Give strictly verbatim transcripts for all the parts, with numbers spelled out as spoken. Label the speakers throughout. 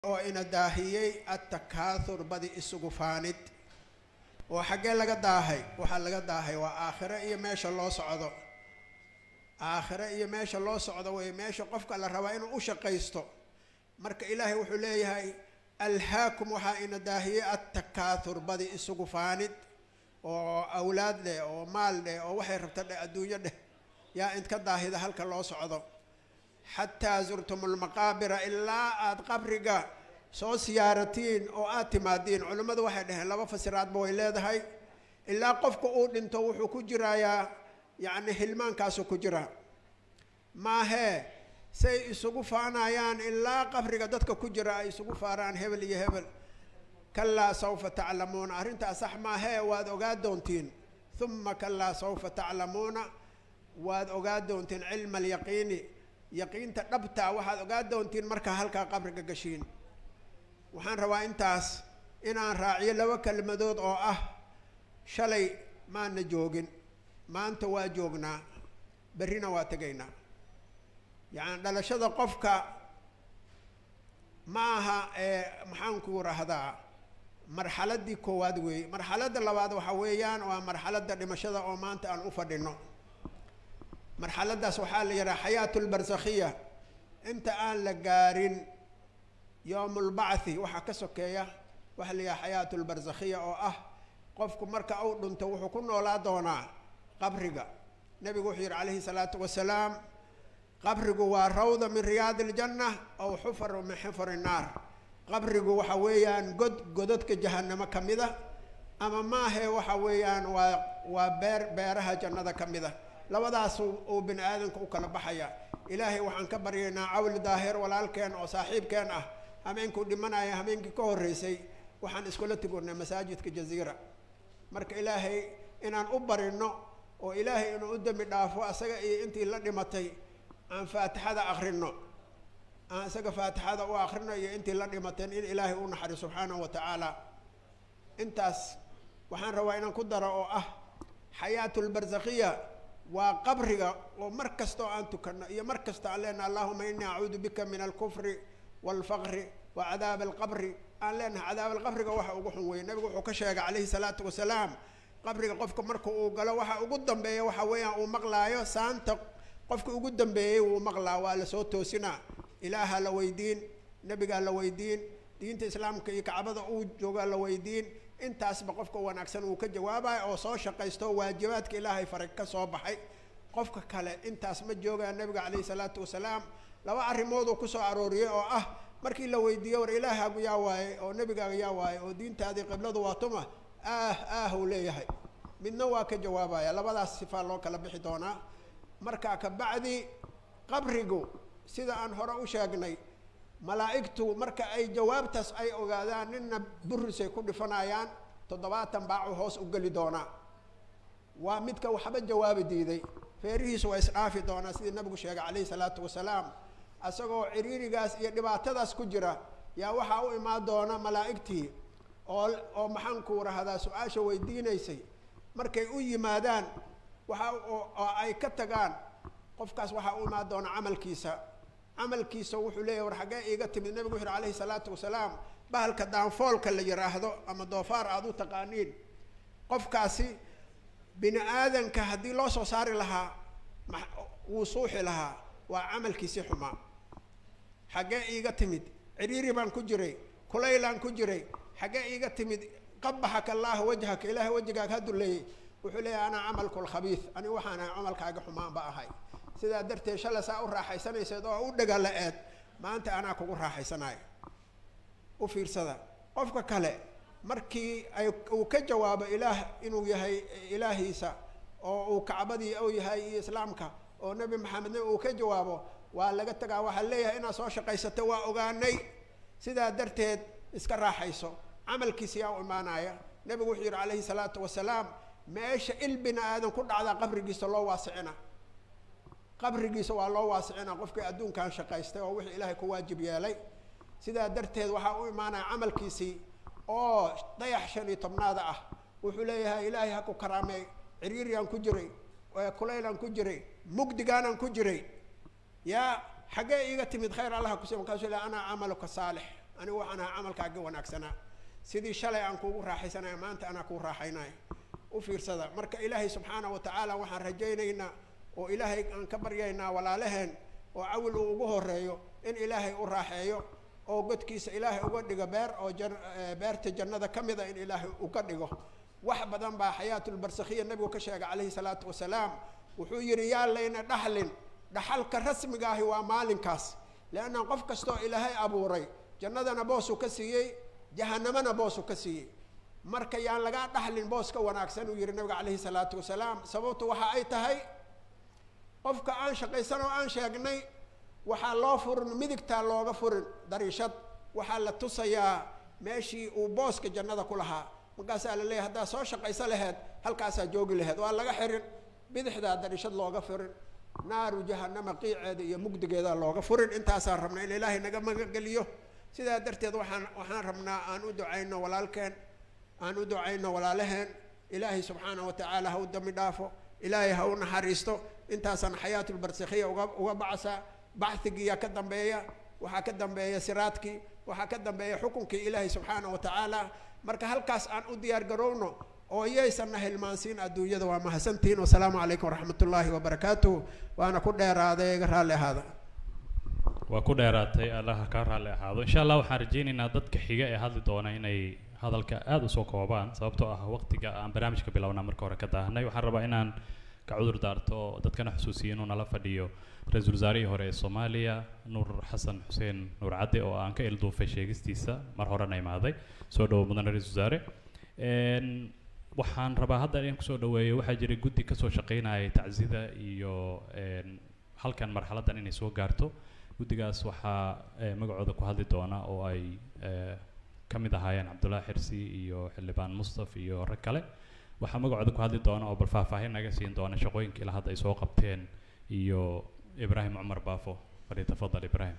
Speaker 1: وإن داهيي التكاثر بدي السقفانيد وحاجة لقى داهي وحال لقى داهي وآخرة إيه ماشى الله صعده آخرة إيه ماشى الله صعده وماشى قفك على الروائن وشقيسته مرك إلهي وحليه هاي ألهاكم وحائن داهيي التكاثر بدي السقفانيد وأولاد له ومال له ووحي ربط الدنيا له يا أنت كداهي ذا هلك الله صعده حتى زرتم المقابر إلا أد قبرك سو سيارتين أو آتمادين علماء واحد لا بفسرات بويلاد هاي إلا قفك أود أنت وحو كجرا يا يعني هلمان كاسو كجرا ما هي سي يسقفانا يان إلا قبرك دتك كجرا يسقفاران هبل يهبل كلا سوف تعلمون أرنت أصح ما هي واد أوغاد دونتين ثم كلا سوف تعلمون واد أوغاد دونتين علم اليقين يقين تدبتا واحد أوغاد دونتين مركا هلكا قبرك قشين وحان روا انتاس إنان راعي لو كلمة دود أو أه شلي ما نجوغن ما أنت واجوغنا برينا واتقينا يعني دل شذا قفك معها إيه محانكورة هذا مرحلة دي كوادوي مرحلة اللواد وحويان ومرحلة دي مشذا أو ما أنت أن أفردنو مرحلة دا سوحال يرى حياة البرزخية انت آن لقارين يوم البعث وحكسك يا وحلي حياة البرزخية أو أه قفكم مركا أو دنت وحكون ولا دونا قبرق نبي وحير عليه الصلاة والسلام قبرق وروضة من رياض الجنة أو حفر من حفر النار قبرق وحويان قد قدتك جهنم كمذا أما ما هي وحويان وبير بيرها جنة كمذا لبداس وبن آدم وكلا بحيا إلهي وحن كبرينا عول داهر ولا كان أو صاحب كان أه همين كل منا يا همين كوريسي وحن اسكولة تقولنا مساجد كجزيرة مرك إلهي إن أن أبرنه وإلهي إنه قدام الدافع أسجى أنت لا دمتي عن فاتح هذا آخرنا عن سجى فاتح هذا وآخرنا أنت لا دمتين إن إلهي ونحر سبحانه وتعالى أنتاس وحن روينا قدر أو أه حياة البرزخية وقبرك ومركز تو أنتو كنا يا مركز تعلنا اللهم إني أعوذ بك من الكفر والفقر وعذاب القبر أعلنا عذاب القبر وحا وحن وين نبي وحو كشيغ عليه الصلاة والسلام قبرك قفك مركو قال وحا قدام بيه وحا ويا ومغلايو سانت قفك قدام بيه ومغلا ولا صوتو سنا إله لويدين نبي قال لويدين دين الإسلام كي كعبد أو جوجا لويدين انت اسبق قفك وناكسن وكجوابا او سو شقيستو واجباتك الهي فرق كسو بخاي قفك كله انت اسما جوغا النبي عليه الصلاه والسلام لو اريمودو كسو اروريه او اه markii la weydiiyo war ilaahagu yaa waay oo nabigaaga yaa waay oo diintaadii qibladu waa tuma ah ah uu leeyahay midna waa ka jawaabaya labadaas sifa loo kala bixi doona marka ka bacdi qabrigu sida aan hore u sheegnay malaa'iktu marka ay jawaabtaas ay ogaadaan inna burrisay ku dhifanayaan toddobaatan baacu hoos u gali doona waa midka waxba jawaabi diiday feerihiisu waa isdhaafi doona sidii nabigu sheegay calayhi salaatu wasalaam asagoo ciriirigaas iyo dhibaatadaas ku jira yaa waxaa u imaan doona malaa'igtii oo oo maxaan ku rahdaa su'aasha weydiinaysay markay u yimaadaan waxa oo ay ka tagaan qofkaas waxa u imaan doona camalkiisa camalkiisa wuxuu leeyahay war xagee iiga timid nabigu wuxuu calayhi salaatu wasalaam bahalka daanfoolka la yiraahdo ama doofaar aad u taqaaniin qofkaasi bini aadanka haddii loo soo saari lahaa wuu suuxi lahaa waa camalkiisi xumaa xagee iiga timid ciriiri baan ku jiray kulaylaan ku jiray xagee iiga timid qabaxaka allah wajhaka ilaahay wajigaaga haduu leeyahay wuxuu leeyahay ana camalkul khabiith ani waxaan camalkaaga xumaan ba ahay sidaa darteed shalay saa u raaxaysanaysid oo u dhaga la eed maanta ana kugu raaxaysanaay u fiirsada qofka kale markii ay uu ka jawaabo ilaah inuu yahay ilaahiisa oo uu kacbadii oo yahay islaamka oo nabi maxamed uu ka jawaabo waa laga tagaa waxa leeyahay inaa soo shaqaysato waa ogaanay sidaa darteed iska raaxayso camalkiisa yaa u imaanaya nabigu wuxuu yiri calayhi salaatu wasalaam meesha ilbina aadan ku dhacda qabrigiisa loo waasicina qabrigiisa waa loo waasicina qofkii adduunkan shaqaystay oo wixii ilaahay ku waajib yeelay sidaa darteed waxa uu imaanaya camalkiisii oo dayax shan iyo tobnaada ah wuxuu leeyahay ilaahay ha ku karaamay ciriiriyaan ku jiray oo kulaylaan ku jiray mugdigaanan ku jiray yaa حاجة إيجا تمد خير الله كسيم كاسو لا أنا عملك صالح anigu waxaan ahaa camalkaaga wanaagsanaa sidii shalay aan kuugu raaxaysanaya maanta anaa kuu raaxaynaya u fiirsada marka ilaahay subxaanahu wa tacaala waxaan rajaynaynaa oo ilaahay aan ka baryaynaa walaalaheen oo cawil uu ugu horeeyo in ilaahay u raaxeeyo oo godkiisa ilaahay uga dhigo beer oo beerta jannada ka mida in ilaahay uga dhigo wax badan baa xayaatul barsakhiya nabigu ka sheegay calayhi salaatu wasalaam wuxuu yidhi yaa layna dhaxlin dhaxalka rasmiga ahi waa maalinkaas leanna qof kastoo ilaahay abuuray jannadana boosuu ka siiyey jahannamana boosuu ka siiyey marka yaan lagaa dhaxlin boos ka wanaagsan uu yidhi nabiga calayhi salaatu wasalaam sababtu waxa ay tahay qofka aan shaqaysan oo aan sheegnay waxaa loo furin midigtaa looga furin dariishad waxaa la tusayaa meeshii uu booska jannada ku lahaa markaasaa la leeyahay haddaa soo shaqayso laheed halkaasaa joogi laheed waa laga xirin bidixdaa dariishad looga furin naaru jahannama qiiceeda iyo mugdigeeda looga furin intaasaan rabnaa in ilaahay naga magangeliyo sidaa darteed waxaan waxaan rabnaa aan u ducayno walaalkeen aan u ducayno walaalaheen ilaahay subxaanahu wa tacaala ha u dambi dhaafo ilaahay ha u naxariisto intaasaan xayaatul barsakhiya uga uga bacsaa baxhigiyaa ka dambeeya waxaa ka dambeeya siraadkii waxaa ka dambeeya xukunkii ilaahay subxaanahu wa tacaala marka halkaas aan u diyaar garowno oo iyaysanna hilmaansiin adduunyada waa mahadsantihiin wasalaamu calaykum waraxmat ullaahi wabarakaatuh waana ku dheeraaday iga raalli ahaada
Speaker 2: waa ku dheeraatay allaha kaa raalli ahaado insha allah waxaan rajaynaynaa dadka xiga ee hadli doona inay hadalka aada usoo koobaan sababtoo ah waqtiga aan barnaamijka bilownaa marka hore ka daahnay waxaan rabaa inaan ka cudur daarto dadkana xusuusiyo inuu nala fadhiyo ra-iisul wasaarihii hore ee soomaaliya nuur xasan xuseen nuur cadde oo aan ka ilduufay sheegistiisa mar horena imaaday soo dhawo mudane ra-iisul wasaare waxaan rabaa hadda in kusoo dhaweeyo waxaa jiray guddi kasoo shaqaynayay tacsida iyo halkan marxaladan inay soo gaarto guddigaas waxaa magacooda ku hadli doona oo ay ka mid ahaayeen cabdullaahi xirsi iyo xildhibaan mustaf iyo rag kale waxaa magacooda ku hadli doona oo bal faahfaahin naga siin doona shaqooyinka ilaa hadda ay soo qabteen iyo ibraahim cumar baafo falyatafadal ibraahim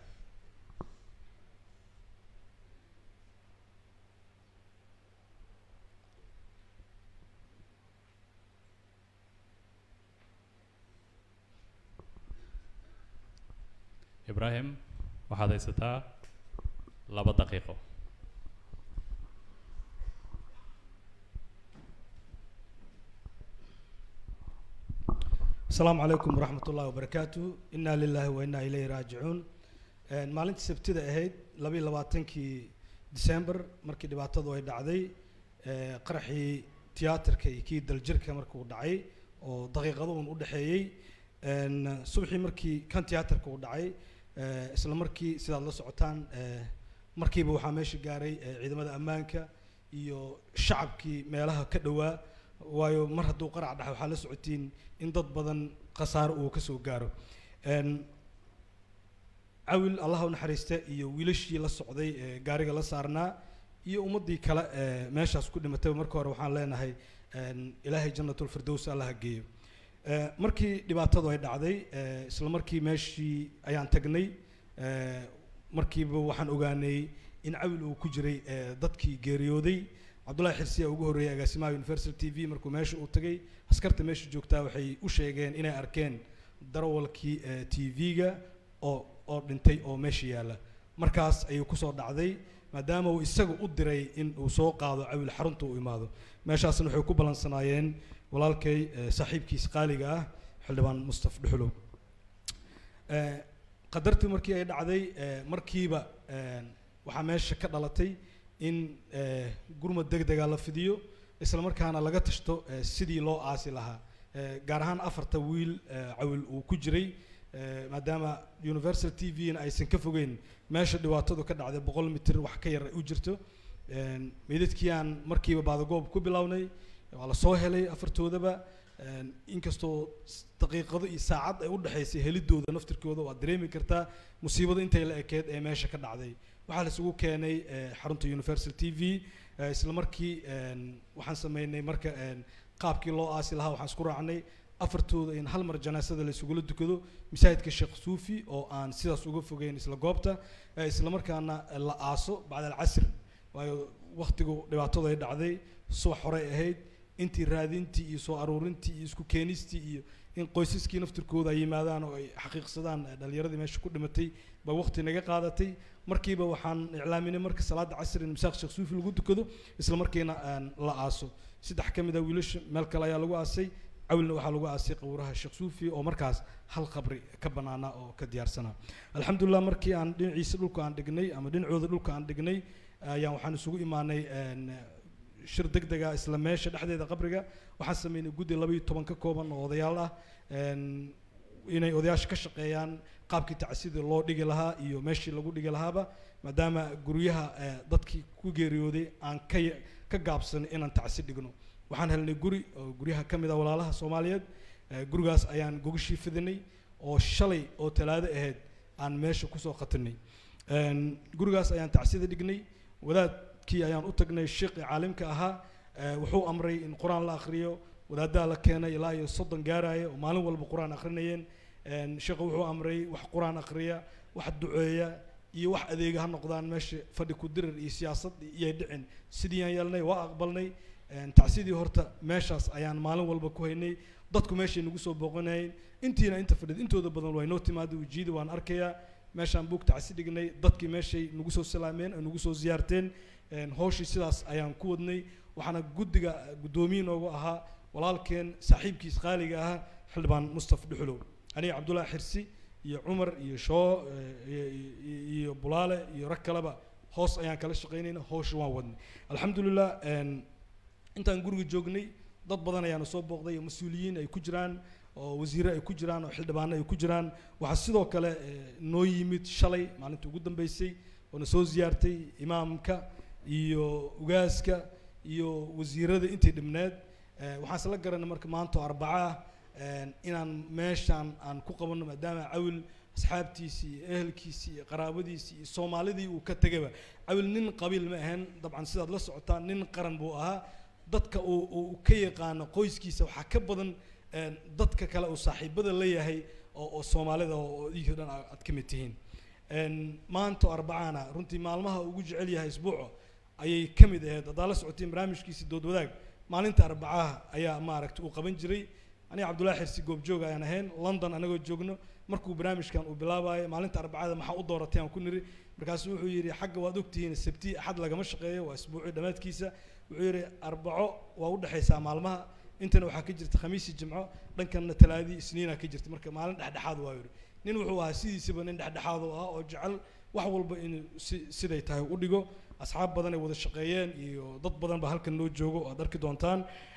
Speaker 2: ibraahim waxaad haysataa laba daqiiqo
Speaker 3: السلام عليكم ورحمة الله وبركاته إنا لله وإنا إليه راجعون مالنت سبتدا أهيد لبي لباتنكي ديسمبر مركي دباتة ضوي دعدي قرحي تياتر كي كي دلجركة مركو دعي أو دقيقة ضون ودحيي صبحي مركي كان تياتر كو دعي إسلام مركي سيد الله سعوتان مركي بوحاميش قاري عيد مدى أمانكا iyo shacabkii meelaha ka dhawaa waayo mar hadduu qarac dhaxo waxaa la socotiin in dad badan khasaaro uu ka soo gaaro cawil allah u naxariista iyo wiilashii la socday gaariga la saarnaa iyo ummadii kale meeshaas ku dhimatay markii hore waxaan leenahay ilaahay jannatul firdaws allah ha geeyo markii dhibaatadu ay dhacday isla markii meeshii ayaan tagnay markiiba waxaan ogaanay in cawil uu ku jiray dadkii geeriyooday cabdullaahi xirsi ugu horeeyay agaasimaha Universal T V markuu meesha uu tagay askarta meesha joogtaa waxay u sheegeen inay arkeen darawalkii T V-ga oo oo dhintay oo meesha yaala markaas ayuu ku soo dhacday maadaama uu isagu u diray in uu soo qaado cawil xarunta uu imaado meeshaasna waxay ku balansanaayeen walaalkay saaxiibkiis qaaliga ah xildhibaan Mustaf Dhuxulow qadartii markii ay dhacday markiiba waxaa meesha ka dhalatay in gurmad degdega la fidiyo isla markaana laga tashto sidii loo aasi lahaa gaar ahaan afarta wiil cawil uu ku jiray maadaama Universal T V-na aysan ka fogeyn meesha dhibaatadu ka dhacday boqol mitir wax ka yar u jirto meedadkii aan markiiba baadagoob ku bilownay waa la soo helay afartoodaba inkastoo daqiiqado iyo saacad ay u dhaxaysay helidooda naftirkooda waa dareemi kartaa musiibada intay la ekeed ee meesha ka dhacday waxaa la isugu keenay xarunta Universal T V isla markii waxaan sameynay marka qaabkii loo aasi lahaa waxaan isku raacnay afartooda in hal mar janaasada la isugu dukado masaajidka Sheekh Suufi oo aan sidaas uga fogeyn isla goobta isla markaana la aaso bacda al-casr waayo waqtigu dhibaatadu ay dhacday subax hore ahayd intii raadintii iyo soo aruurintii iyo isku keenistii iyo in qoysaskii naftirkooda ay yimaadaan oo ay xaqiiqsadaan dhalinyaradii meesha ku dhimatay ba waqti naga qaadatay markiiba waxaan iclaaminay marka salaada casri in masaaq Sheekh Suufi lagu tukado isla markiina la aaso saddex ka mid ah wiilasha meel kale ayaa lagu aasay awilna waxaa lagu aasay qowraha Sheekh Suufi oo markaas hal qabri ka banaana oo ka diyaarsanaa alxamdulillah markii aan dhinaciisa dhulka aan dhignay ama dhinacooda dhulka aan dhignay ayaan waxaan isugu imaanay shir degdeg ah isla meesha dhexdeeda qabriga waxaan sameynay guddi laba iyo toban ka kooban oo odayaal ah inay odayaasha ka shaqeeyaan qaabkii tacsida loo dhigi lahaa iyo meeshii lagu dhigi lahaaba maadaama guryaha dadkii ku geeriyooday aan ka ka gaabsan inaan tacsi dhigno waxaan helnay guri oo guryaha ka mid ah walaalaha Soomaaliyeed gurigaas ayaan gogashii fidinay oo shalay oo talaado ahayd aan meesha ku soo qatinay gurigaas ayaan tacsida dhignay wadaadkii ayaan u tagnay sheekh caalimka ahaa wuxuu amray in quraan la akhriyo wadaadaha la keenay ilaa iyo soddon gaaraya oo maalin walba quraan akhrinayeen sheekhu wuxuu amray wax quraan akhriya wax duceeya iyo wax adeega ha noqdaan meesha fadhi ku dirir iyo siyaasad iyo dhicin sidii aan yeelnay waa aqbalnay tacsidii horta meeshaas ayaan maalin walba ku haynay dadku meeshay nagu soo booqanayeen intiina inta fadhid intooda badan way noo timaado wajiida waan arkayaa meeshaan buug tacsi dhignay dadkii meeshay nagu soo salaameen oo nagu soo ziyaarteen hawshii sidaas ayaan ku wadnay waxaana guddiga guddoomiye noogu ahaa walaalkeen saaxiibkiis qaaliga ahaa xildhibaan Mustafa Dhuxulow aniga Cabdullaahi Xirsi iyo Cumar iyo Shoo iyo Bulaale iyo rag kaleba hoos ayaan kala shaqeynayna hawsha waan wadnay alxamdulillah intaan guriga joognay dad badan ayaan soo booqday oo mas'uuliyiin ay ku jiraan oo wasiiro ay ku jiraan oo xildhibaano ay ku jiraan waxa sidoo kale noo yimid shalay maalintii ugu dambeysay oo na soo ziyaartay imaamka iyo ugaaska iyo wasiirada intii dhimneed waxaan isla garanay marka maanta oo arbaca inaan meeshaan aan ku qabano maadaama awil asxaabtiisii iyo ehelkiisii iyo qaraabadiisii iyo Soomaalidii uu ka tagaba awil nin qabiil ma ahan dabcan sidaad la socotaan nin qaran buu ahaa dadka uu ka yaqaan qoyskiisa waxa ka badan dadka kale oo saaxiibada la yahay oo Soomaalida oo idinka dhan aad ka mid tihiin maanta arbacana runtii maalmaha ugu jecel yahay isbuuco ayay ka mid ahayd hadaa la socotiin barnaamijkiisa dood wadaag maalinta arbacaha ayaa maaragtay uu qaban jiray aniga Cabdullaahi Xirsi goobjoog ayaan ahayn London anagoo joogno markuu barnaamijkan uu bilaabayo maalinta arbacada maxaa u dooratay aan ku niri markaas wuxuu yiri xagga waad ogtihiin sabti axad lagama shaqeeyo waa isbuuci dhamaadkiisa wuxuu yiri arbaco waa u dhaxaysaa maalmaha intana waxaa ka jirta khamiis iyo jimco dhankanna talaadi isniina ka jirta marka maalin dhexdhexaad waa yiri nin wuxuu ahaa sidiisaba nin dhexdhexaad ah oo jecel wax walba in siday tahay u dhigo asxaab badan ay wada shaqeeyeen iyo dad badan ba halkan loo joogo oo arki doontaan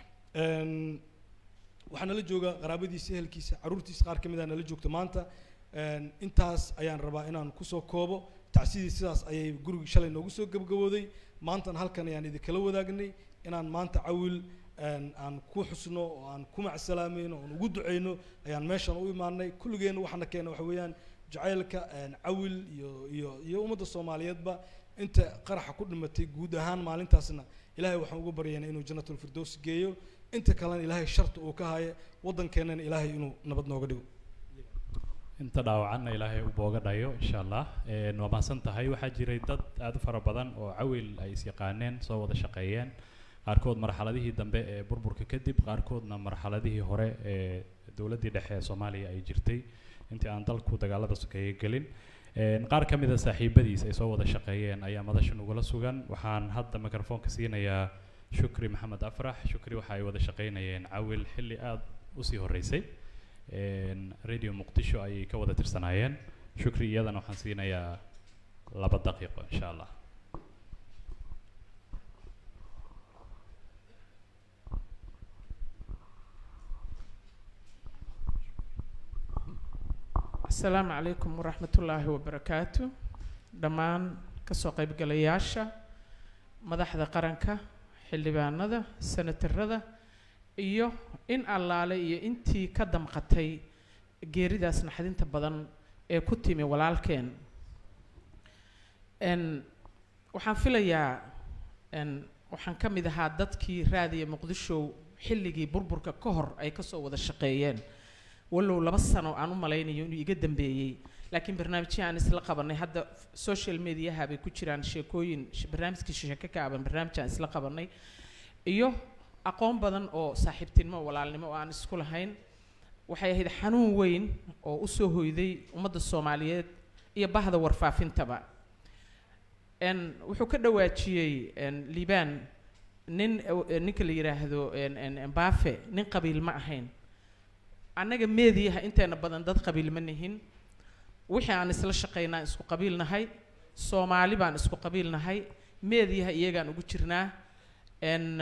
Speaker 3: een waxaan la joogaa qaraabadiisa ehelkiisa caruurtiisa qaar kamid ah la joogto maanta een intaas ayaan rabaa inaan ku soo koobo tacsiidii sidaas ayay guriga shalay noogu soo gabagabooday maanta halkan ayaan idin kala wadaagnay inaan maanta cawil een aan ku xusno oo aan ku macsalaameeno oo ugu duceyno ayaan meeshan u imaanay kulligeen waxna keenay waxa weeyaan jacaylka een cawil iyo iyo iyo ummadda Soomaaliyeedba inta qaraxa ku dhimatay guud ahaan maalintaasna ilaahay waxaan ugu baryaynaa inuu jannatul firdaws geeyo inta kalena ilaahay sharta uu ka hayo wadankeena ilaahay inuu nabad nooga dhigo
Speaker 2: inta dhaawacana ilaahay u booga dhayo insha Allah ee noo maasan tahay waxa jiray dad aad u fara badan oo cawil ay is yaqaaneen soo wada shaqeeyeen qaarkood marxaladihii dambe ee burburka kadib qaarkoodna marxaladihii hore ee dawladda dhexe ee Soomaaliya ay jirtay intii aan dalku dagaalada sokeeye galin een qaar kamid ah saaxiibadiis ay soo wada shaqeeyeen ayaa madashan uga sugan waxaan hadda mikrofoonka siinayaa Shukri Maxamed Afrax Shukri waxa ay wada shaqeynayeen cawil xilli aad u sii horeysay een radio Muqdisho ay ka wada tirsanaayeen Shukri iyadana waxaan siinayaa laba daqiiqo insha Allah
Speaker 4: السلام عليكم ورحمة الله وبركاته دمان كسو قيب قلياشا مدحذا قرنكا xildhibaanada senatarada iyo in allaale iyo intii ka damqatay geeridaas naxdinta badan ee ku timi walaalkeen en waxaan filayaa en waxaan ka mid ahaa dadkii raadiya Muqdisho xilligii burburka ka hor ay ka soo wada shaqeeyeen walow laba sano aan u malaynayo inuu iga dambeeyay laakiin barnaamijyada aan isla qabanay hadda social media habay ku jiraan sheekooyin barnaamijkii sheeko ka aaban barnaamijyada isla qabanay iyo aqoon badan oo saaxiibtinimo walaalnimo oo aan isku lahayn waxay ahayd xanuun weyn oo u soo hoyday ummadda Soomaaliyeed iyo bahda warfaafintaba en wuxuu ka dhawaajiyay en Liban nin ninka la yiraahdo en en Baafe nin qabiil ma ahayn annaga meediyaha inteena badan dad qabiil ma nihin wixii aan isla shaqeynaa isku qabiil nahay Soomaali baan isku qabiil nahay meediyaha iyagaan ugu jirnaa en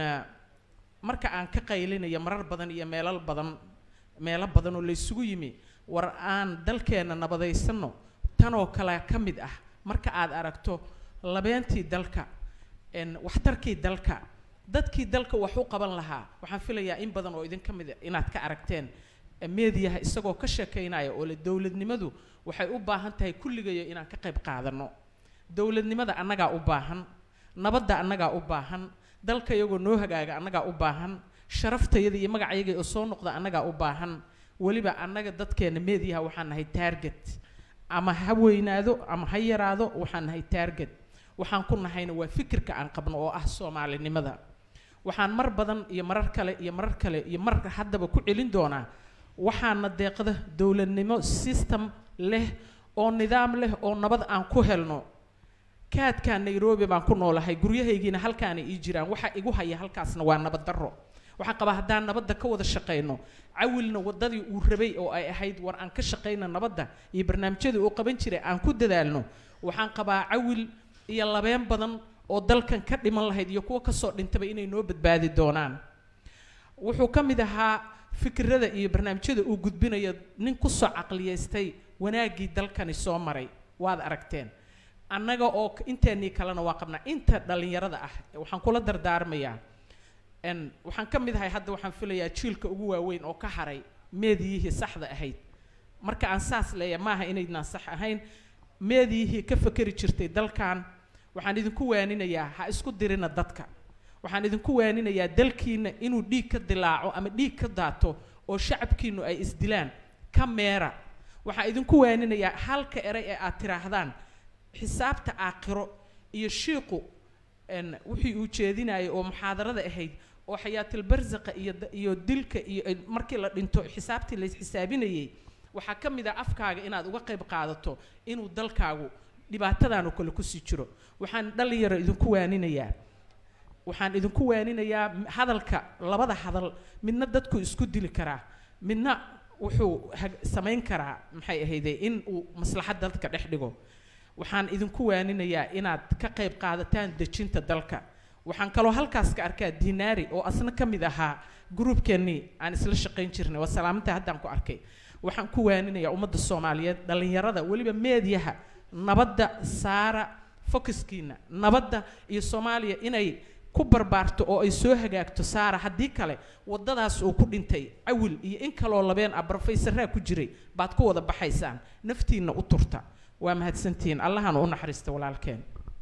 Speaker 4: marka aan ka qaylinayo marar badan iyo meelal badan meelo badan oo la isugu yimi war aan dalkeena nabadeysano tan oo kale ka mid ah marka aad aragto labeentii dalka en waxtarkii dalka dadkii dalka wax u qaban lahaa waxaan filayaa in badan oo idin ka mid inaad ka aragteen meediyaha isagoo ka sheekeynaya oo la dawladnimadu waxay u baahan tahay kulligayo inaan ka qayb qaadano dawladnimada annaga u baahan nabadda annaga u baahan dalka iyagoo noo hagaaga annaga u baahan sharaftayada iyo magacayaga oo soo noqda annaga u baahan waliba annaga dadkeena meediyaha waxaan nahay target ama ha weynaado ama ha yaraado waxaan nahay target waxaan ku nahayna waa fikirka aan qabno oo ah Soomaalinimada waxaan mar badan iyo marar kale iyo marar kale iyo mar haddaba ku celin doonaa waxaana deeqada dawladnimo system leh oo nidaam leh oo nabad aan ku helno kaadka Nairobi baan ku noolahay guryahaygiina halkaan ay jiraan waxa igu haya halkaasna waa nabad darro waxa qaba hadaan nabadda ka wada shaqeyno cawilna wadadii uu rabay oo ay ahayd war aan ka shaqeyno nabadda iyo barnaamijyada uu qaban jiray aan ku dadaalno waxaan qabaa cawil iyo labeen badan oo dalkan ka dhiman lahayd iyo kuwa ka soo dhintaba inay noo badbaadi doonaan wuxuu ka mid ahaa fikrada iyo barnaamijyada uu gudbinayo nin ku soo caqliyeystay wanaagii dalkani soo maray waad aragteen annaga oo inteeni kalena waa qabnaa inta dhalinyarada ah waxaan kula dardaarmayaa en waxaan ka mid ahay hadda waxaan filayaa jiilka ugu waaweyn oo ka haray meediyihii saxda ahayd marka aan saas leeyahay maaha inaydnaan sax ahayn meediyihii ka fakari jirtay dalkan waxaan idinku waaninayaa ha isku dirina dadka waxaan idinku waaninayaa dalkiina inuu dhiig ka dilaaco ama dhiig ka daato oo shacabkiinu ay isdilaan ka meera waxaan idinku waaninayaa halka eray ee aad tiraahdaan xisaabta aakhiro iyo shiiqu en wixii uu jeedinayay oo muxaadarada ahayd oo xayaatul barzaqa iyo iyo dilka iyo markii la dhinto xisaabtii la xisaabinayay waxa ka mid ah afkaaga inaad uga qayb qaadato inuu dalkaagu dhibaatadan oo kale ku sii jiro waxaan dhalinyaro idinku waaninayaa waxaan idinku waaninayaa hadalka labada hadal midna dadku isku dili karaa midna wuxuu sameyn karaa maxay ahaydee in uu maslaxad dadka dhex dhigo waxaan idinku waaninayaa inaad ka qayb qaadataan dejinta dalka waxaan kaloo halkaas ka arkaa Dinaari oo asna ka mid ahaa groupkeeni aan isla shaqeyn jirnay waa salaamta haddaan ku arkay waxaan ku waaninayaa ummadda Soomaaliyeed dhalinyarada waliba meediyaha nabadda saara focuskiina nabadda iyo Soomaaliya inay ku barbaarto oo ay soo hagaagto saara haddii kale wadadaas uu ku dhintay cawil iyo in kaloo labeen ah professorra ku jiray baad ku wada baxaysaan naftiina u turta waa mahadsantiin allahana u naxariista walaalkeen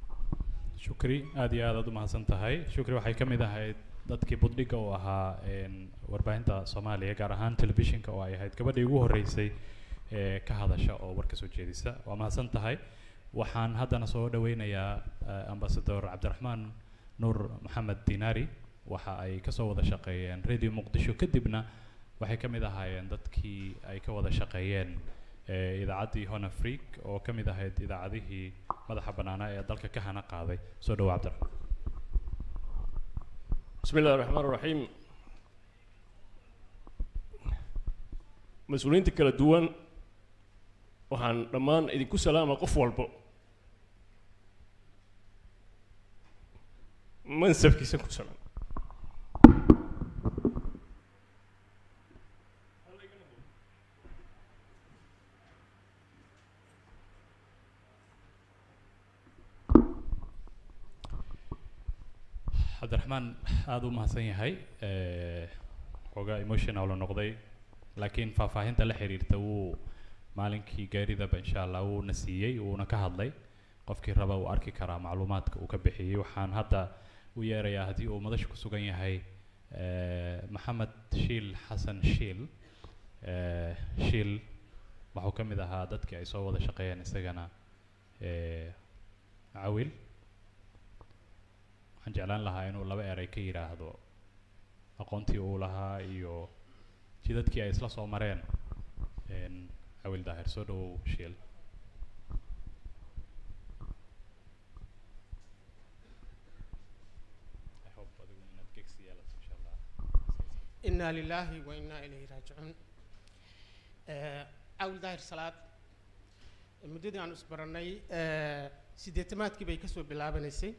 Speaker 2: shukri aad iyo aad u mahadsan tahay shukri waxay ka mid ahayd dadkii budhiga oo ahaa warbaahinta Soomaaliya gaar ahaan telefishinka oo ay ahayd gabadhii ugu horeysay ee ka hadasha oo warka soo jeedisa waa mahadsan tahay waxaan haddana soo dhaweynayaa ambassador Cabdiraxmaan Nuur Maxamed Dinaari waxa ay ka soo wada shaqeeyeen Radio Muqdisho kadibna waxay ka mid ahaayeen dadkii ay ka wada shaqeeyeen idaacadii Hona Freak oo ka mid ahayd idaacadihii madaxa banaana ee dalka ka hana qaaday soo dhawaad Cabdiraxmaan
Speaker 5: بسم الله الرحمن الرحيم مسؤولين كلا دوان وحن لمان إذا كسلام قف والبو ما نسف كيسن كسلام
Speaker 2: Cabdiraxmaan aad u mahadsan yahay ee xogaa emotional oo noqday laakiin faahfaahinta la xiriirta uu maalinkii gaaridaba insha Allah uu nasiiyay uuna ka hadlay qofkii raba uu arki karaa macluumaadka uu ka bixiyay waxaan hadda u yeerayaa hadii uu madasha ku sugan yahay ee Maxamed Shiil Xasan Shiil ee Shiil wuxuu ka mid ahaa dadkii ay soo wada shaqeeyeen isagana ee cawil waxaan jeclaan lahaa inuu laba eray ka yiraahdo aqoontii uu lahaa iyo jidadkii ay isla soo mareen cawil daahir soo dhawow shiil.
Speaker 6: إنا لله وإنا إليه راجعون. عول داير صلاة مدة عن أسبرناي سيدتمات كي بيكسو بلابنسي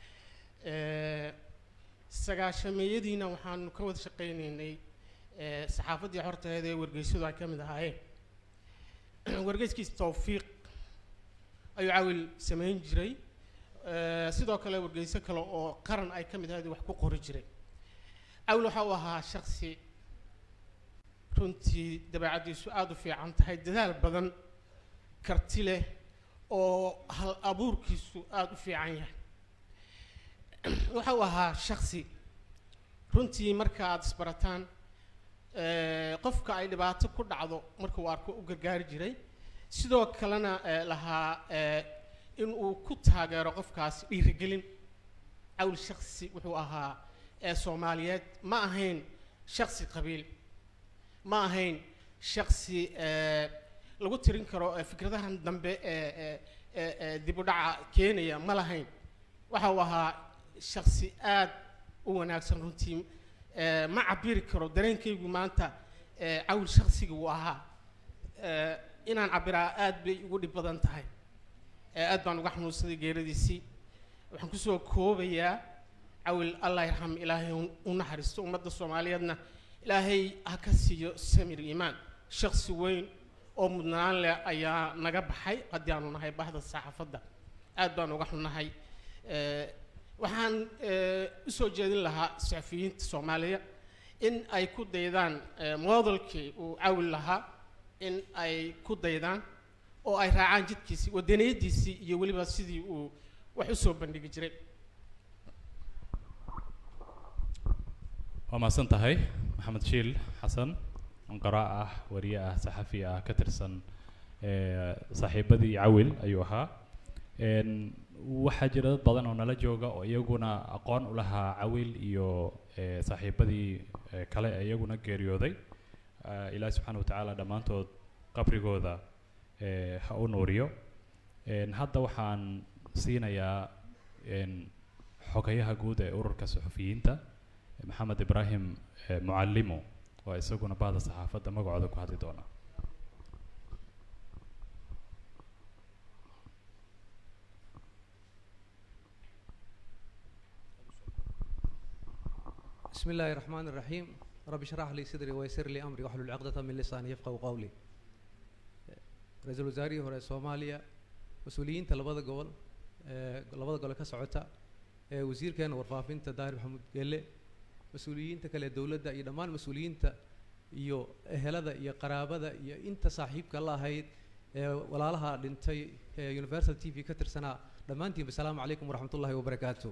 Speaker 6: سجاشمية دينا وحن كود شقيني صحافة دي حرت هذا ورجيسو ذا كم ده هاي ورجيس كيس توفيق أي عول سمين جري سيدا كلا ورجيسة كلا قرن أي كم ده هذا وحقوق رجري. أول حواها شخصي كنتي دبعتي سؤال في عن تهاي دلال بدن كرتله أو هل أبورك سؤال في عنيه وحواها شخصي كنتي مركز برتان قفك أي دبعت كل عضو مركز واركو وجرجار جري سيدو كلنا لها إنه كنتها جار قفكاس يرجلين أول شخصي وحواها سوماليات ما هين شخصي قبيل ما هين شخصي لو ترين كرو فكرتها دنب دبودع كينيا ما لهين وحوها شخصي آد وناكسن رنتيم ما عبير كرو درين كي ما أنت أول شخصي جواها إن أنا عبير آد بيقولي بدن تهاي آد بانو قحمو صديق غير ديسي وحنكسو كوبيا عول الله يرحم إلهي ونحرس ومد الصومالياتنا إلهي هكسي سمير إيمان شخص وين أمنا لا أيا نجاب حي قد يعنون هاي بعض الصحافة ده أدبان وقحنا هاي أه وحن أه سوجدين لها صحفيين الصومالية إن أي كود ديدان أه موضلك وعول لها إن أي كود ديدان أو أي رعان جد كيسي ودنيا ديسي يولي بسيدي وحسوب بندق جري.
Speaker 2: وما سنتهي محمد شيل حسن من قراءة ورياء صحفية كترسن صاحبتي عول أيها إن وحجرات بدن هنا لجوجا ويجونا أقان لها عول يو صاحبتي كلا يجونا كريودي إلى سبحانه وتعالى دمانتو قبر جودا هؤنوريو إن حتى وحن سينا يا إن حكايها جودة أورك الصحفيين تا محمد إبراهيم معلمه ويسوقنا بعض الصحافة ما قعدوا كهذي دونا.
Speaker 7: بسم الله الرحمن الرحيم. رب اشرح لي صدري ويسر لي أمري واحلل عقدة من لساني يفقهوا قولي. رئيس الوزراء ورئيس الصومالية مسؤولين تلبض قول لبض قول كسعوتا وزير كان ورفافين تدار محمود قال مسؤولين تكلا الدولة دا يدمان مسؤولين تا يو هلا يا قرابة يا أنت صاحبك الله هيد ولا لها لنتي يونيفرسال تي في كتر سنة لما أنتي بالسلام عليكم ورحمة الله وبركاته.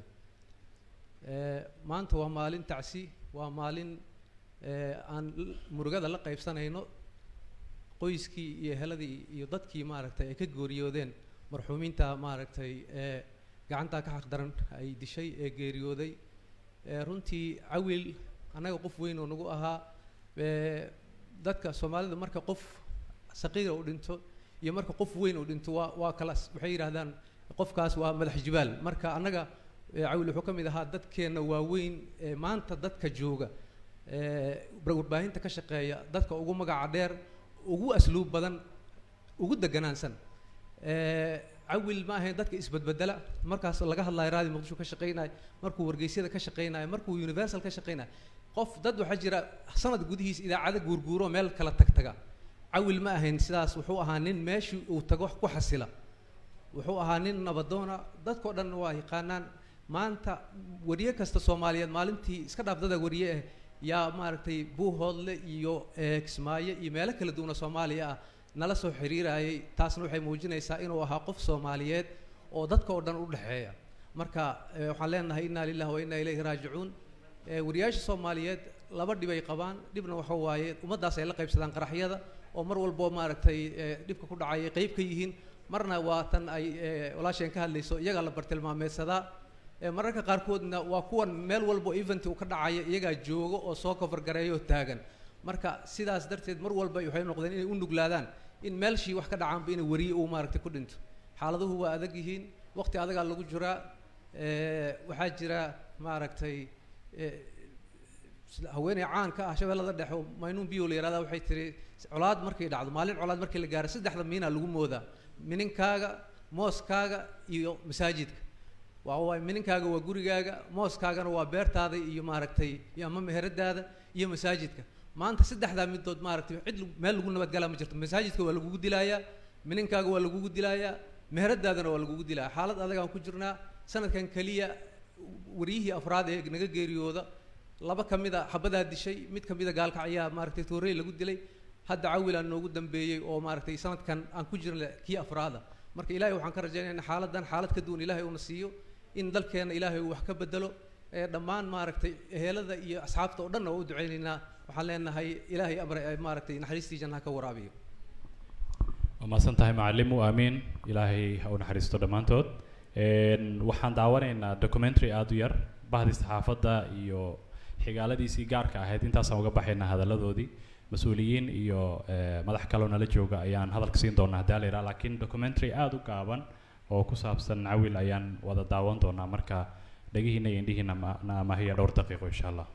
Speaker 7: ما أنت ومالين تعسي ومالين عن مرقد الله قيف سنة هنا قويسكي يهلا دي يضدكي ما ركتي كجوريودين مرحومين تا ما ركتي قعنتا كحق درن أي دي شيء جوريودي runtii cawil anaga qof weyn oo nagu ahaa dadka Soomaalida marka qof saqiir u dhinto iyo marka qof weyn u dhinto waa waa kala waxay yiraahdaan qofkaas waa madax jibaal marka anaga cawil wuxuu kamid ahaa dadkeena waaweyn maanta dadka jooga ee warbaahinta ka shaqeeya dadka ugu magaca dheer ugu asluub badan ugu deganaansan ee عويل ما هي ذاتك إثبات بدلا مركز الله جه الله يرادي مقدشو كشقينا مركو ورجيسية كشقينا مركو يونيفرسال كشقينا قف ضد وحجرة سنة جوديس إذا عاد جورجورو مال كلا تكتجا عويل ما هي نساس وحوها نين ماشي وتجوح كحسلة وحوها نين نبضونا ضد كودن واهي قانان ما أنت وريك است الصوماليات مالنتي إسكت ضد وريه يا مارتي بو هول يو إكسماية يمالك اللي دون الصوماليا nala soo xiriirayay taasna waxay muujinaysaa inuu ahaa qof Soomaaliyeed oo dadka oo dhan u dhaxeeya marka waxaan leenahay inna lillahi wa inna ilayhi raaji'uun wariyaasha Soomaaliyeed laba dhib ay qabaan dhibna waxa waaye ummadaas ay la qaybsadaan qaraxyada oo mar walba maaragtay dhibka ku dhacay qayb ka yihiin marna waa tan ay walaasheen ka hadlayso iyaga la bartilmaameedsada mararka qaarkoodna waa kuwan meel walbo event uu ka dhacaya iyagaa joogo oo soo cover gareeyo taagan marka sidaas darteed mar walba waxay noqdeen inay u nuglaadaan in meelshii wax ka dhacaanba inay wariye uu maaragtay ku dhinto xaaladuhu waa adag yihiin waqti adagaa lagu jiraa waxaa jira maaragtay haweeney caan ka ah shabeellada dhexe oo maynuun biyo la yihahdaa waxay tiri colaad markay dhacdo maalin colaad markii la gaaro saddexda miinaa lagu moodaa mininkaaga mooskaaga iyo masaajidka waa waay mininkaaga waa gurigaaga mooskaagana waa beertaada iyo maaragtay iyo ama meheradaada iyo masaajidka maanta saddexdaa midood maaragtay cid meel lagu nabadgalaa ma jirto masaajidka waa lagugu dilaayaa mininkaaga waa lagugu dilaayaa meheradaadana waa lagugu dilayaa xaalad adagaan ku jirnaa sanadkan keliya wariyihii afraad ee naga geeriyooda laba ka mid a xabadaa dishay mid ka mid a gaalka ayaa maaragtay toorey lagu dilay hadda cawil aan noogu dambeeyey oo maaragtay sanadkan aan ku jirna kii afraada marka ilaahay waxaan ka rajaynayaa in xaaladan xaalad ka duwan ilaahay uuna siiyo in dalkeena ilaahay uu wax ka bedelo ee dhammaan maaragtay ehelada iyo asxaabta oo dhan oo u duceynaynaa waxaan leenahay ilaahay amre maaragtay naxariistii jannaha ka waraabiyo
Speaker 2: waa mahadsan tahay macalimu aamiin ilaahay ha u naxariisto dhammaantood waxaan daawanaynaa documentary aada u yar bahdii saxaafadda iyo xigaaladiisii gaarka ahayd intaasaan uga baxaynaa hadalladoodii mas-uuliyiin iyo madax kaloo nala jooga ayaan hadalka siin doonaa haddii la yidhaha laakiin documentary aada u gaaban oo ku saabsan cawil ayaan wada daawan doonaa marka dhagihiina iyo indhihiina na amahiya dhowr daqiiqo insha allah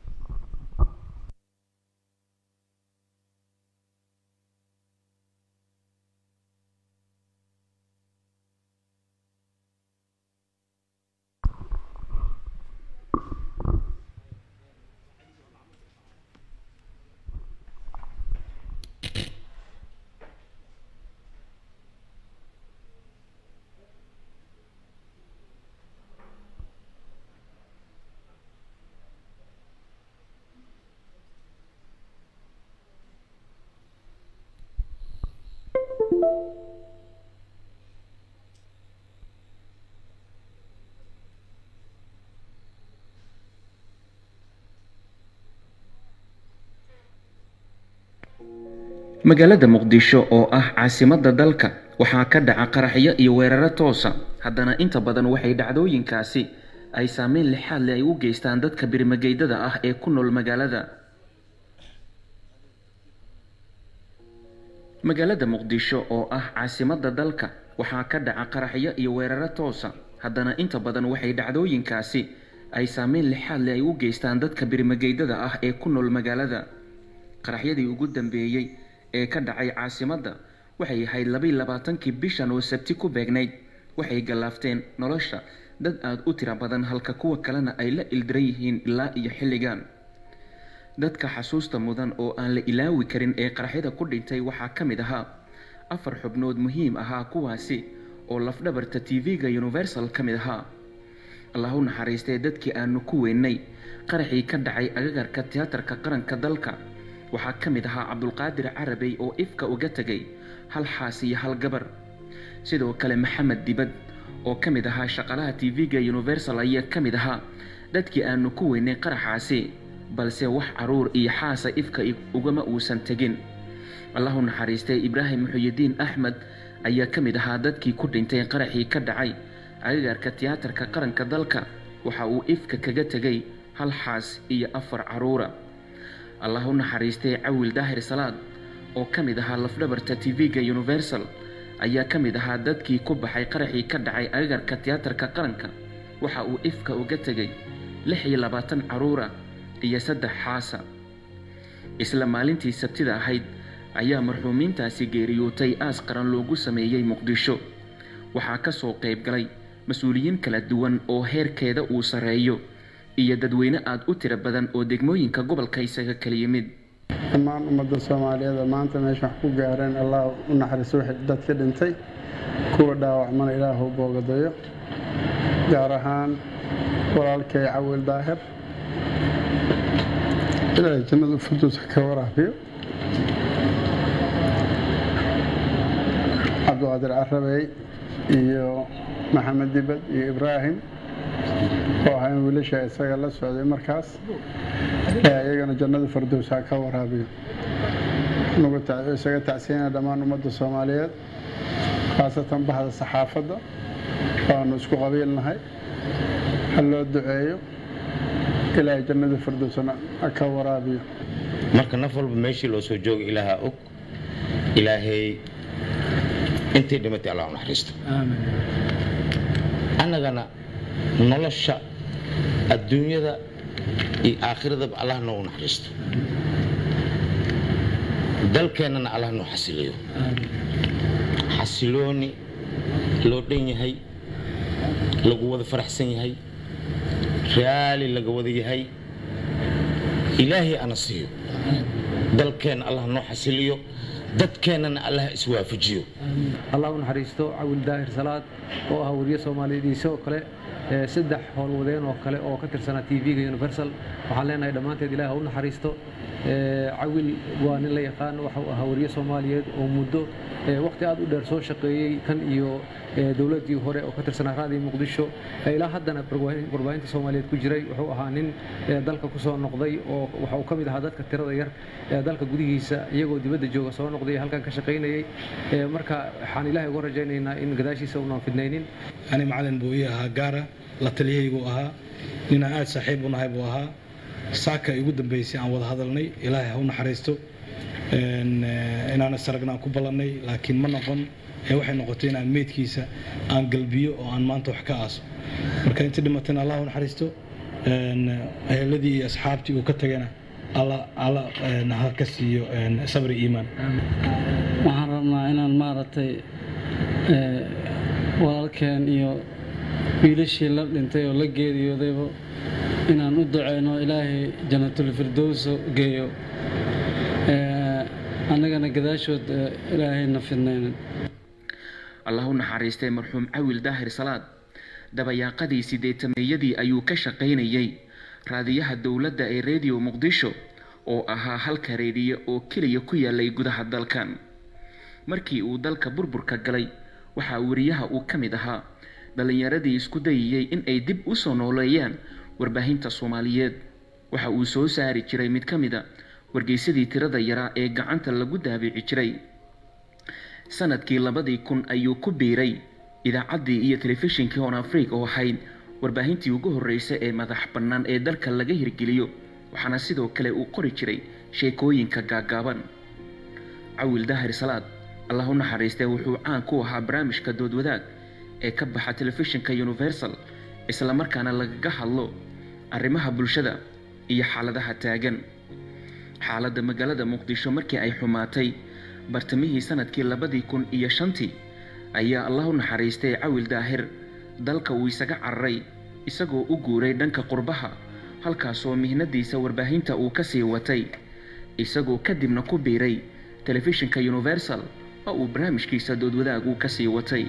Speaker 8: magaalada muqdisho oo ah caasimadda dalka waxaa ka dhaca qaraxyo iyo weeraro toosa haddana inta badan waxay dhacdooyinkaasi ay saameyn lixaad leh ay u geystaan dadka birmageydada ah ee ku nool magaalada magaalada muqdisho oo ah caasimadda dalka waxaa ka dhaca qaraxyo iyo weeraro toosa haddana inta badan waxay dhacdooyinkaasi ay saameyn lixaad leh ay u geystaan dadka birmageydada ah ee ku nool magaalada qaraxyadii ugu dambeeyey ee ka dhacay caasimadda waxay ahayd laba iyo labaatankii bishan oo sabti ku beegnayd waxay galaafteen nolosha dad aada u tiro badan halka kuwa kalena ay la ildiran yihiin ilaa iyo xilligan dadka xasuusta mudan oo aan la ilaawi karin ee qaraxyada ku dhintay waxaa ka mid ahaa afar xubnood muhiim ahaa kuwaasi oo lafdhabarta t v-ga universal ka mid ahaa allah u naxariistay dadkii aanu ku weynay qaraxii ka dhacay agagarka tiyaatarka qaranka dalka waxaa ka mid ahaa cabdulqaadir carabey oo ifka uga tegay hal xaas iyo hal gabar sidoo kale maxamed dibad oo ka mid ahaa shaqalaha t v-ga universal ayaa ka mid ahaa dadkii aanu ku weynay qaraxaasi balse wax caruur iyo xaasa ifka ugama uusan tegin allah u naxariistay ibraahim muxuyidiin axmed ayaa ka mid ahaa dadkii ku dhintay qaraxii ka dhacay agagarka tiyaatarka qaranka dalka waxa uu ifka kaga tegay hal xaas iyo afar caruura allah u naxariistay cawil daahir salaad oo ka mid ahaa lafdhabarta t v-ga universal ayaa ka mid ahaa dadkii ku baxay qaraxii ka dhacay agagarka tiyaatarka qaranka waxa uu ifka uga tegay lix iyo labaatan caruura iyo saddex xaasa isla maalintii sabtida ahayd ayaa marxuumiintaasi geeriyootay aas qaran loogu sameeyey muqdisho waxaa ka soo qayb galay mas-uuliyiin kala duwan oo heerkeeda uu sareeyo iyo dadweyne aada u tiro badan oo degmooyinka gobolka isaga kala yimid
Speaker 9: dhammaan ummadda soomaaliyeed maanta meesha wax ku gaareen allah u naxariiso wixii dadka dhintay kuwa dhaawacmana ilaahu boogadayo gaar ahaan walaalkay cawil daahir ilaahay jannada firdaws ka waraabiyo cabdulqaadir carabey iyo maxamed dibad iyo ibraahim oo ahaa in wiilasha isaga la socday markaas iyagana jannada firdaws ka waraabiyo nagu isaga tacsiinaya dhammaan ummadda soomaaliyeed khaasatan bahda saxaafadda waanu isku qabiilnahay ha loo duceeyo ilaahay jannada firdowsana ha ka waraabiyo
Speaker 10: marka naf walba meeshii loo soo joogo ilaaha og ilaahay intii dhimatay allah u naxariisto
Speaker 11: aamin
Speaker 10: annagana nolosha adduunyada iyo aakhiradaba allah noo naxariisto dalkeennana allah noo xasiliyo xasilooni loo dhan yahay lagu wada faraxsan yahay raali laga wada yahay ilaahay ana siiyo dalkeenna allah noo xasiliyo dadkeennana allah iswaafajiyo
Speaker 7: allah u naxariisto cawil daahir salaad oo ah wariye soomaaliyeed iyo sidoo kale saddex howlwadeen oo kale oo ka tirsanaa t v-ga universal waxaan leenahay dhammaanteed ilaah ha u naxariisto cawil waa nin la yaqaan waxa uu ahaa wariye soomaaliyeed oo muddo waqti aad u dheer soo shaqeeyey kan iyo dowladdii hore oo ka tirsanaa raadiyo muqdisho ilaa haddana warbaahinta soomaaliyeed ku jiray wuxuu ahaa nin dalka ku soo noqday oo waxa uu ka mid ahaa dadka tirada yar ee dalka gudihiisa iyagoo dibadda jooga soo noqday halkan ka shaqaynayay marka waxaan ilaahay uga rajaynaynaa in gadaashiisa unaan fidnaynin
Speaker 3: ani macalin buu ii ahaa gaara la taliyahaygu ahaa ninaan aad saaxiib u nahay buu ahaa saaka igu dambeysay aan wada hadalnay ilaahay ha u naxariisto inaan isaragna aan ku ballannay laakiin ma noqon ee waxay noqotay inaan meydkiisa aan galbiyo oo aan maanta wax ka aaso marka intii dhimatayna allah u naxariisto eheladii iyo asxaabtii uu ka tagayna alla ha ka siiyo sabri iimaan
Speaker 11: waxaan rabnaa inaan maaragtay walaalkeen iyo wiilashii la dhintay oo la geeriyoodayba inaan u duceyno ilaahay jannatul firdows geeyo annagana gadaashood ilaahayna fidnaynin
Speaker 8: allah u naxariistay marxuum cawil daahir salaad dabayaaqadii sideetameeyadii ayuu ka shaqaynayay raadiyaha dowladda ee radio muqdisho oo ahaa halka reediyo oo keliya ku yaalay gudaha dalkan markii uu dalka burburka galay waxaa wariyaha uu ka mid ahaa dhalinyaradii isku dayayay in ay dib u soo nooleeyaan warbaahinta Soomaaliyeed waxa uu soo saari jiray mid ka mid ah wargeysadii tirada yaraa ee gacanta lagu daabici jiray sanadkii labadii kun ayuu ku biiray idaacaddii iyo telefishinkii Horn Africa oo ahayd warbaahintii ugu horeysay ee madax bannaan ee dalka laga hirgeliyo waxaana sidoo kale uu qori jiray sheekooyinka gaagaaban cawil daahir salaad allah u naxariistay wuxuu caan ku ahaa barnaamijka dood wadaag ee ka baxa telefishinka Universal isla markaana laga hadlo arrimaha bulshada iyo xaaladaha taagan xaaladda magaalada Muqdisho markii ay xumaatay bartamihii sanadkii labadii kun iyo shantii ayaa allah u naxariistay cawil daahir dalka uu isaga cararay isagoo u guuray dhanka qurbaha halkaasoo mihnadiisa warbaahinta uu ka sii watay isagoo kadibna ku biiray telefishinka Universal oo uu barnaamijkiisa dood wadaag uu ka sii watay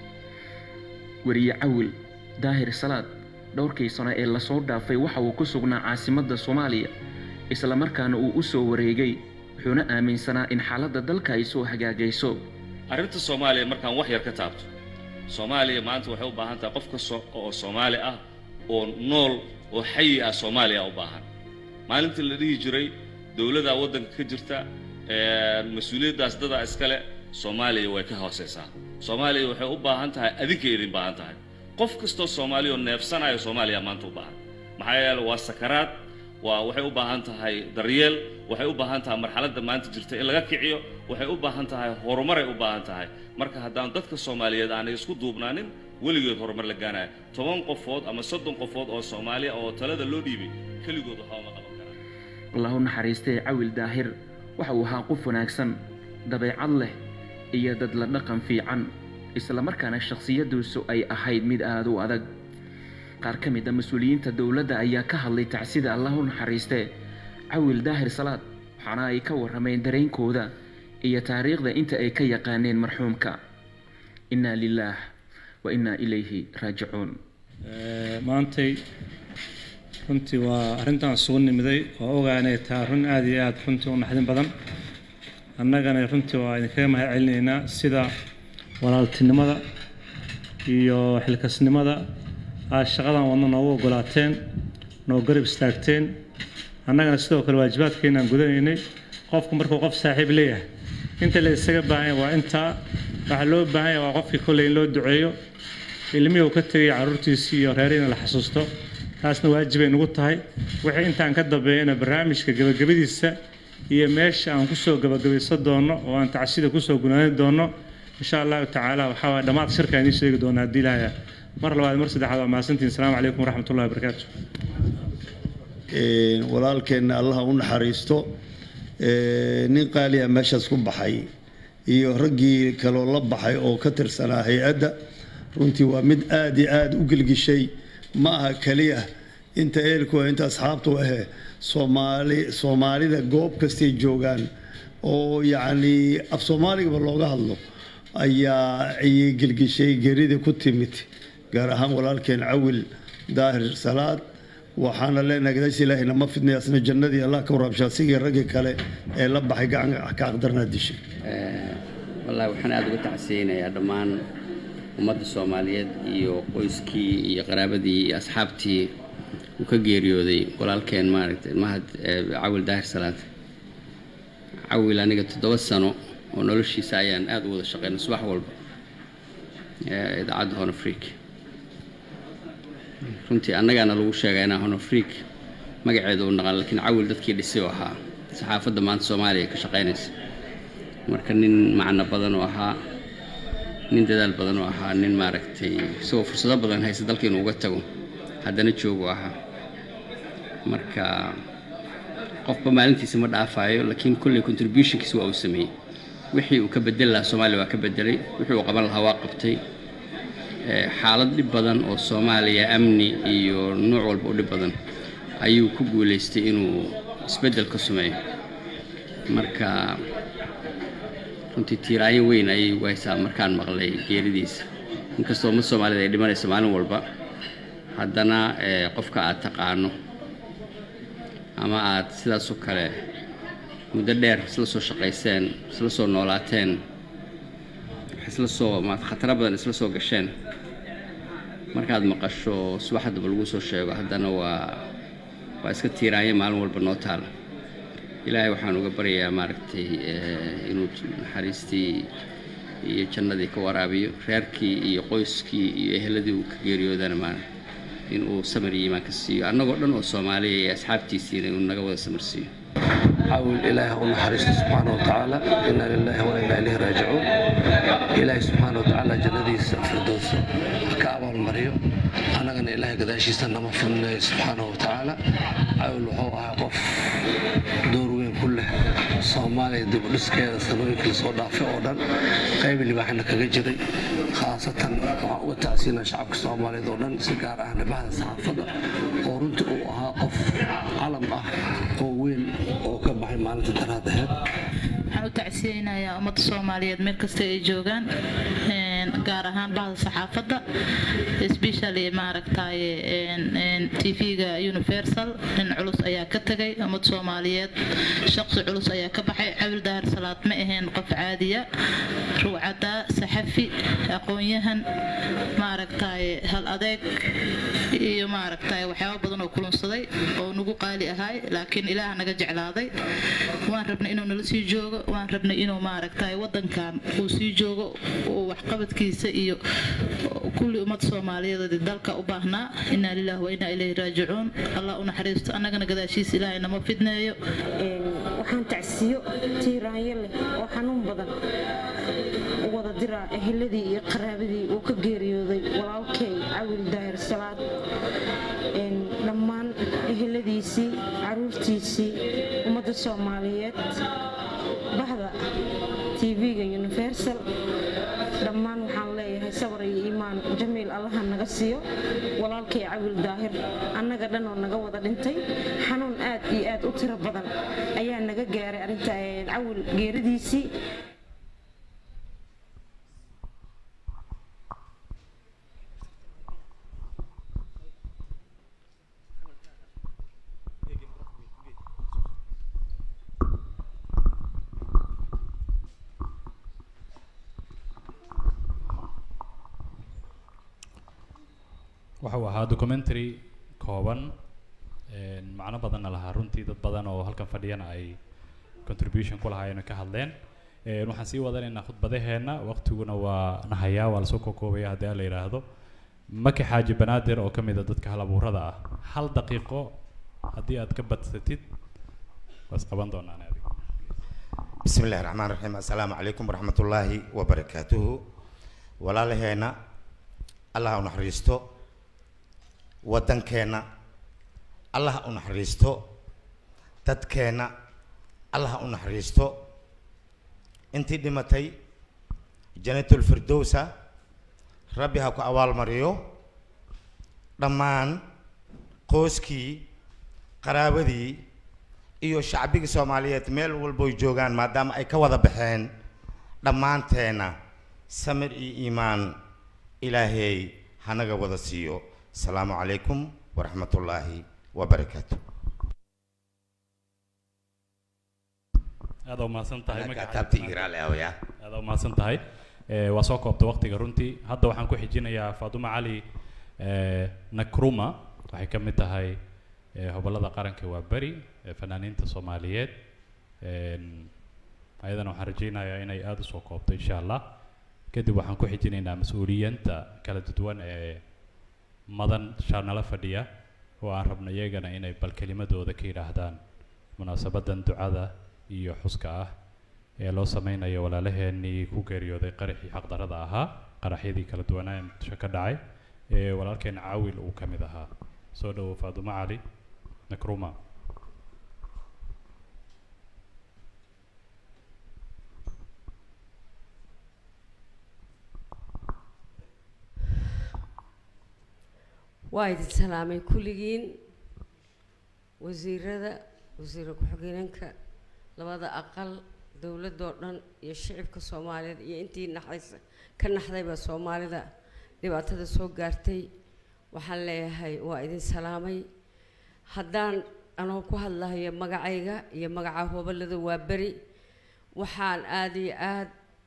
Speaker 8: wariye cawil daahir salaad dhowrkii sano ee la soo dhaafay waxa uu ku sugnaa caasimadda Soomaaliya isla markaana uu u soo wareegay wuxuuna aaminsanaa in xaaladda dalka ay soo hagaagayso
Speaker 12: arrinta Soomaaliya markaan wax yar ka taabto Soomaaliya maanta waxay u baahan tahay qof kasta oo Soomaali ah oo nool oo xay ah Soomaaliya u baahan maalintii la dhigi jiray dawladda waddanka ka jirta ee mas'uuliyadaas dada iskale Soomaaliya way ka hooseysaa Soomaaliya waxay u baahan tahay adinka idin baahan tahay qof kasta Soomaali oo neefsanayo Soomaaliya maanta u baahan maxaa yeelay waa sakaraad waa waxay u baahan tahay daryeel waxay u baahan tahay marxaladda maanta jirta in laga kiciyo waxay u baahan tahay horumar ay u baahan tahay marka haddaan dadka Soomaaliyeed aan isku duubnaanin weligood horumar la gaanayo toban qofood ama soddon qofood oo Soomaali oo talada loo dhiibay kaligood waxa ma qaban karaan
Speaker 8: allah u naxariistay cawil daahir waxa uu ahaa qof wanaagsan dabeecad leh iyo dad la dhaqan fiican isla markaana shakhsiyadiisu ay ahayd mid aad u adag qaar ka mid ah mas'uuliyiinta dawladda ayaa ka hadlay tacsida allah u naxariistay cawil daahir salaad waxaana ay ka warrameen dareenkooda iyo taariikhda inta ay ka yaqaaneen marxuumka inna lillaah wa inna ilayhi raajicuun
Speaker 13: maantay runtii waa arrintan soo nimiday oo ogaanay taa run aad iyo aad runtii u naxdin badan annagana runtii waa idinkaga mahad celinaynaa sida walaaltinimada iyo xilkasnimada aad shaqadan wadna noogu ogolaateen noo garab istaagteen annagana sidoo kale waajibaadkeenaan gudanaynay qofku markuu qof saaxiib leeyahay inta la isaga baahan yahay waa intaa waxaa loo baahan yahay waa qofkii kolley in loo duceeyo ilmihii uu ka tegay carruurtiisii iyo reerihiina la xasuusto taasna waajibay nagu tahay wixii intaan ka dambeeyana barnaamijka gabagabadiisa iyo meesha aan kusoo gabagabaysan doono oo aan tacsida kusoo gunaani doono insha allahu tacaala waxaa waay dhammaad shirka idiin sheegi doona haddii ilaahay mar labaad mar saddexaad waa mahadsantihin asalaamu calaykum waraxmatullahi wabarakaatu
Speaker 14: walaalkeenna allaha u naxariisto nin qaaliya meeshaas ku baxay iyo raggii kaloo la baxay oo ka tirsanaa hay-adda runtii waa mid aad iyo aad u gelgishay ma aha keliya inta eelku inta asxaabtu ahe soomaali soomaalida goob kastay joogaan oo yacni af soomaaligaba looga hadlo ayaa ayay gelgishay geeridii ku timid gaar ahaan walaalkeen cawil daahir salaad waxaana leenahay gadaasha ilaahay nama fidnay asna jannadii allah ka waraabshaa sigii raggii kale ee la baxay gacan ka aqdarnaa dishay
Speaker 15: wallahi waxaan aad uga tacsiyeynayaa dhammaan ummadda soomaaliyeed iyo qoyskii iyo qaraabadii iyo asxaabtii uu ka geeriyooday walaalkeen maaragtay mahad cawil daahir salaad cawil aniga toddoba sano oo noloshiisa ayaan aad u wada shaqeynay subax walba idaacadda Horn Africa runtii annagaana lagu sheegay inaan Horn Africa magaceedu uu naqan laakiin cawil dadkii dhisay oo ahaa saxaafadda maanta Soomaaliya ka shaqeynaysa marka nin macna badan oo ahaa nin dadaal badan oo ahaa nin maaragtay isagoo fursado badan haysta dalka inuu uga tago haddana joogo ahaa marka qofba maalintiisa ma dhaafayo laakiin kulli contributionkiisa waa uu sameeyey wixii uu ka bedeli lahaa Soomaaliya waa ka bedelay wixii uu qaban lahaa waa qabtay xaalad dhib badan oo Soomaaliya amni iyo nooc walba u dhib badan ayuu ku guuleystay inuu isbedel ka sameeyo marka runtii tiiraayo weyn ayay ugu haysaa markaan maqlay geeridiisa inkastoo ummadda Soomaalida ay dhimanayso maalin walba haddana qofka aad taqaano ama aad sidaas oo kale muddo dheer isla soo shaqayseen isla soo noolaateen isla soo ma khataro badan isla soo gasheen markaad maqasho subaxdaba lagu soo sheego haddana waa waa iska tiiraayo maalin walba noo taala ilaahay waxaan uga baryayaa maaragtay inuu naxariistii iyo jannadii ka waraabiyo reerkii iyo qoyskii iyo eheladii uu ka geeriyoodana maaragtay inuu samir iyo iimaan ka siiyo annagoo dhan oo Soomaaliya iyo asxaabtiisiina inuu naga wada samir siiyo
Speaker 16: حاول إله ونحرسه سبحانه وتعالى إنا لله وإنا إليه راجعون إله سبحانه وتعالى جندي فردوس كعب المريو أنا أن إله قداشي سنة مفن سبحانه وتعالى حاول هو قف دور وين كله صومالي دب رزق سنوي كل صودا في أردن قيم اللي بحنا كجدي خاصة وتأسينا شعب الصومالي دورن سكار أهل بعض الصحافة ورنت وها قف علم أه وين وكبحي مالك الدراد هاد
Speaker 17: waxaan u tacsiyeynayaa ummadda Soomaaliyeed meel kasta ay joogaan een gaar ahaan bahda saxaafadda especially maaragtay een T V-ga Universal in culus ayaa ka tagay ummadda Soomaaliyeed shaqsi culus ayaa ka baxay Cawil Daahir Salaad ma ahayn qof caadiya ruucada saxafi aqoon-yahan maaragtay hal adeeg iyo maaragtay waxyaabo badan oo kulunsaday oo nagu qaali ahay laakiin Ilaaha naga jeclaaday waan rabnay inuu nala sii joogo waan rabnay inuu maaragtay wadankan uu sii joogo oo wax qabadkiisa iyo kulli ummadda Soomaaliyeed dalka u baahnaa inna lillahi wa inna ilayhi raaji'uun Allah u naxariisto annagana gadaashiis Ilaahay nama fidneeyo
Speaker 18: waxaan tacsiyo tiiraanyo leh oo xanuun badan wada dira eheladii iyo qaraabadii uu ka geeriyooday walaalkay Cawil Daahir Salaad in dhammaan eheladiisii caruurtiisii ummadda Soomaaliyeed bahda T V-ga Universal dhammaan waxaan leeyahay sabar iyo iimaan jamiil Allah naga siiyo walaalkay Cawil Daahir annaga dhan oo naga wada dhintay xanuun aad iyo aad u tiro badan ayaa naga gaaray arinta Cawil geeridiisii
Speaker 2: wuxuu ahaa documentary kooban macno badanna lahaa runtii dad badan oo halkan fadhiyana ay contribution ku lahaayeen ka hadleen waxaan sii wadanaynaa khudbadaheena waqtiguna waa nahayaa waa la soo koobaya haddii la yiraahdo maki xaaji banaadir oo ka mid ah dadka hal abuurada ah hal daqiiqo haddii aad ka badsatid waas qaban doonaan adiga
Speaker 19: بسم الله الرحمن الرحيم السلام عليكم ورحمة الله وبركاته ولا لهنا الله نحرسته ودن كنا الله نحرسته تد كنا الله نحرسته انت دمتي جنة الفردوس ربي هاكو أول مريو دمان قوسكي قرابدي iyo shacbiga Soomaaliyeed meel walba ay joogaan maadaama ay ka wada baxeen dhamaanteena samir iyo iimaan ilaahay hanaga wada siiyo salaamu calaykum waraxmatullaahi wabarakaatuh
Speaker 2: aad u maasan tahay
Speaker 19: ma katabti igraal awaya
Speaker 2: aad u maasan tahay ee waa soo koobta waqtiga runtii hadda waxaan ku xijinayaa Faaduma Cali ee Nakruma waxay ka mid tahay hobolada qaranka waa bari fanaaniinta Soomaaliyeed een ayadana waxaan rajaynayaa inay aad u soo koobto insha Allah kadib waxaan ku xijinaynaa mas'uuliyiinta kala duwan ee madan shaanala fadhiya oo aan rabno iyagana inay bal kelimadooda ka yiraahdaan munaasabadan ducada iyo xuska ah ee loo sameynayo walaalaheenii ku geeriyooday qaraxii xaqdarada ahaa qaraxyadii kala duwanaa ee Muqdisho ka dhacay ee walaalkeen Caawil uu ka mid ahaa soo dhawo Faaduma Cali Nakruma
Speaker 20: وايد سلامي كلين وزيرة وزير كحجينك لبعض أقل دولة دورن يشعب كصومالي ينتي نحس كنحضي بصومالي ذا دبعت هذا سوق قرتي وحلي هاي وايد سلامي haddaan anoo ku hadlahayo magacayga iyo magaca hobalada waa bari waxaan aad iyo aad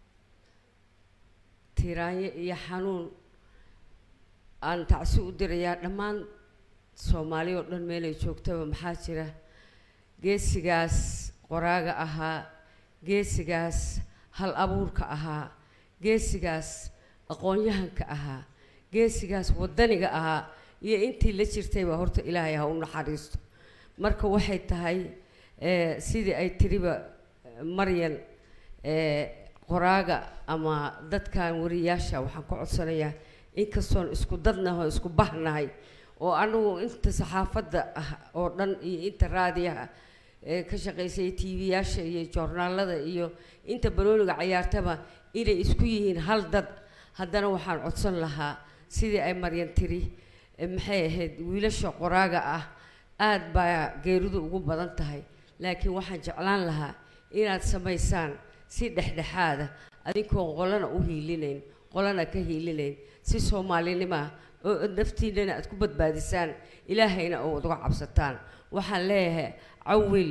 Speaker 20: tiraanye iyo xanuun aan tacsi u dirayaa dhammaan Soomaaliya oo dhan meel ay joogtaba maxaa jira geesigaas qoraaga ahaa geesigaas hal abuurka ahaa geesigaas aqoon-yahanka ahaa geesigaas wadaniga ahaa iyo intii la jirtay baa horta Ilaahay ha u naxariisto marka waxay tahay ee sidii ay tiriba Maryan ee qoraaga ama dadkan wariyaasha waxaan ku codsanayaa in kastoon isku dadnahay oo isku bahnahay oo anu inta saxaafadda oo dhan iyo inta raadiyaha ee ka shaqeysay T V-yaasha iyo joornaalada iyo inta balooniga ciyaartaba inay isku yihiin hal dad haddana waxaan codsan lahaa sidii ay Maryan tiri maxay ahayd wiilasha qoraaga ah aad baa geeridu ugu badan tahay laakiin waxaan jeclaan lahaa inaad samaysaan si dhexdhexaada adinkoo qolana u hiilinayn qolana ka hiilinayn si Soomaalinimo oo naftiinana aad ku badbaadisaan ilaahayna oo uga cabsataan waxaan leeyahay Caawil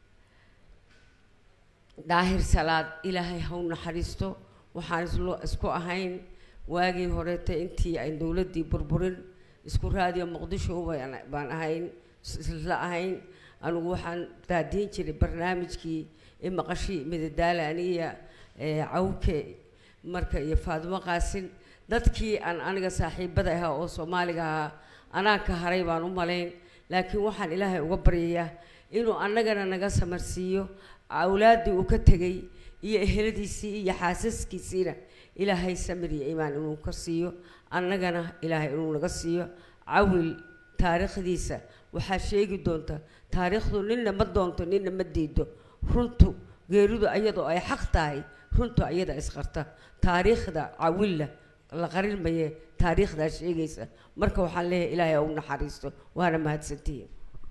Speaker 20: daahir salaad ilaahay ha u naxariisto waxaan isku ahayn waagii horeeta intii ay dawladdii burburin isku raadiyo Muqdisho baan ahayn isla ahayn anigu waxaan daadiin jiray barnaamijkii ee maqashii midadaala aniga ee Cawke marka iyo Faaduma Qaasin dadkii aan aniga saaxiibada ahaa oo Soomaaliga ahaa anaa ka haray baan u malayn laakiin waxaan Ilaahay uga baryayaa inuu annagana naga samarsiiyo awlaadii uu ka tagay iyo eheladiisii iyo xaasaskiisiina Ilaahay samir iyo iimaan inuu ka siiyo annagana Ilaahay inuu naga siiyo Caawil taariikhdiisa waxa sheegi doonta taariikhdu ninna ma doonto ninna ma diido runtu geeridu ayadoo ay xaq tahay runtu ayada isqarta taariikhda Caawil la qarin maye taariikhda sheegaysa marka waxaan leeyahay Ilaahay uu naxariisto waana mahadsantihiin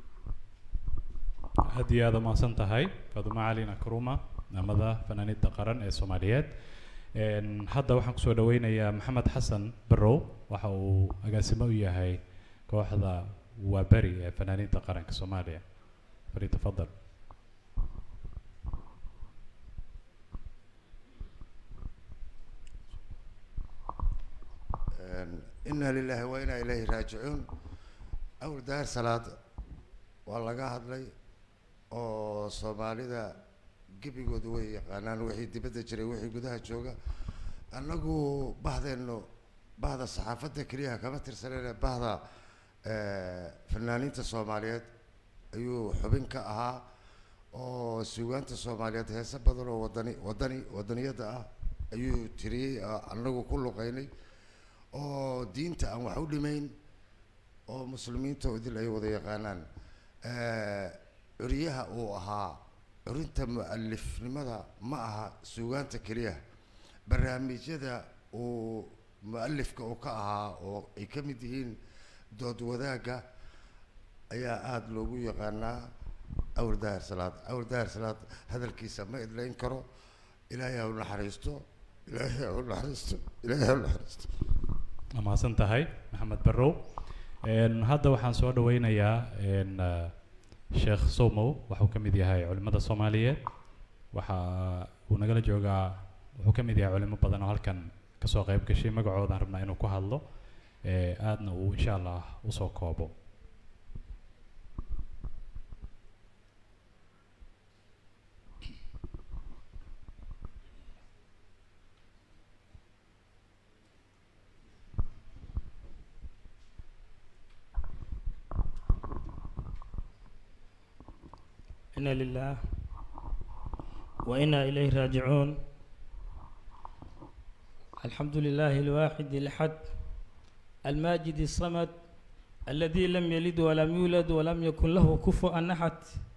Speaker 2: هدي هذا ما سنتهاي فاطمة علي نكرومة نمذا فنانية قرن الصوماليات هذا وحنا كسر دوينا يا محمد حسن برو وحو أجاسمه ويا هاي كواحدة وبري فنانية قرن الصومالية فريد تفضل
Speaker 21: إنا لله وإنا إليه راجعون أول دار صلاة والله قاعد لي oo Soomaalida gibigooda way yaqaanaan wixii dibadda jiray wixii gudaha jooga annagu baxdeeno bahda saxaafadda keliyaha kama tirsanayna bahda fanaaniinta soomaaliyeed ayuu xubin ka ahaa oo suugaanta soomaaliyeed heese badan oo wadani wadani wadaniyada ah ayuu tiriyey anagu ku luqeynay oo diinta aan wax u dhimayn oo muslimiinta idil ay wada yaqaanaan curiyaha uu ahaa curinta mu'alifnimada ma aha suugaanta keliya barnaamijyada uu mu'alifka uu ka ahaa oo ay ka mid yihiin dood wadaagga ayaa aada loogu yaqaanaa awr daahir salaad awr daahir salaad hadalkiisa ma idlayn karo ilaahay ha u naxariisto ilaahay ha u naxariisto ilaahay ha u naxariisto
Speaker 2: waa mahadsan tahay maxamed barrow hadda waxaan soo dhaweynayaa sheekh somow waxuu ka mid yahay culimada soomaaliyeed waxa uu nagala joogaa wuxuu ka mid yahay culimo badan oo halkan kasoo qayb gashay magacoodaan rabnaa inuu ku hadlo aadna uu insha allah usoo koobo
Speaker 1: إنا لله وإنا إليه راجعون الحمد لله الواحد الأحد الماجد الصمد الذي لم يلد ولم يولد ولم يكن له كفوا أحد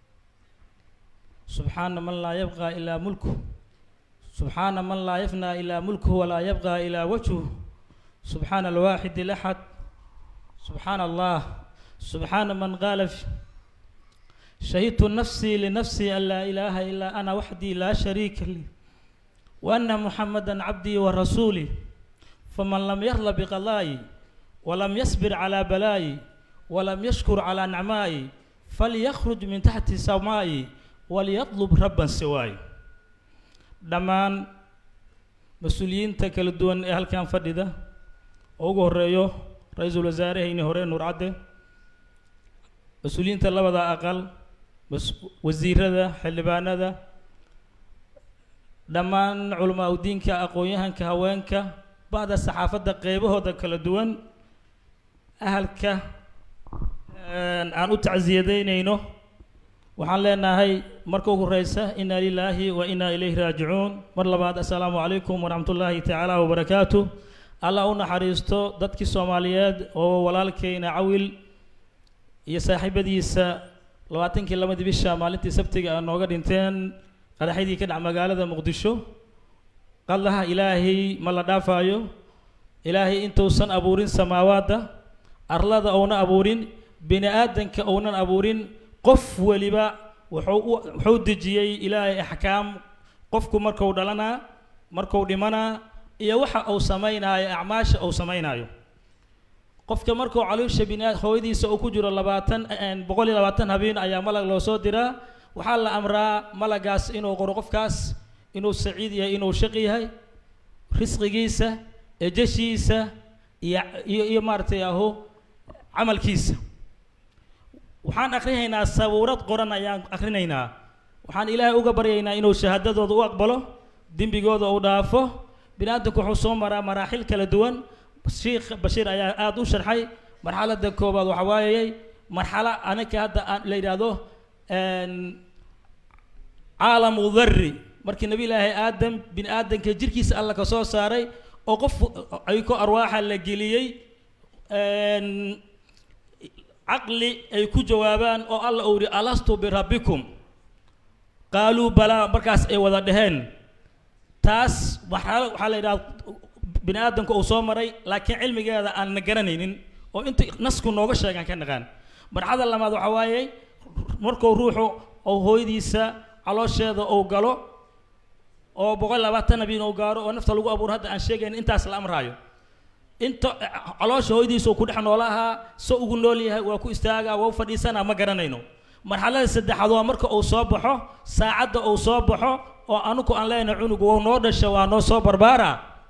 Speaker 1: سبحان من لا يبقى إلا ملكه سبحان من لا يفنى إلا ملكه ولا يبقى إلا وجهه سبحان الواحد الأحد سبحان الله سبحان من قال في شهدت نفسي لنفسي أن لا إله إلا أنا وحدي لا شريك لي وأن محمدا عبدي ورسولي فمن لم يرضى بقضائي ولم يصبر على بلائي ولم يشكر على نعمائي فليخرج من تحت سمائي وليطلب ربا سواي دمان مسؤولين تكالدون أهل كان فردة أوجه الرئيو رئيس الوزراء هنا هورين نور عده مسؤولين تلبدا أقل وزير هذا حلبان هذا دمان علماء الدين كأقوياء كهوان ك بعد الصحافة قيبه هذا كالدون أهل ك أن أتعزيدين إنه وحلنا هاي مركوك الرئيسة إنا لله وإنا إليه راجعون مرلا بعد السلام عليكم ورحمة الله تعالى وبركاته الله أن حريستو ضدك الصوماليات وولالكين عويل iyo saaxiibadiisa labaatankii labadii bisha maalintii sabtiga aan nooga dhinteen qaraxidii ka dhac magaalada muqdisho qalaha ilaahay ma la dhaafaayo ilaahay intuusan abuurin samaawaadda arlada oona abuurin bini aadanka oonan abuurin qof waliba wuxuu wuxuu dejiyey ilaahay axkaam qofku markuu dhalanaa markuu dhimanaa iyo waxa uu samaynayo acmaasha uu samaynayo qofka markuu caloosha binaad hooyadiisa uu ku jiro labaatan boqol iyo labaatan habeen ayaa malag loo soo diraa waxaa la amraa malagaas inuu qoro qofkaas inuu saciid yahay inuu shaqi yahay risqigiisa ejashiisa iyo iyo iyo maartay aho camalkiisa waxaan akrinaynaa sabuurad qoran ayaan akrinaynaa waxaan ilaahay uga baryaynaa inuu shahaadadooda u aqbalo dembigooda uu dhaafo binaadamku wuxuu soo maraa maraaxil kala duwan الشيخ بشير أيا آدو شرحي مرحلة دكوبا وحوايي مرحلة أنا كهذا ليرادو عالم ذري مركي نبي الله آدم بن آدم كجركي سأل لك صوص ساري أوقف أيكو أرواح الجليي عقلي أيكو جوابان أو الله أوري ألستو بربكم قالوا بلا مركز أي وذا دهن تاس مرحلة مرحلة بني آدم كأو صومري لكن علمي هذا أنا نجرنين أو أنت نسكو نوغش كان كان نغان مرحلة لما ذو حوايي مركو روحه أو هو يديسا على شيء أو قالوا أو بقول لبعتنا بين أو قارو ونفتح لقوا أبو هذا عن شيء إن أنت أصل أمر رايو أنت على شيء هو يديسا كل إحنا ولاها سو قلنا لي وكو استاجا وفدي سنة ما جرنينه مرحلة سد حضوا مركو أو صباحه ساعد أو صباحه أو أنكو أن لا ينعنق ونود الشوان أو صبر بارا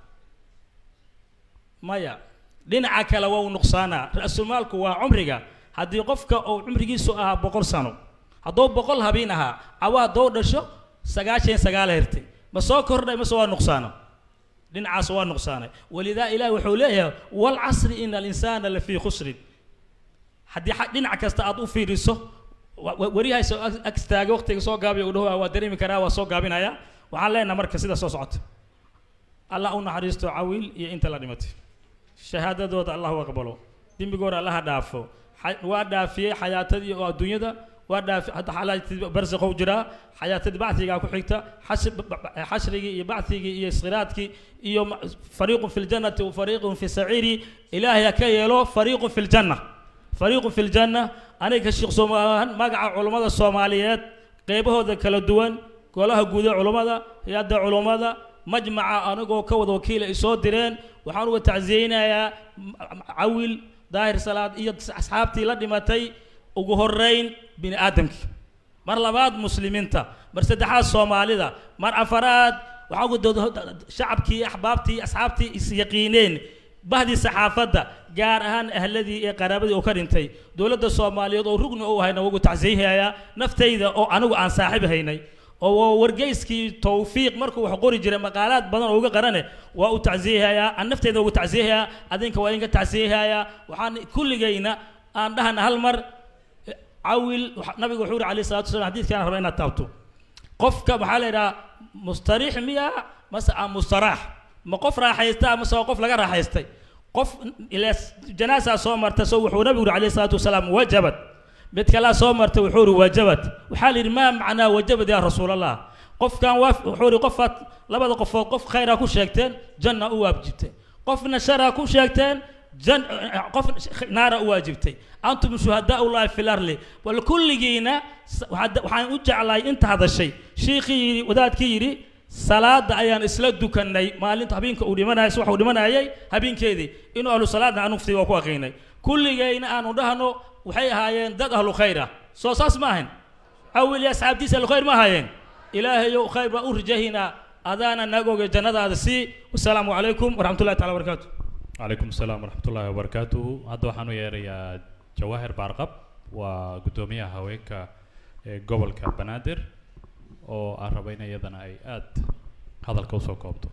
Speaker 1: مايا dhinaca kale waa nuqsaana ra'sul maalku waa umriga hadii qofka oo umrigiisu ah boqol sano hadoo boqol habeen aha awa doo dhasho sagaashan sagaal hertay ma soo kordhay ma soo nuqsaano dhinacaas waa nuqsaanay walidaa ilaahi wuxuu leeyahay walcasri ina alinsaana lafii khusrin haddii dhinac kasta aad u fiiriso wariyahayso ag istaaga waqtiga soo gaabiya uu dhaho waa dareemi karaa waa soo gaabinaya waxaan leenahay marka sida soo socota allah u naxariisto cawiil iyo inta la dhimatay shahaadadooda allah u aqbalo dembigooda allaha dhaafo waa dhaafiyey xayaatadii oo adduunyada waa dhaafi hadda xalaatadii barsaqow jiraa xayaatadii bacdigaa ku xigta xashrigii iyo bacdigii iyo isqiraadkii iyo fariiqun fi ljannati wa fariiqun fi saciiri ilaahay ha ka yeelo fariiqun fi ljanna fariiqun fi ljanna aniga sheekh soomaaliyan magaca culummada soomaaliyeed qeybahooda kala duwan golaha guud ee culummada hay-adda culummada majmaca anagoo ka wada wakiila ay soo direen waxaan uga tacsiyeynayaa cawil daahir salaad iyo asxaabtii la dhimatay ugu horeyn bini aadamkii mar labaad muslimiinta mar saddexaad soomaalida mar afaraad waxaa ugu shacabkii axbaabtii asxaabtii is yaqiineen bahdii saxaafadda gaar ahaan ahladii ee qaraabadii oo ka dhintay dowladda soomaaliyeed oo rugni u ahayna ugu tacsiyeynayaa naftayda oo anigu aan saaxiib haynay oo wargeyskii tawfiiq markuu wax qori jiray maqaalaad badan oo uga qarane waa u tacsiyayaa aan nafteyda ugu tacsiyayaa adinka waa inka tacsiyayaa waxaan kulligayna aan dhahana hal mar cawil nabiga wuxuu yiri calayhi salaatu wasalaam xadiidkan raba inaad taabto qofka waxaa la yidhaha mustariix miya mase aan mustaraax ma qof raaxaysta mase waa qof laga raaxaystay qof ilaa janaasaa soo marta soo wuxuu nabigu yiri calayhi salaatu wasalaam wajabad mid kala soo martay wuxuu yiri wajabad waxa la yiri ma macnaa wajabad ya rasuulallah qofkan wuxuu yiri qofaad labada qofood qof khayra ku sheegteen janna u waajibtay qofna shara ku sheegteen jan qof naara u waajibtay antum shuhadaa allah fil arli wal kulligiina waxaan u jeclay inta hadashay sheekhi wadaadkii yiri salaada ayaan isla dukanay maalinta habeenka uu dhimanayay waxa uu dhimanayay habeenkeedii inuu ahlu salaadna aanu ftii waa ku aqeenay kulligayna aanu dhahno waxay ahaayeen dad ahlu khayra soo saas ma ahayn awil ya asxaabtiisa ahlu khayr ma ahaayeen ilaahay oo khayr baa u rajahina adaana nagooga jannadaada si wassalaamu calaykum waraxmatullahi taala wabarakaatu
Speaker 2: calaykum assalaam waraxmatullahi wabarakaatuhu hadda waxaan u yeerayaa jawaahir baarqab waa guddoomiyaha haweenka ee gobolka banaadir oo aan rabo in iyadana ay aad hadalka usoo koobto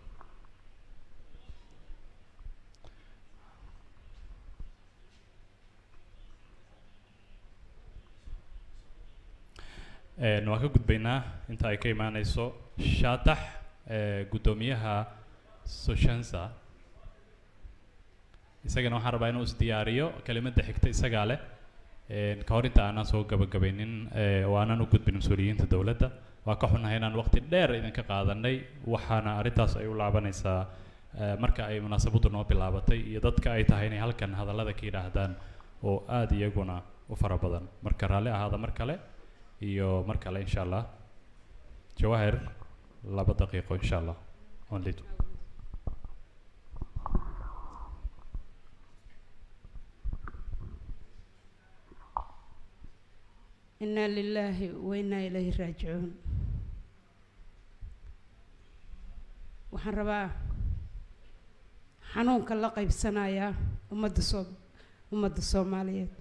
Speaker 2: waan ka gudbaynaa inta ay ka imaanayso shaatax guddoomiyaha soshansa isagana waxaan rabaa inuu isdiyaariyo kelimadda xigta isagaa leh ka hor inta aanaan soo gabagabaynin oo aanan u gudbin mas-uuliyiinta dowladda waa ka xunnahay inaan waqti dheer idinka qaadanay waxaana arrintaas ay u laabanaysaa marka ay munaasabaddu noo bilaabatay iyo dadka ay tahay inay halkan hadallada ka yidhaahdaan oo aada iyaguna u fara badan marka raalli ahaada mar kale iyo mar kale insha allah jawaahir laba daqiiqo insha allah only two.
Speaker 18: إنا لله وإنا إليه راجعون waxaan rabaa xanuunka la qaybsanaya ummadda soo ummadda Soomaaliyeed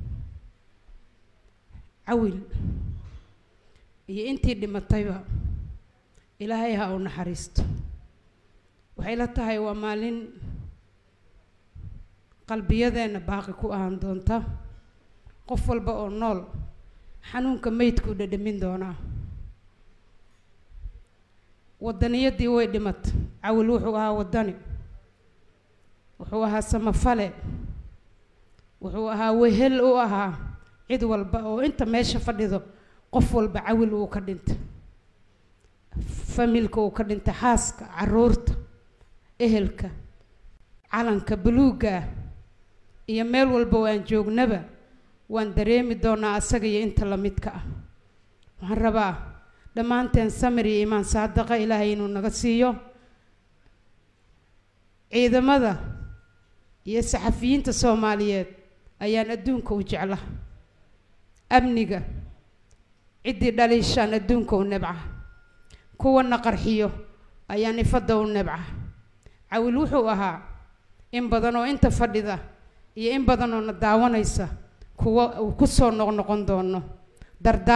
Speaker 18: cawil iyo intii dhimatayba ilaahay ha u naxariisto waxay la tahay waa maalin qalbiyadeena baaqi ku ahaan doonta qof walba oo nool xanuunka meydku dhadhamin doonaa wadaniyadii way dhimat cawil wuxuu ahaa wadani wuxuu ahaa samafale wuxuu ahaa wehel u ahaa cid walba oo inta meesha fadhido qof walba cawil uu ka dhintay familka uu ka dhintay xaaska caruurta ehelka calanka buluuga iyo meel walba waan joognaba waan dareemi doonaa asaga iyo inta la midka ah waxaan rabaa dhammaanteen samir iyo imaan saadaqa ilaahay inuu naga siiyo ciidamada iyo saxafiyiinta Soomaaliyeed ayaan adduunka u jeclaa amniga ciddii dhaliishaan adduunka u nabca kuwana qarxiyo ayaan ifada u nabca cawil wuxuu ahaa in badan oo inta fadhida iyo in badan oo na daawanaysa kuwa uu ku soo noqnoqon doono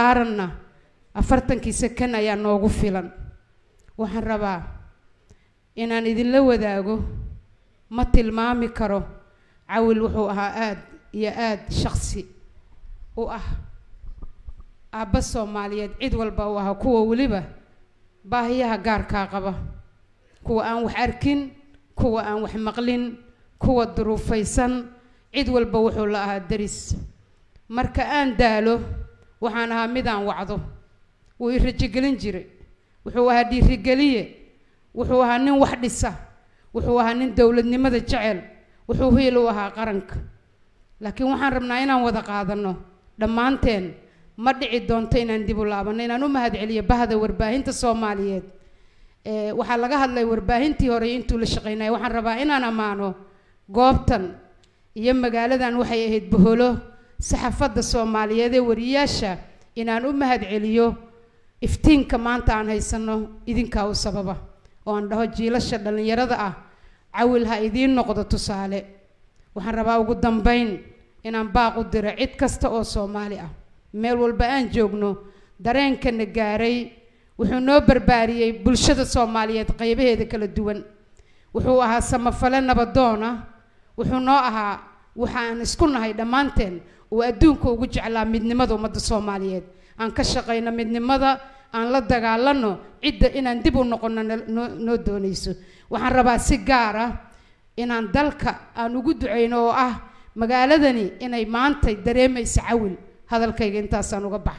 Speaker 18: dardaaranna afartankii sakan ayaa noogu filan waxaan rabaa
Speaker 4: inaan idinla wadaago ma tilmaami karo. Cawil wuxuu ahaa aad iyo aad shakhsi u ah aabba Soomaaliyeed, cid walba u ahaa, kuwa weliba baahiyaha gaarkaa qaba, kuwa aan wax arkin, kuwa aan wax maqlin, kuwa duruufaysan, cid walba wuxuu la ahaa daris. Marka aan daalo waxaan ahaa midaan wacdo, wuu i rajagelin jiray, wuxuu ahaa dhiirigeliye, wuxuu ahaa nin wax dhisa, wuxuu ahaa nin dowladnimada jecel, wuxuu hiil u ahaa qaranka. Laakiin waxaan rabnaa inaan wada qaadano dhammaanteen, ma dhici doonto inaan dib u laabano. Inaan u mahadceliyo bahda warbaahinta Soomaaliyeed. ee waxaa laga hadlay warbaahintii hore intuu la shaqeynay. Waxaan rabaa inaan amaano goobtan iyo magaaladan waxay ahayd boholo saxaafadda Soomaaliyeed ee wariyaasha, inaan u mahadceliyo iftiinka maanta aan haysano idinkaa u sababa, oo aan dhaho jiilasha dhalinyarada ah Cawil ha idiin noqdo tusaale. waxaan rabaa ugu dambeyn inaan baaq u diro cid kasta oo Soomaali ah, meel walba aan joogno, dareenkana gaaray wuxuu noo barbaariyay bulshada Soomaaliyeed qaybaheeda kala duwan. wuxuu ahaa samafale nabadoon ah, wuxuu noo ahaa waxaan isku nahay dhammaanteen oo adduunka ugu jeclaa midnimada ummadda Soomaaliyeed. aan ka shaqeyno midnimada, aan la dagaalano cidda inaan dib u noqono noo doonayso. waxaan rabaa si gaar ah inaan dalka aan ugu duceyno oo ah magaaladani inay maanta dareemayso Cawil. hadalkayga intaasaan uga bax.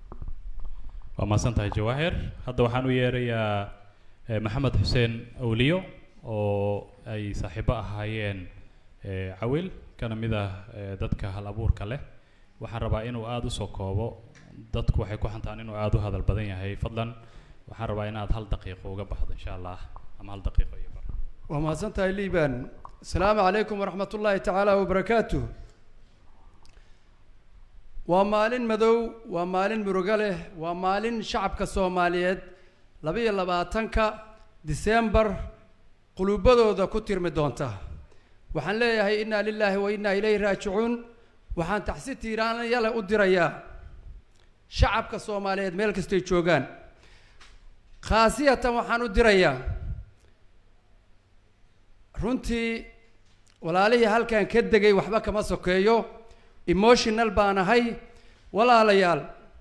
Speaker 2: waa maasantahay Jawaahir. hadda waxaan u yeerayaa Maxamed Xuseen Awliyo oo ay saaxiibo ahaayeen Cawil, kana mid ah dadka hal abuurka leh. waxaan rabaa inuu aad u soo koobo, dadku waxay ku xantaan inuu aad u hadal badan yahay. fadlan waxaan rabaa inaad hal daqiiqo uga baxdo insha Allah, ama hal daqiiqo iyo bar.
Speaker 22: waa mahadsantahay liibaan. asalaamu calaykum waraxmatullaahi tacaala wabarakaatuh. waa maalin madow, waa maalin murugo leh, waa maalin shacabka Soomaaliyeed labiyo labaatanka Diseembar qulubadooda ku tirmi doonta. waxaan leeyahay inna lilaahi wa inna ilayhi raajicuun. waxaan taxsi tiiraanayale u dirayaa shacabka Soomaaliyeed meel kastay joogaan. khaasiyatan waxaan u dirayaa runtii walaalihii halkan ka degay waxba kama sokeeyo, emotional baan ahay. walaalayaal,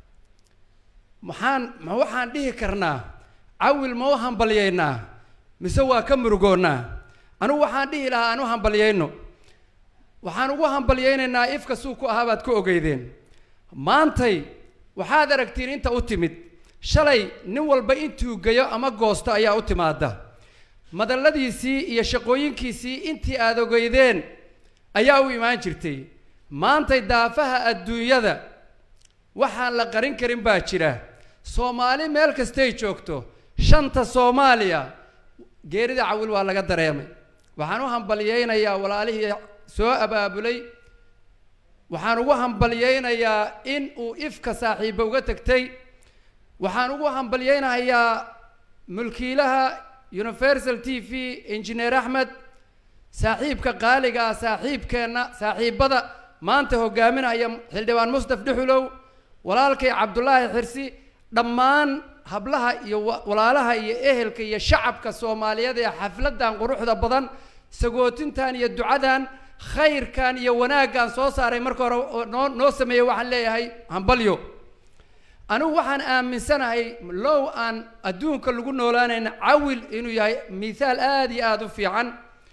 Speaker 22: maxaan ma waxaan dhihi karnaa Cawil ma u hambalyeynaa mise waa ka murugoonnaa? anigu waxaan dhihi lahaa aan u hambalyeyno. waxaan ugu hambalyeynaynaa ifka suu ku ahaa baad ku ogeydeen. maantay waxaad aragtiin inta u timid. shalay nin walba intuu geyo ama goosto ayaa u timaada. madalladiisii iyo shaqooyinkiisii intii aad ogeydeen ayaa u imaan jirtay. maantay daafaha adduunyada waxaan la qarin karin baa jira. Soomaali meel kastay joogto, shanta Soomaaliya geerida Cawil waa laga dareemay. waxaan u hambalyeynayaa walaalihii soo abaabulay. waxaan ugu hambalyeynayaa in uu ifka saaxiibo uga tagtay. waxaan ugu hambalyeynayaa mulkiilaha Universal T V Engineer Ahmed, saaxiibka qaaliga ah, saaxiibkeena saaxiibada maanta hogaaminaya xildhibaan Mustaf Dhuxulow, walaalkay Cabdullaahi Xirsi, dhammaan hablaha iyo walaalaha iyo ehelka iyo shacabka Soomaaliyeed ee xafladan quruxda badan, sagootintan iyo ducadan, khayrkan iyo wanaaggan soo saaray marka hore noo noo sameeyay. waxaan leeyahay hambalyo. anigu waxaan aaminsanahay low aan adduunka lagu noolaanayna Cawil inuu yahay misaal aad iyo aad u fiican.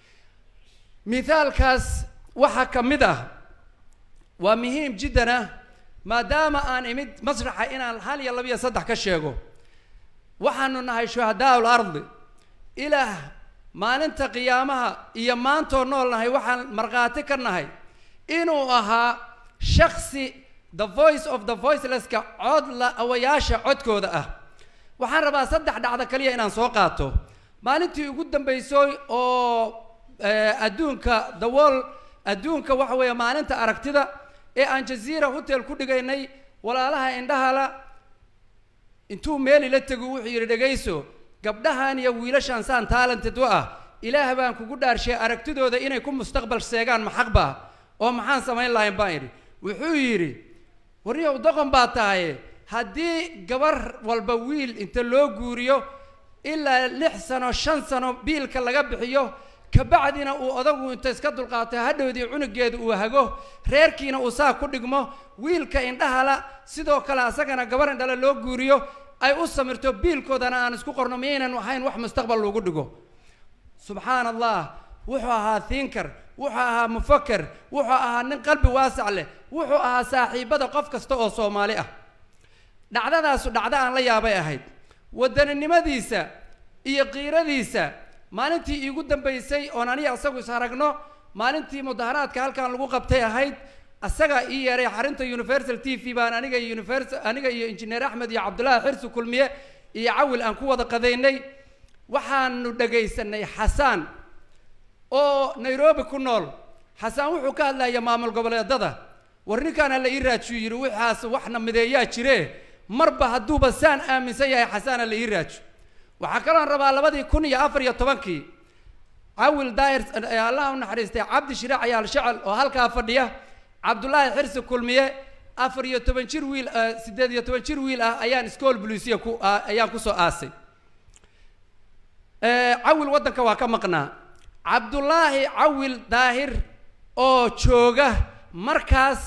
Speaker 22: misaalkaas waxa ka mid ah, waa muhiim jiddan ah, maadaama aan imid masraxa inaan hal iyo laba iyo saddex ka sheego. waxaanu nahay shuhadaa'ul ardi. ilaah maalinta qiyaamaha iyo maantoo nool nahay waxaan markhaati ka nahay inuu ahaa shakhsi the voice of the voicelesska, cod la awayaasha codkooda ah. waxaan rabaa saddex dhacdo kaliya inaan soo qaato. maalintii ugu dambeysay oo adduunka the wall adduunka waxa weeye maalinta aragtida ee aan Jazeera hotel ku dhigaynay, walaalaha indhahala intuu meel ila tago wuxuu yiri dhageyso, gabdhahan iyo wiilashan saan talented u ah, ilaah baan kugu dhaarshay aragtidooda inay ku mustaqbal sheegaan maxaqba oo maxaan samayn lahayn baan yiri. wuxuu yiri wariyo doqon baa tahay, haddii gabar walba wiil inta loo guuriyo ilaa lix sano shan sano biilka laga bixiyo kabacdina uu odagu inta iska dulqaatay hadhowdii cunugeedu uu hago reerkiina uu saa ku dhigmo wiilka indhahala sidoo kale asagana gabar indhala loo guuriyo ay u samirto biilkoodana aan isku qorno miyaynan ahayn wax mustaqbal loogu dhigo subxaan allah wuxuu ahaa thinker wuxuu ahaa mufaker wuxuu ahaa nin qalbi waasac leh wuxuu ahaa saaxiibada qof kasta oo soomaali ah dhacdadaasu dhacdo aan la yaabay ahayd wadaninimadiisa iyo qiiradiisa maalintii iigu dambaysay oon aniga asagu is aragno maalintii mudaharaadka halkan lagu qabtay ahayd asaga ii yeeray xarinta universal t v baan aniga iyo universal aniga iyo injineer axmed iyo cabdullaahi xirsi kulmiye iyo cawil aan ku wada qadaynay waxaanu dhagaysanay xasaan oo nairobi ku nool xasaan wuxuu ka hadlaya maamul goboleedada war ninkaan la ii raajiyo yiri waxaas waxna mideeyaa jire marba hadduuba saan aaminsan yahay xasaan la ii raajiyo waxaa kaloo rabaa labadii kun iyo afar iyo tobankii cawil daahir allah u naxariistay cabdi shiraac ayaal shacal oo halkaa fadhiya cabdullaahi xirsi kulmiye afar iyo toban jir wiil sideed iyo toban jir wiil ah ayaan iskool buluusiya ku ayaan kusoo aasay cawil waddanka waa ka maqnaa cabdullaahi cawil daahir oo jooga markaas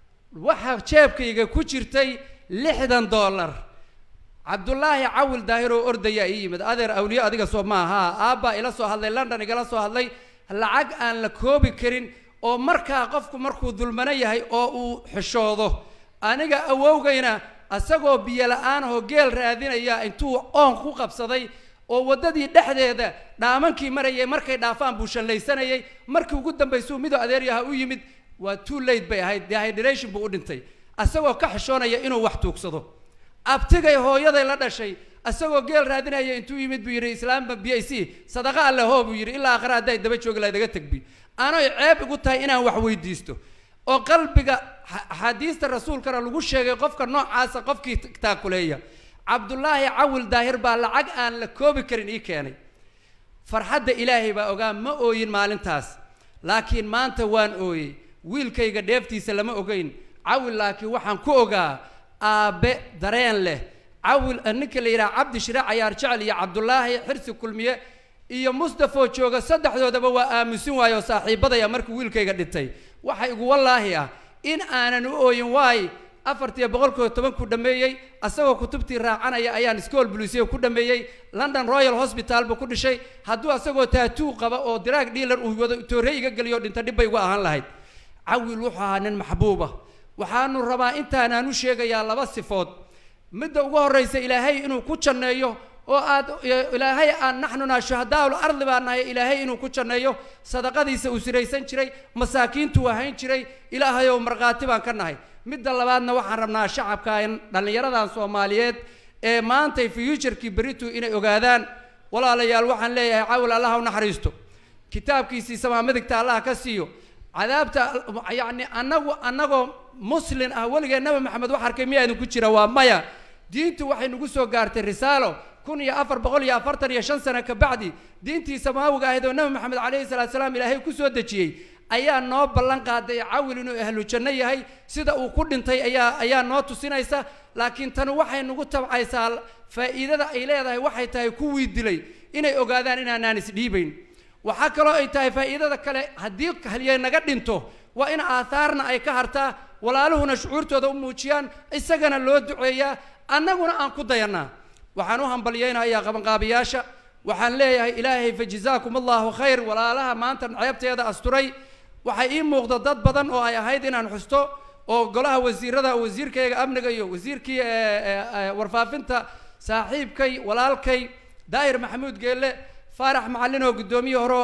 Speaker 22: waxa jeebkayga ku jirtay lixdan dollar cabdullaahi cawil daahir oo ordaya ii yimid adeer awliyo adiga soo ma aha aabbaa ila soo hadlay london igala soo hadlay lacag aan la koobi karin oo markaa qofku markuu dulmano yahay oo uu xishoodo aniga awowgayna asagoo biyo la-aan ahoo geel raadinaya intuu oon ku qabsaday oo waddadii dhexdeeda dhaamankii marayay markay dhaafaan buu shallaysanayay markii ugu dambaysuu midoo adeeryaha u yimid waa too late bay ahayd dehydration buu u dhintay asagoo ka xishoonaya inuu wax tuugsado abtigay hooyaday la dhashay asagoo geel raadinaya intuu yimid buu yidhi islaamba b i c sadaqa alle hoo buu yidhi ilaa aakhira hadday daba joogi lahayd iga tagbi anoy ceeb igu tahay inaan wax weydiisto oo qalbiga axaadiista rasuulkana lagu sheegay qofka noocaasa qofkii taakuleeya cabdullaahi cawil daahir baa lacag aan la koobi karin ii keenay farxadda ilaahay baa ogaa ma ooyin maalintaas laakiin maanta waan ooyey wiilkayga dheeftiisa lama ogeyn cawil laakiin waxaan ku ogaa aabe dareen leh cawil ninka la yidhaha cabdi shiraac ayaar jecel iyo cabdullaahi xirsi kulmiye iyo mustafoo jooga saddexdoodaba waa aamusin waayo saaxiibadaya markii wiilkayga dhintay waxa igu wallaahi ah in aanan u ooyin waay afartiyo boqolkiiba toban ku dhameeyey asagoo kutubtii raacanaya ayaan iskool buluusiya ku dhameeyey london royal hospital buu ku dhishay hadduu asagoo taatuu qaba oo diraag dealer uu wada toore iga geliyo dhinta dhib bay uga ahaan lahayd cawil wuxuu ahaa nin maxbuuba waxaanu rabaa intaanaan u sheegayaa laba sifood midda ugu horreysa ilaahay inuu ku janneeyo oo aad ilaahay aan naxnunaa shuhadaa'ul ardi baan nahay ilaahay inuu ku janneeyo sadaqadiisa uu siraysan jiray masaakiintu uu ahayn jiray ilaahayow markhaati baan ka nahay midda labaadna waxaan rabnaa shacabka dhallinyaradan soomaaliyeed ee maantay futurkii beritu inay ogaadaan walaalayaal waxaan leeyahay cawil allah u naxariisto kitaabkiisii samaa midigta allah ka siiyo cadaabta yacni annagu annagoo muslin ah weligee nabi maxamed wax arkay miyaa idinku jira waa maya diintu waxay nagu soo gaartay risaalo kun iyo afar boqol iyo afartan iyo shan sano ka bacdi diintii samaawiga ahayd oo nabi maxamed calayhi salaatu salaam ilaahay ku soo dejiyey ayaa noo ballan qaaday cawil inuu ahlu janno yahay sida uu ku dhintay ayaa ayaa noo tusinaysa laakiin tani waxay nagu tabcaysaa faa'iidada ay leedahay waxay tahay kuwii dilay inay ogaadaan inaanaan isdhiibayn waxaa kaloo ay tahay faa'iidada kale haddii halyay naga dhinto waa in aathaarna ay ka hartaa walaaluhuna shucuurtooda u muujiyaan isagana loo duceeyaa annaguna aan ku dayannaa waxaan u hambalyaynayaa qabanqaabiyaasha waxaan leeyahay ilaahay fajazaakum allahu khayr walaalaha maanta ceebteeda asturay waxay ii muuqda dad badan oo ay ahayd inaan xusto oo golaha wasiirada wasiirkayga amniga iyo wasiirkii warfaafinta saaxiibkay walaalkay daahir maxamuud geelle faarax macallin oo guddoomiye hore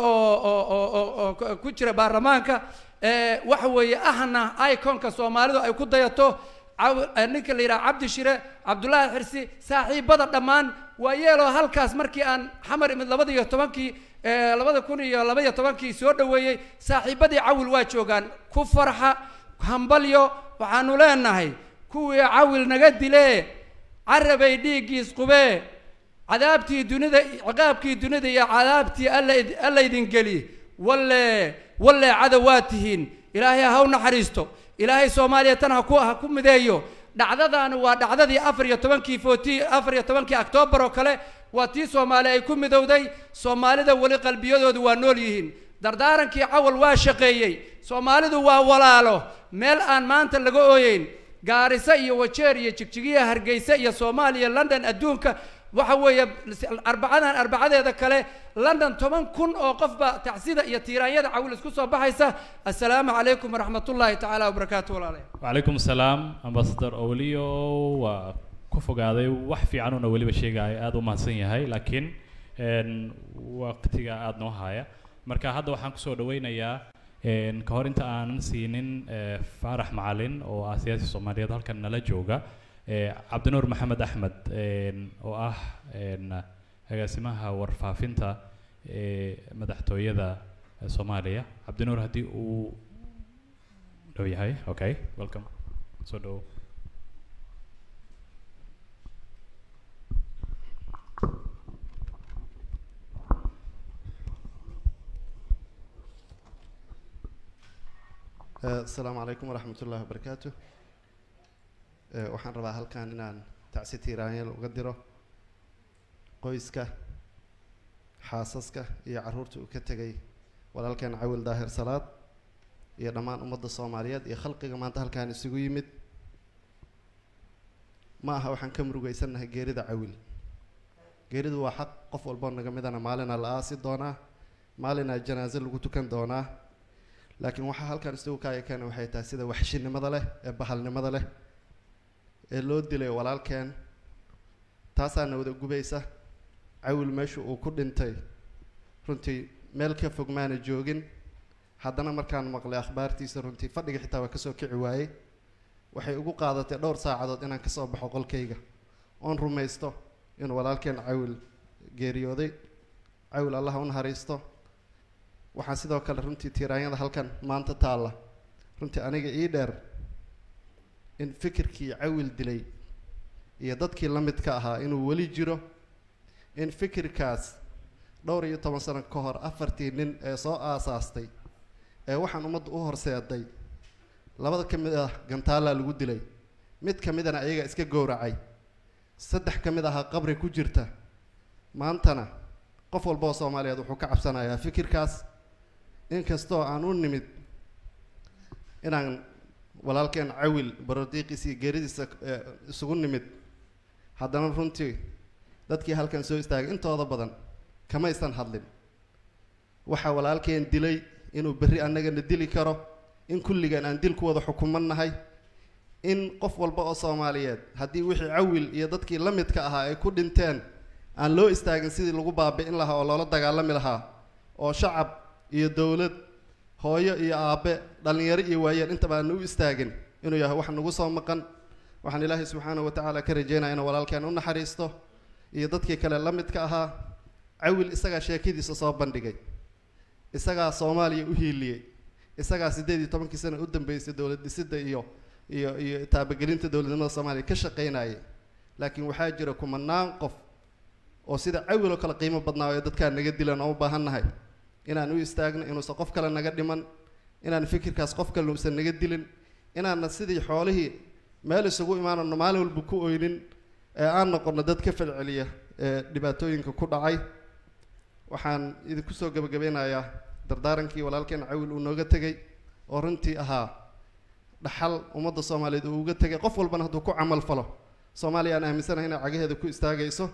Speaker 22: oo ku jira baarlamaanka waxa weeye ahna iconka soomaalidu ay ku dayato ninka la yidhaha cabdi shire cabdullaahi xirsi saaxiibada dhammaan waa yeeloo halkaas markii aan xamar imid labada iyo tobankii labada kun iyo laba iyo tobankii soo dhoweeyey saaxiibadii cawil waa joogaan ku farxa hambalyo waxaanu leenahay kuwii cawil naga dilee carabay dhiiggiis qubee cadaabtii dunida ciqaabkii dunida iyo cadaabtii alla idin geli walle walle cadow waa tihiin ilaahay ha u naxariisto ilaahay soomaaliya tan ha ku ha ku mideeyo dhacdadaani waa dhacdadii afar iyo tobankii footi afar iyo tobankii October oo kale waa tii Soomaali ay ku midowday Soomaalida wali qalbiyadoodu waa nool yihiin dardaarankii cawal waa shaqeeyay Soomaalidu waa walaalo meel aan maanta laga ooyeyn gaarisa iyo wajeer iyo jigjigiya hargeysa iyo Soomaaliya London adduunka waxa weeye arbacadan arbacadeeda kale London toban kun oo qofba tacsida iyo tiiraanyada cawil isku soo baxaysa assalaamu calaykum waraxmatullaahi tacaala wabarakaatuh walaalayaal
Speaker 2: وعليكم السلام أمباسدر أوليو وكفوجادي وحفي عنونا ولي بشيء هذا ما سنيه هاي لكن وقتي قاعد نوهايا مركا هذا وحنا كسر دوينا يا كهور أنت أنا سينين فرح معلن أو سياسي الصومالية ده كان نلا جوجا عبد النور محمد أحمد أو أه هذا اسمها ورفافينتا مدحتوية ذا الصومالية عبد النور هدي و لو هاي okay welcome so do
Speaker 5: السلام عليكم ورحمة الله وبركاته waxaan rabaa halkan inaan tacsi tiiraanyeel uga diro qoyska xaasaska iyo carruurta uu ka tegay walaalkan cawil daahir salaad iyo dhammaan ummadda Soomaaliyeed iyo khalqiga maanta halkaan isugu yimid ma aha waxaan ka murugaysanahay geerida cawil geeridu waa xaq qof walba naga midana maalina la aasi doonaa maalina janaaso lagu tukan doonaa laakiin waxa halkaan isugu kaaya kana waxay tahay sida waxshinimada leh ee bahalnimada leh ee loo dilay walaalkeen taasaana wada gubaysa cawil meesha uu ku dhintay runtii meel ka fog maana joogin haddana markaan maqlay akhbaartiisa runtii fadhiga xitaa waa kasoo kici waayey waxay ugu qaadatay dhowr saacadood inaan kasoo baxo qolkayga oon rumaysto inuu walaalkeen cawil geeriyooday cawil allah u naxariisto waxaan sidoo kale runtii tiiraanyada halkan maanta taalla runtii aniga ii dheer in fikirkii cawil dilay iyo dadkii la midka ahaa inuu weli jiro in fikirkaas dhowr iyo toban sano ka hor afartii nin ee soo aasaastay ee waxaan ummadda u horseeday labada ka mid ah gantaalaa lagu dilay mid ka midana ayaga iska gowracay saddex ka mid ahaa qabri ku jirta maantana qof walba oo Soomaaliyeed wuxuu ka cabsanayaa fikirkaas inkastoo aan u nimid inaan walaalkeen cawil barodiiqiisa iyo geeridiisa isugu nimid haddana runtii dadkii halkan soo istaagay intooda badan kamaysan hadlin waxaa walaalkeen dilay inuu berri annagana dili karo in kulligan aan dil ku wada xukumannahay in qof walba oo Soomaaliyeed haddii wixii cawil iyo dadkii la midka ahaa ay ku dhinteen aan loo istaagin sidii lagu baabi'in lahaa oo loola dagaalami lahaa oo shacab iyo dowlad hooyo iyo aabe dhalinyaro iyo waayeel intaba aan u istaagin inuu yahay wax nagu soo maqan waxaan ilaahay subxaanahu wa tacaala ka rajaynayaa inuu walaalkeen u naxariisto iyo dadkii kale la midka ahaa cawil isagaa sheekadiisa soo bandhigay isagaa Soomaaliya u hiiliyey isagaa sideed iyo tobankii sano u dambeysay dowlad dhisidda iyo iyo iyo taabagelinta dowladnimada Soomaaliya ka shaqeynayay laakiin waxaa jira kumanaan qof oo sida cawil oo kale qiimo badnaa oo dadka naga dilan oo u baahannahay inaan u istaagno inuusan qof kale naga dhiman inaan fikirkaas qof kale uusan naga dilin inaanna sidii xoolihii meel isugu imaanano maalin walba ku oynin ee aan noqono dad ka falceliya ee dhibaatooyinka ku dhacay waxaan idinku soo gabagabeynayaa dardaarankii walaalkeen cawil uu nooga tegay oo runtii ahaa dhaxal ummadda Soomaaliyeed uu uga tegay qof walbana hadduu ku camal falo Soomaaliya aan aaminsanahay inay cagaheeda ku istaagayso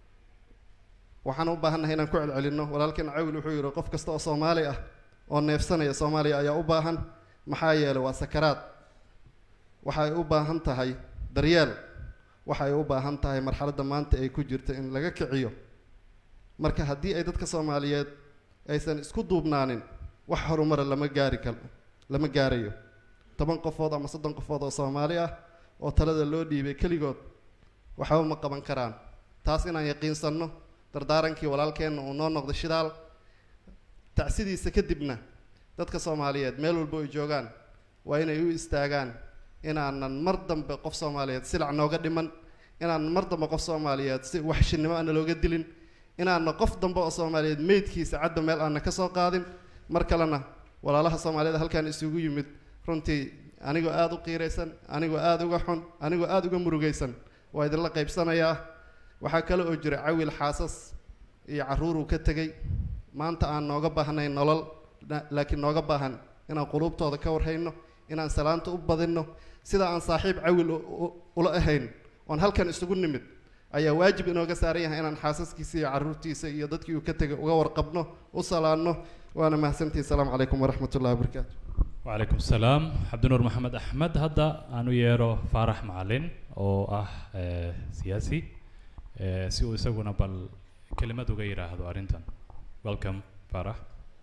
Speaker 5: waxaan u baahannahay inaan ku celcelinno walaalkeen cawil wuxuu yidhi qof kasta oo Soomaali ah oo neefsanaya Soomaaliya ayaa u baahan maxaa yeelay waa sakaraad waxay u baahan tahay daryeel waxay u baahan tahay marxaladda maanta ay ku jirto in laga kiciyo marka haddii ay dadka Soomaaliyeed aysan isku duubnaanin wax horumar lama gaari karo lama gaarayo toban qofood ama soddon qofood oo Soomaali ah oo talada loo dhiibay kaligood waxba ma qaban karaan taas inaan yaqiinsanno dardaarankii walaalkeen uu noo noqday shidaal tacsidiisa kadibna dadka Soomaaliyeed meel walba ay joogaan waa inay u istaagaan inaanan mar dambe qof Soomaaliyeed silac nooga dhiman inaan mar dambe qof Soomaaliyeed si waxshinimo aan looga dilin inaan qof dambe oo Soomaaliyeed meedkiisa cadda meel aan ka soo qaadin mar kalena walaalaha Soomaaliyeed halkan isugu yimid runtii anigoo aada u qiiraysan anigoo aada uga xun anigoo aada uga murugaysan waa idinla qaybsanayaa waxaa kale oo jira cawil xaasas iyo carruuruu ka tegay maanta aan nooga baahnayn nolol laakiin nooga baahan inaan quluubtooda ka warhayno inaan salaanta u badinno sida aan saaxiib cawil ula ahayn oon halkan isugu nimid ayaa waajib inooga saaran yahay inaan xaasaskiisa iyo carruurtiisa iyo dadkii uu ka tegay uga warqabno u salaanno waana mahadsantihi asalaamu calaykum waraxmat ullahi wabarakaatu
Speaker 2: وعليكم السلام عبد النور محمد أحمد هذا أنا يرو فرح معلن أو أه آه سياسي آه سو يسوون بال كلمة غيرها هذا أرنتن welcome فرح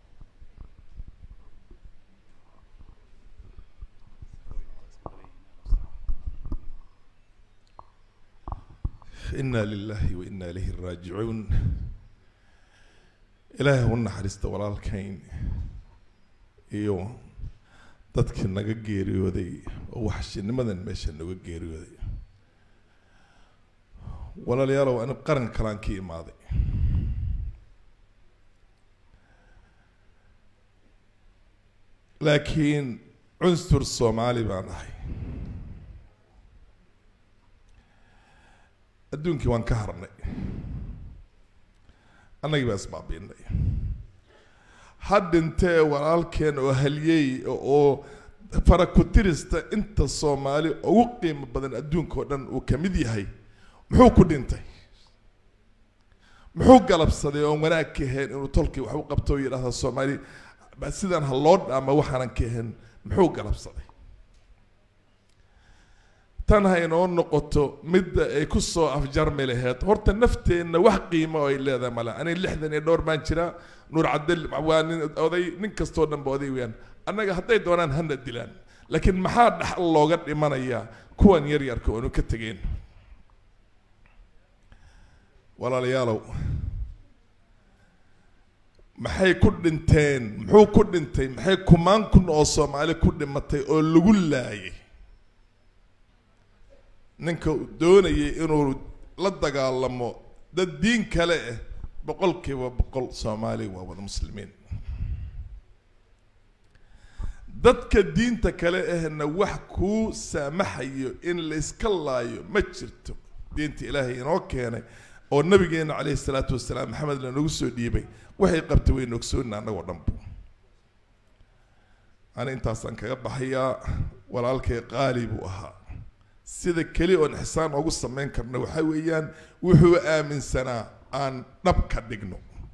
Speaker 6: إنا لله وإنا إليه راجعون إلهي هنا حرست ولا الكين إيوه dadka naga geeriyooday oo waxshinimadan meesha naga geeriyooday walaalayaal waa in qaran kalaan ka imaaday laakiin cunsur Soomaali baan ahay adduunkii waan ka harnay annagii baa isbaabiinay haddintee walaalkeen oo haliyey oo farakutirista inta Soomaali ugu qiimo badan adduunka oo dhan uu kamid yahay muxuu ku dhintay muxuu galabsaday oo wanaag ka heen inuu tolkii wax u qabto oo yiraahdo Soomaali sidan ha loo dhaama waxaan ka heen muxuu galabsaday tan hay inoo noqoto midda ay ku soo afjarmi lahayd horta nafteena wax qiimo ay leedahay mala ani lixdan iyo dhowr baan jira nuur cadel waa nin oday nin kastoo dhan booday weeyaan annaga hadday doonaan hana dilaan laakiin maxaa dhaxal looga dhimanayaa kuwan yar yarka oo ka tageen walaalayaalow maxay ku dhinteen muxuu ku dhintay maxay kumaan kun oo Soomaali ku dhimatay oo lagu laayay ninka doonayay inuu la dagaalamo dad diin kale ah boqolkiiba boqol Soomaali waa wada muslimiin dadka diinta kale ahna wax ku saamaxayo in la iska laayo ma jirto diinta Ilaahay inoo keenay oo nabigeena calayhi salaatu wasalaam maxamed la nagu soo dhiibay waxay qabtay way nogsoon anagoo dhanba ana intaasaan kaga baxayaa walaalkay qaali buu ahaa sida kali oo xisaan ugu sameyn karna waxa weeyaan wuxuu aaminsanaa aan dhab ka dhigno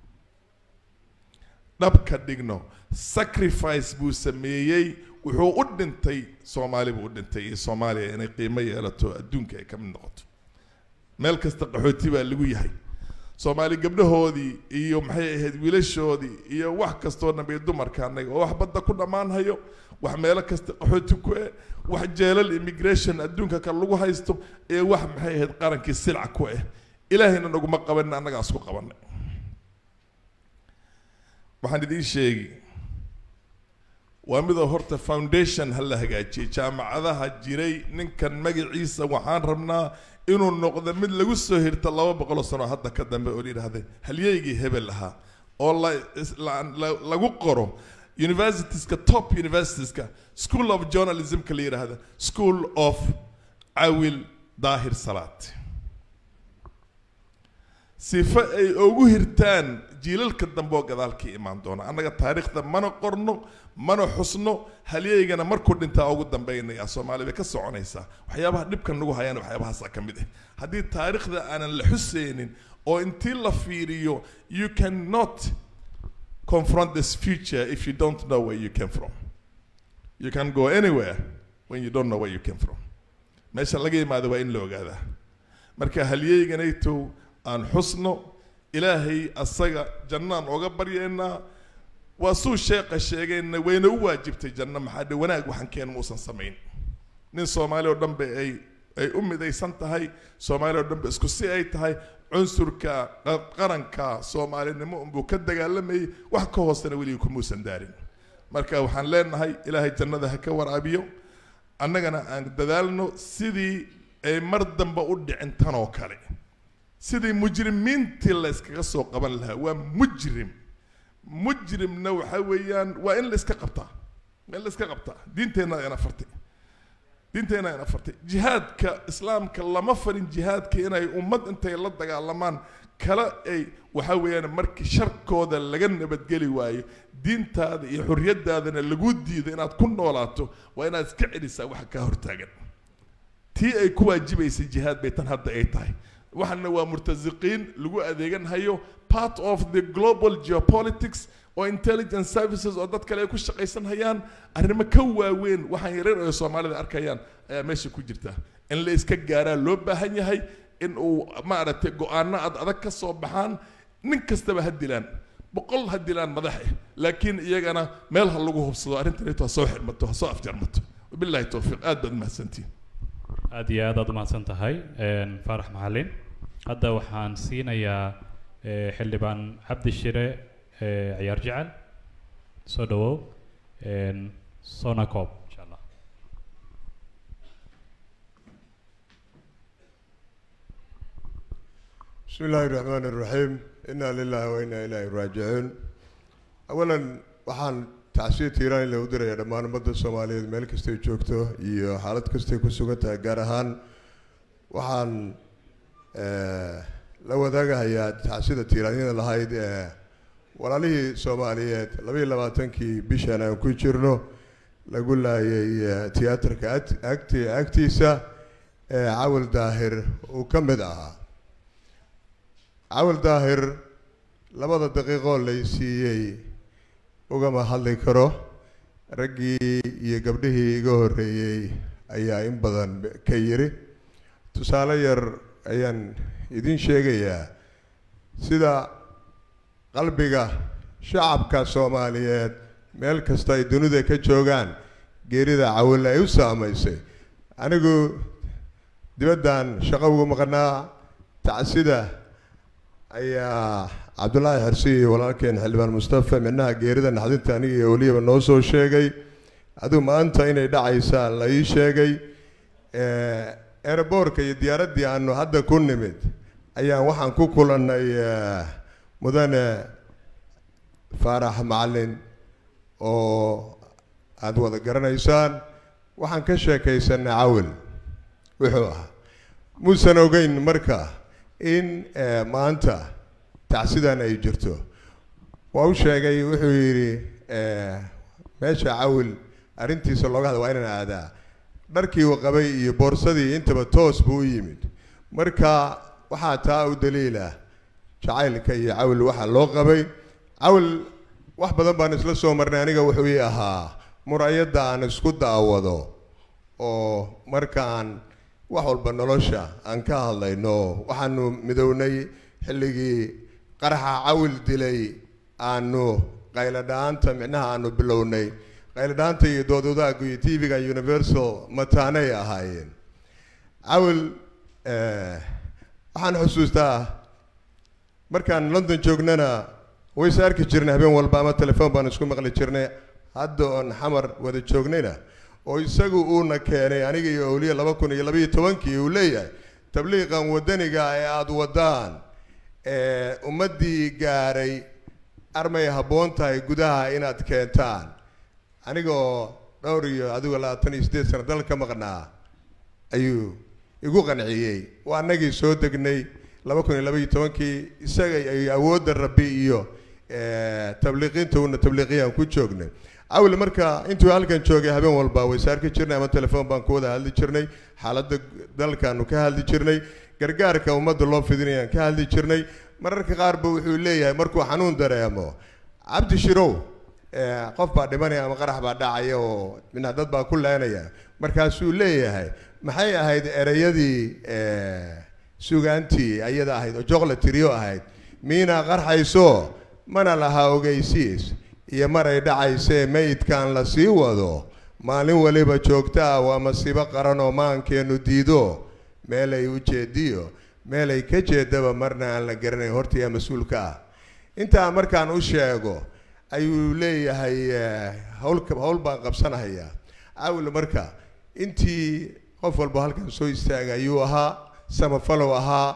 Speaker 6: dhab ka dhigno sacrifice buu sameeyay wuxuu u dhintay Soomaali buu u dhintay iyo Soomaaliya inay qiimo yeelato adduunka ay ka mid noqoto meel kasta qaxooti baa lagu yahay Soomaali gabdhahoodii iyo maxay ahayd wiilashoodii iyo wax kastoo nabay dumarka anaga oo wax badda ku dhamaan hayo wax meel kasta qaxooti ku ah wax jeelal immigration adduunka ka lagu haysto ee wax maxay ahayd qarankii silca ku ah ilaahayna naguma qaban anaga isku qabanay waxaan idin sheegi waa mid horta foundation hal la hagaajiyay jaamacadaha jiray ninkan magaciisa waxaan rabnaa inuu noqdo mid lagu soo hirta laba boqol sano hadda ka dambe oo yiraahday halyeygii hebel ahaa oo la lagu qoro universities ka top universities ka school of journalism ka yiraahdo school of Awil Dahir Salat sifa ay ugu hirtaan jiilalka dambe oo gadaalka imaan doona annaga taariikhda mana qorno mana xusno halyeygana markuu dhintaa ugu dambeynaya Soomaaliya ka soconaysa waxyaabaha dhibkan lagu hayaan waxyaabahaas ka mid ah hadii taariikhda aanan la xuseenin oo intii la fiiriyo you cannot confront this future if you don't know where you came from you can go anywhere when you don't know where you came from meesha laga yimaado waa in la ogaadaa marka halyeyganayto aan xusno ilaahay asaga jannaan uga baryeena waa suu sheeqa sheegayna wayna u waajibtay janna maxaa wanaag waxaan keen muusan sameyn nin Soomaali oo dhanba ay ay u midaysan tahay Soomaali oo dhanba isku si ay tahay cunsurka qaranka Soomaalinimo uu ka dagaalamay wax ka hoosana wali ku muusan daarin marka waxaan leenahay ilaahay jannada ha ka waraabiyo annagana aan dadaalno sidii ay mar damba u dhicin tan oo kale sidii mujrimiintii la iskaga soo qaban lahaa waa mujrim mujrimna waxa weeyaan waa in la iska qabtaa in la iska qabtaa diinteena ayna fartay diinteena ayna fartay jihaadka islaamka lama farin jihaadka inay ummad intay la dagaalamaan kala ay waxa weeyaan markii sharkooda laga nabadgeli waayo diintaada iyo xurriyadaadana lagu diido inaad ku noolaato waa inaad iska celisaa waxa ka hortaagan tii ay ku waajibaysay jihaad bay tan hadda ay tahay waxana waa murtaziqiin lagu adeegan hayo part of the global geopolitics oo intelligence services oo dad kale ay ku shaqaysan hayaan arrimo ka waaweyn waxaan yareyn oo Soomaalida arkayaan ayaa meesha ku jirta in la iska gaaraa loo baahan yahay in uu maaragtay go'aano ad adag ka soo baxaan nin kastaba ha dilaan boqol ha dilaan madaxe laakiin iyagana meel ha lagu hubsado arrintan ay soo xirmato soo afjarmato billahi tawfiiq aad baad mahadsantiin
Speaker 2: aad iyo aad aad u mahadsan tahay faarax macalin hadda waxaan siinayaa xildhibaan cabdi shire ciyaar jecel soo dhawow sonacop insha allah
Speaker 9: بسم الله الرحمن الرحيم إنا لله وإنا إليه راجعون أولا waxaan tacsiir tiiraan la u diraya dhammaan ummadda Soomaaliyeed meel kasta ay joogto iyo xaalad kasta ay ku sugan tahay gaar ahaan waxaan la wadaagayaa tacsiirda tiiraanyada lahayd ee walaalihii Soomaaliyeed laba iyo labaatankii bishan aan ku jirno lagu laayay tiyaatarka agti agtiisa ee Cawil Daahir uu ka mid ahaa Cawil Daahir labada daqiiqo la siiyay ugama hadli karo raggii iyo gabdhihii iga horeeyay ayaa in badan ka yiri tusaale yar ayaan idin sheegayaa sida qalbiga shacabka Soomaaliyeed meel kasta ay dunida ka joogaan geerida Cawil ay u saameysay anigu dibaddan shaqo ugu maqnaa tacsida ayaa Cabdullaahi Xarsi walaalkeen xildhibaan Mustafa midnaha geerida naxdinta aniga iyo waliba noo soo sheegay aduu maanta inay dhacaysaa la ii sheegay ee airportka iyo diyaaraddii aanu hadda ku nimid ayaan waxaan ku kulannay mudane faarax macalin oo aad wada garanaysaan waxaan ka sheekaysanay Cawil wuxuu ahaa muusan ogeyn marka in maanta tacsidan ay jirto waa u sheegay wuxuu yiri meesha Cawil arintiisa looga hadlo waa inaan aadaa dharkii uu qabay iyo boorsadii intaba toos buu yimid marka waxa taa u daliila jacaylka iyo Cawil waxa loo qabay Cawil wax badan baan isla soo marnay aniga wuxuu ii ahaa murayada aan isku daawado oo markaan wax walba nolosha aan ka hadlayno waxaanu midownay xilligii qaraxa Cawil dilay aanu qayladhaanta micnaha aanu bilownay qayladhaanta iyo doodoodaga iyo T V-ga Universal mataanay ahaayeen Cawil ee waxaan xusuustaa markaan London joognana way saarki jirnay habeen walba ama telefoon baan isku maqli jirnay hadda on xamar wada joognayna oo isagu uuna keenay aniga iyo awliya laba kun iyo laba iyo tobankii uu leeyahay tabliiqan wadaniga ee aad wadaan ee ummadii gaaray armay haboon tahay gudaha inaad keentaan anigoo dhowr iyo adigu labaatan iyo siddeed sano dalka maqnaa ayuu igu qanciyay waa anagii soo degnay laba kun iyo laba iyo tobankii isaga ay awoodda rabbi iyo ee tabliiqinta una tabliiqiyaan ku joognay Cawil marka intuu halkan joogay habeen walba way saarki jirnay ama telefoon baan ku wada hadli jirnay xaaladda dalkaanu ka hadli jirnay gargaarka ummadda loo fidinayaan ka hadli jirnay mararka qaar buu wuxuu leeyahay markuu xanuun dareemo Cabdi Shirow ee qof baa dhimanaya ama qarax baa dhacaya oo min dad baa ku leenaya markaasuu leeyahay maxay ahayd erayadii ee suugaantii ayada ahayd oo chocolate tiriyo ahayd miina qarxayso mana laha ogeysiis iyo maray dhacaysee meydkan la sii wado maalin waliba joogtaa waa masiibo qaran oo maankeenu diido meelay u jeediyo meelay ka jeedaba marna aan la garanayn horta yaa mas-uulka ah intaa markaan u sheego ayuu leeyahay hawl hawl baan qabsanahayaa Cawil marka intii qof walba halkan soo istaagay ayuu ahaa samafalow ahaa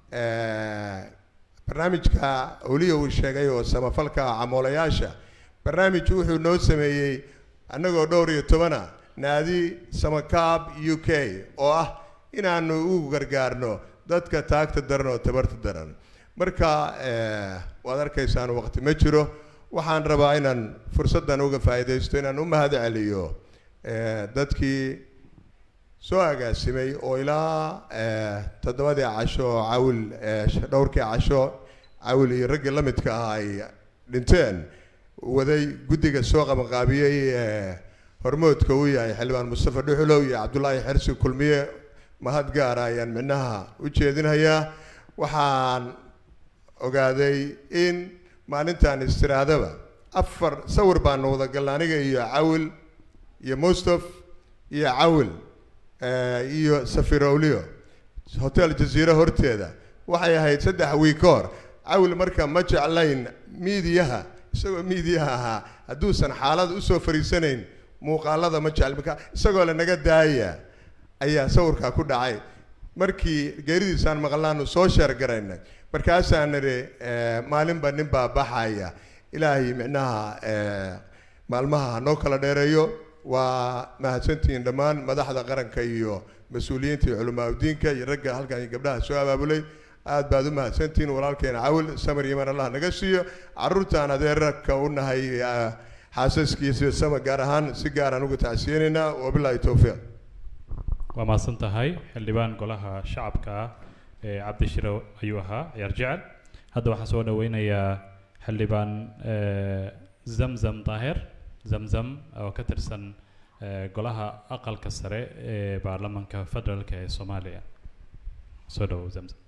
Speaker 9: barnaamijka awliya uu sheegay oo samafalka camoolayaasha barnaamij wuxuu noo sameeyay annagoo dhowr iyo tobana naadi samakaab u k oo ah inaanu ugu gargaarno dadka taagta daran oo tabarta daran. marka waad arkaysaan waqti ma jiro, waxaan rabaa inaan fursaddan uga faa'iidaysto inaan u mahad celiyo dadkii soo agaasimay oo ilaa toddobadii casho oo cawil dhowrkii casho cawil iyo raggii la midka ah ay dhinteen waday guddiga soo qabanqaabiyey hormoodka uu yahay xildhibaan mustafa dhuxulow iyo cabdullaahi xersi kulmiye. mahad gaara ayaan micnaha u jeedinayaa. waxaan ogaaday in maalintan istiraadaba afar sawir baanu wada galnay aniga iyo cawil iyo mustof iyo cawil iyo safirowliyo hotel jaziira horteeda. waxay ahayd saddex wiig ka hor. cawil marka ma jeclayn miidiyaha, isagoo miidiyaha ahaa hadduusan xaalad usoo fariisanayn muuqaalada ma jecl marka isagoo la naga daaya ayaa sawirkaa ku dhacay. markii geeridiisaan maqlaanu soo sheer garaynay markaasaan nidhi maalinba nin baa baxaya, ilaahay micnaha maalmaha hanoo kala dheereeyo. waa mahadsantihiin dhammaan madaxda qaranka iyo mas-uuliyiinta iyo culamaa udiinka iyo ragga halkan iyo gabdhaha soo abaabulay. aad baad u mahadsantihiin walaalkeena cawil, samir yiman allah naga siiyo. caruurtaan adeerarka u nahay xaasaskiisa sama gaar ahaan si gaaraan uga tacsiyeynaynaa. wabilaahi towfiiq.
Speaker 2: waa mahadsan tahay xildhibaan golaha shacabka ee cabdishiro ayuu ahaa ciyaar jecel. hadda waxaan soo dhaweynayaa xildhibaan zamzam daahir zamzam oo ka tirsan golaha aqalka sare ee baarlamaanka federaalka ee soomaaliya. soo dhawow zamzam.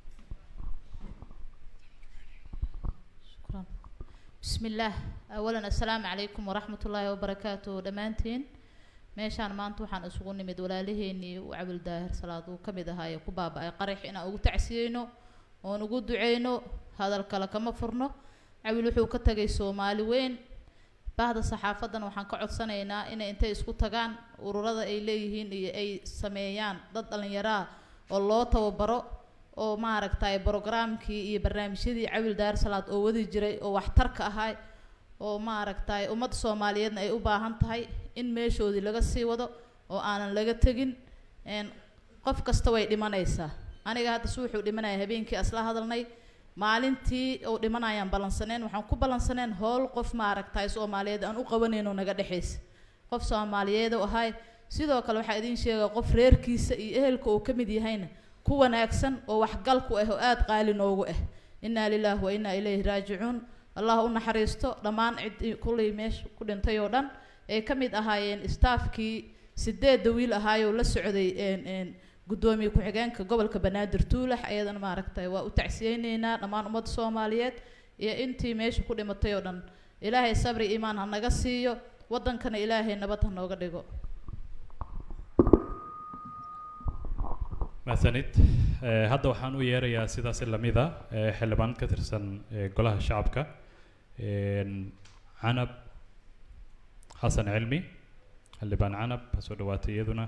Speaker 17: شكرا. بسم الله. أولا السلام عليكم ورحمة الله وبركاته دمانتين. meeshaan maanta waxaan isugu nimid walaalaheenii u cawil daahir salaad uu ka mid ahaa ee ku baaba'ay qarax inaan ugu tacsiyeyno oon ugu duceyno. hadal kale kama furno. cawil wuxuu ka tagay soomaali weyn. bahda saxaafadan waxaan ka codsanaynaa inay intay isku tagaan ururada ay leeyihiin iyo ay sameeyaan dad dhalinyaro ah oo loo tababaro oo maaragtay programkii iyo barnaamijyadii cawil daahir salaad oo wadi jiray oo waxtarka ahaa oo maaragtay ummadda Soomaaliyeedna ay u baahan tahay in meeshoodii laga sii wado oo aanan laga tagin. een qof kasta way dhimanaysaa. aniga hadda suuxu dhimanaya habeenkii asla hadalnay maalintii oo dhimanayaan balansaneen waxaan ku balansaneen hool qof maaragtay Soomaaliyeed aan u qabanayno naga dhaxaysa qof Soomaaliyeed oo ahay. sidoo kale waxa idin sheegay qof reerkiisa iyo ehelka uu ka mid yahayna ku wanaagsan oo waxgal ku ah oo aad qaali noogu ah. inna lillahi wa inna ilayhi raaji'uun. allah u naxariisto dhammaan cid kulay meesha ku dhintay oo dhan ay ka mid ahaayeen staafkii sideed wiil ahaayoo la socday een een gudoomiye ku-xigeenka gobolka Banaadir Tuulax. ayadana maaragtay waa u tacsiyeynaynaa dhammaan ummadda Soomaaliyeed iyo intii meesha ku dhimatay oo dhan. ilaahay sabri iimaan ha naga siiyo, wadankana ilaahay nabad ha nooga dhigo.
Speaker 2: mahadsanid. hadda waxaan u yeerayaa sidaas lamida xildhibaan ka tirsan golaha shacabka canab xasan cilmi. xildhibaan canab ha soo dhawaatay iyaduna.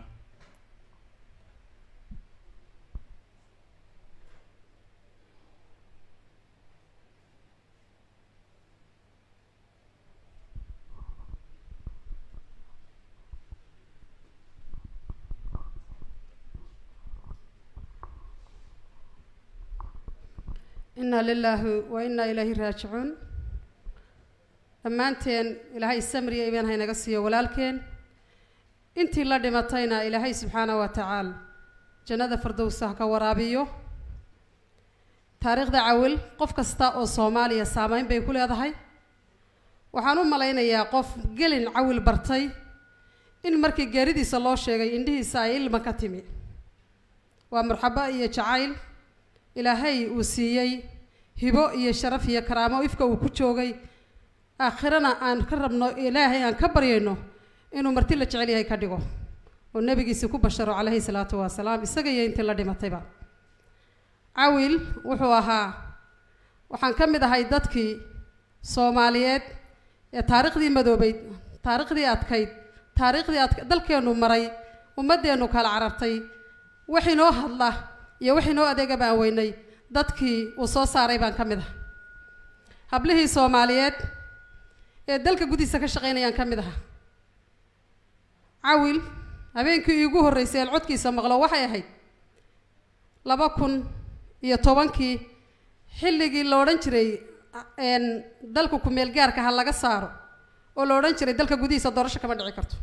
Speaker 4: إنا لله وإنا إليه راجعون. dhammaanteen ilaahay samriya ibaan haynaga siiyo walaalkeen. intii la dhimatayna ilaahay subxaanahu wa tacaala jannada firdowsa ha ka waraabiyo. taariikhda cawil qof kasta oo Soomaaliya saameyn bay ku leedahay. waxaan u malaynayaa qof gelin cawil bartay in markii geeridiisa loo sheegay indhihiisa ay ilma ka timi. waa marxaba iyo jacayl ilaahay uu siiyey hibo iyo sharaf iyo karaamo ifka uu ku joogay. aakhirana aan ka rabno ilaahay aan ka baryayno inuu marti la jecel yahay ka dhigo oo nabigiisa ku basharo calayhi salaatu wasalaam isaga iyo intii la dhimatayba. cawil wuxuu ahaa waxaan ka mid ahay dadkii Soomaaliyeed ee taariikhdii madoobeyd, taariikhdii adkayd, taariikhdii adka dalkeenu maray, ummadeenu kala carartay, wixii noo hadla iyo wixii noo adeega baan weynay dadkii uu soo saaray baan ka mid ah. hablihii Soomaaliyeed ee dalka gudihiisa ka shaqeynayaan ka mid ah.
Speaker 7: cawil habeenkii iigu horreysay aan codkiisa maqlo waxay ahayd laba kun iyo tobankii xilligii la odhan jiray een dalka ku-meel gaarka ha laga saaro oo la odhan jiray dalka gudihiisa doorasho kama dhici karto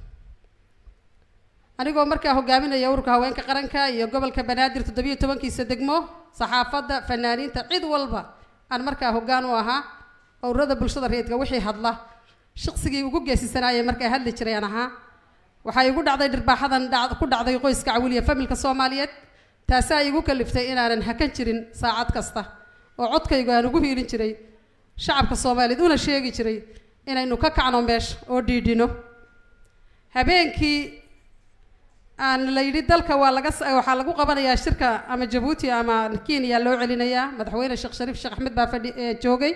Speaker 7: anigoo markaa hogaaminaya ururka haweenka qaranka iyo gobolka banaadir toddobiyo tobankiisa degmo saxaafadda fanaaniinta cid walba aan markaa hoggaan u ahaa ururada bulshada rayidka wixii hadla shaqsigii ugu geesisanaayay markaa hadli jiray aan ahaa waxaa igu dhacday dhirbaaxadan ku dhacday qoyska cawil iyo familka soomaaliyeed taasaa igu kaliftay inaanan hakan jirin saacad kasta oo codkaygu aan ugu hiilin jiray shacabka soomaaliyeed una sheegi jiray inaynu ka kacno meesha oo dhiidhino habeenkii aan la yidhi dalka waa laga waxaa lagu qabanayaa shirka ama jabuuti ama kenya loo celinayaa madaxweyne sheekh shariif sheekh axmed baa fadhi joogay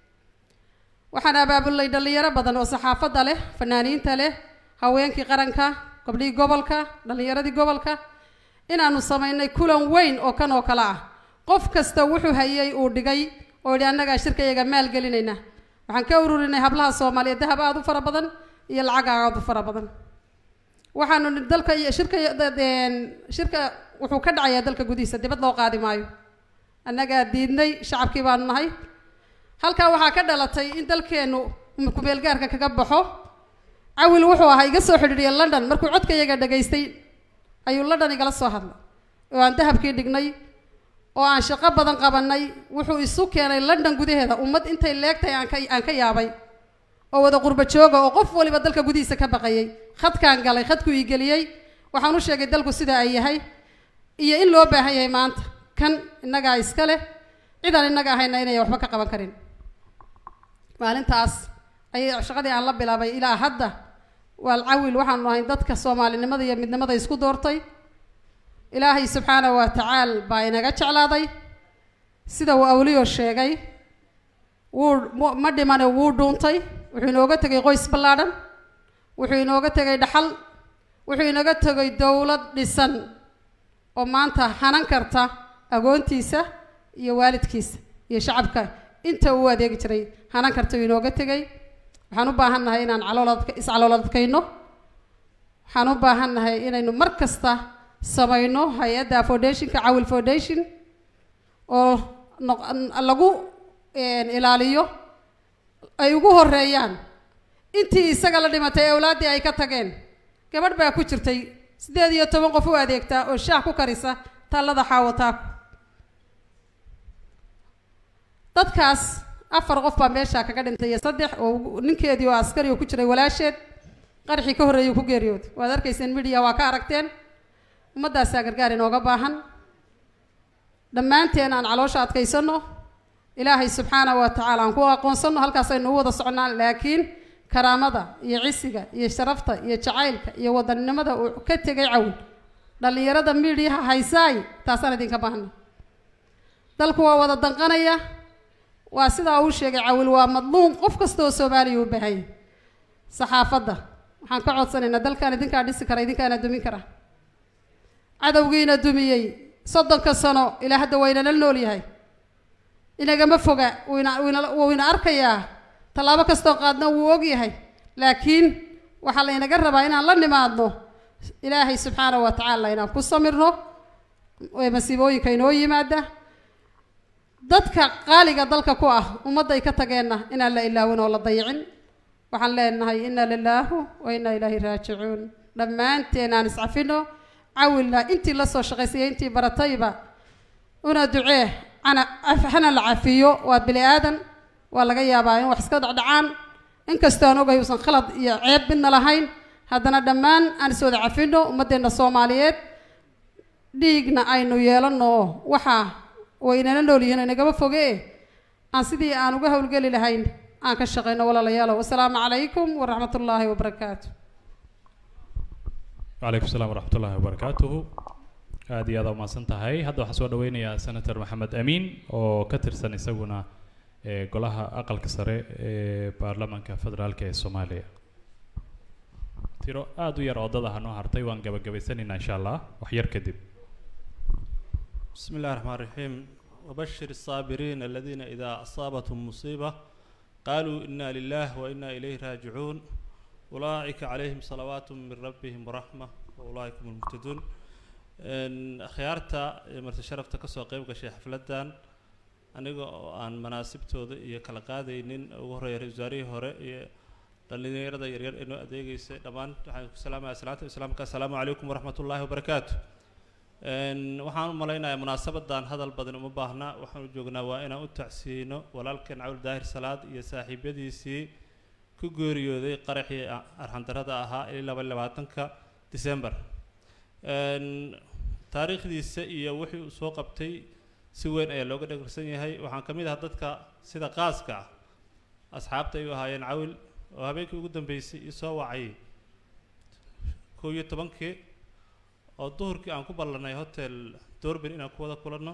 Speaker 7: waxaan abaabulay dhalinyaro badan oo saxaafadda leh fanaaniinta leh haweenkii qaranka gabdhihii gobolka dhalinyaradii gobolka inaanu samaynay kulan weyn oo kan oo kale ah qof kasta wuxuu hayay uu dhigay oo yidhi annagaa shirkayaga maalgelinayna waxaan ka ururinay hablaha soomaaliyeed dahab aada u fara badan iyo lacag aada u fara badan waxaanu dalka iyo shirka shirka wuxuu ka dhacayaa dalka gudihiisa dibad loo qaadi maayo annagaa diidnay shacabkii baanu nahay halkaa waxaa ka dhalatay in dalkeennu ku-meel gaarka kaga baxo cawil wuxuu ahaa iga soo xidhiidhiyay london markuu codkayaga dhagaystay ayuu london igala soo hadlay oo aan dahabkii dhignay oo aan shaqo badan qabanay wuxuu isu keenay london gudaheeda ummad intay leegtahay aan ka aan ka yaabay oo wada qurba jooga oo qof waliba dalka gudihiisa ka baqayay khadkaan galay khadku ii geliyey waxaan u sheegay dalku sida ay yahay iyo in loo baahan yahay maanta kan innagaa iska leh cidaan innaga ahayna inay waxba ka qaban karin maalintaas ayay shaqadii aan la bilaabay ilaa hadda waal cawil waxaanu nahay dadka soomaalinimada iyo midnimada isku doortay ilaahay subxaanahu wa tacaala baa inaga jeclaaday sida uu awliyo sheegay wuu ma dhimane wuu dhuuntay wuxuu inooga tegay qoys ballaadhan wuxuu inooga tegay dhaxal wuxuu inooga tegay dowlad dhisan oo maanta hanan karta agoontiisa iyo waalidkiisa iyo shacabka inta uu adeegi jiray hanan karta uu inooga tegay waxaan u baahan nahay inaan caloolad iscalooladkayno waxaan u baahan nahay inaynu mar kasta samayno hay-adda foundationka cawil foundation oo lagu ilaaliyo ay ugu horeeyaan intii isaga la dhimatay awlaaddii ay ka tageen gabadh baa ku jirtay siddeed iyo toban qof u adeegtaa oo shaah ku karisa tallada xaawataaku dadkaas afar qof baa meeshaa kaga dhintay iyo saddex oo ninkeedii oo askari oo ku jiray walaasheed qarxii ka horreeyay ku geeriyooday waad arkayseen media waa ka aragteen ummaddaasaa gargaar inooga baahan dhammaanteen aan caloosha adkaysano ilaahay subxaanahu wa tacaala aan ku aqoonsano halkaas aynu u wada socnaan laakiin karaamada iyo cisiga iyo sharafta iyo jacaylka iyo wadannimada uu ka tegay cawil dhallinyarada midiyaha haysaay taasaan idinka baahna dalku waa wada danqanaya waa sidaa uu sheegay cawil waa madluum qof kasta oo soomaaliya u baahan yahay saxaafadda waxaan ka codsanaynaa dalkaan idinkaa dhisi kara idinkaana dumin kara cadowgiina dumiyey soddonka sano ilaa hadda waynala nool yahay inagama foga wayna wayna wayna arkayaa tallaabo kastoo qaadna wuu og yahay laakiin waxaa laynaga rabaa inaan la nimaadno ilaahay subxaanahu wa tacaala inaan ku samirno ee masiibooyinka inoo yimaada dadka qaaliga dalka ku ah ummadday ka tageenna inaan la ilaawin oo la dayicin waxaan leenahay inna lilaahu wa inna ilaahi raajicuun dhammaanteen aan iscafino cawilna intii la soo shaqaysayay intii baratayba una ducee ana hana la cafiyo waa bini aadan waa laga yaabaa in wax iska dhacdhacaan inkastoo aan ogay uusan khalad iyo ceeb midna lahayn haddana dhammaan aan is wada cafino ummaddeena soomaaliyeed dhiigna aynu yeelano waxaa waynala nool yihiin inagama foge aan sidii aan uga howlgeli lahayn aan ka shaqeyno walaalayaalow wasalaamu calaykum waraxmat ullaahi wabarakaatu
Speaker 2: وعليكم السلام ورحمة الله وبركاته هذه هذا ما سنتهاي هذا حسوا دويني سنتر محمد أمين أو كتر سنة سوونا قلها أقل كسرة برلمان كفدرال كالصومالية ترى أدو يرى ضدها نو هرتي وان جب جب سنين إن شاء الله وحير كذب
Speaker 10: بسم الله الرحمن الرحيم وبشر الصابرين الذين إذا أصابتهم مصيبة قالوا إنا لله وإنا إليه راجعون أولئك عليهم صلوات من ربهم ورحمة وأولئك هم المهتدون. خيارتا مرت شرفتا كسو قيب كشي حفلتان aniga oo aan munaasabtooda iyo kala qaadaynin ugu horeeyay wasaarihii hore iyo dhalinyarada yaryar inuu adeegaysay dhammaan waxaan ku salaamayaa salaatu islaamka assalaamu calaykum waraxmatullaahi wabarakaatu. waxaan u malaynayaa munaasabadan hadal badan uma baahna, waxaan u joognaa waa inaan u tacsiino walaalkeen Cawl Daahir Salaad iyo saaxiibadiisii ku geeriyooday qaraxii arxandarrada ahaa ilaa laba iyo labaatanka December. taariikhdiisa iyo wixii uu soo qabtay si weyn ayaa looga dhagirsan yahay. waxaan ka mid ahaa dadka sida qaaska ah asxaabta ay u ahaayeen Cawl oo habeenkii ugu dambeysay ii soo wacay kow iyo tobankii oo duhurkii aan ku ballanay hotel Doorbin inaan ku wada kulanno.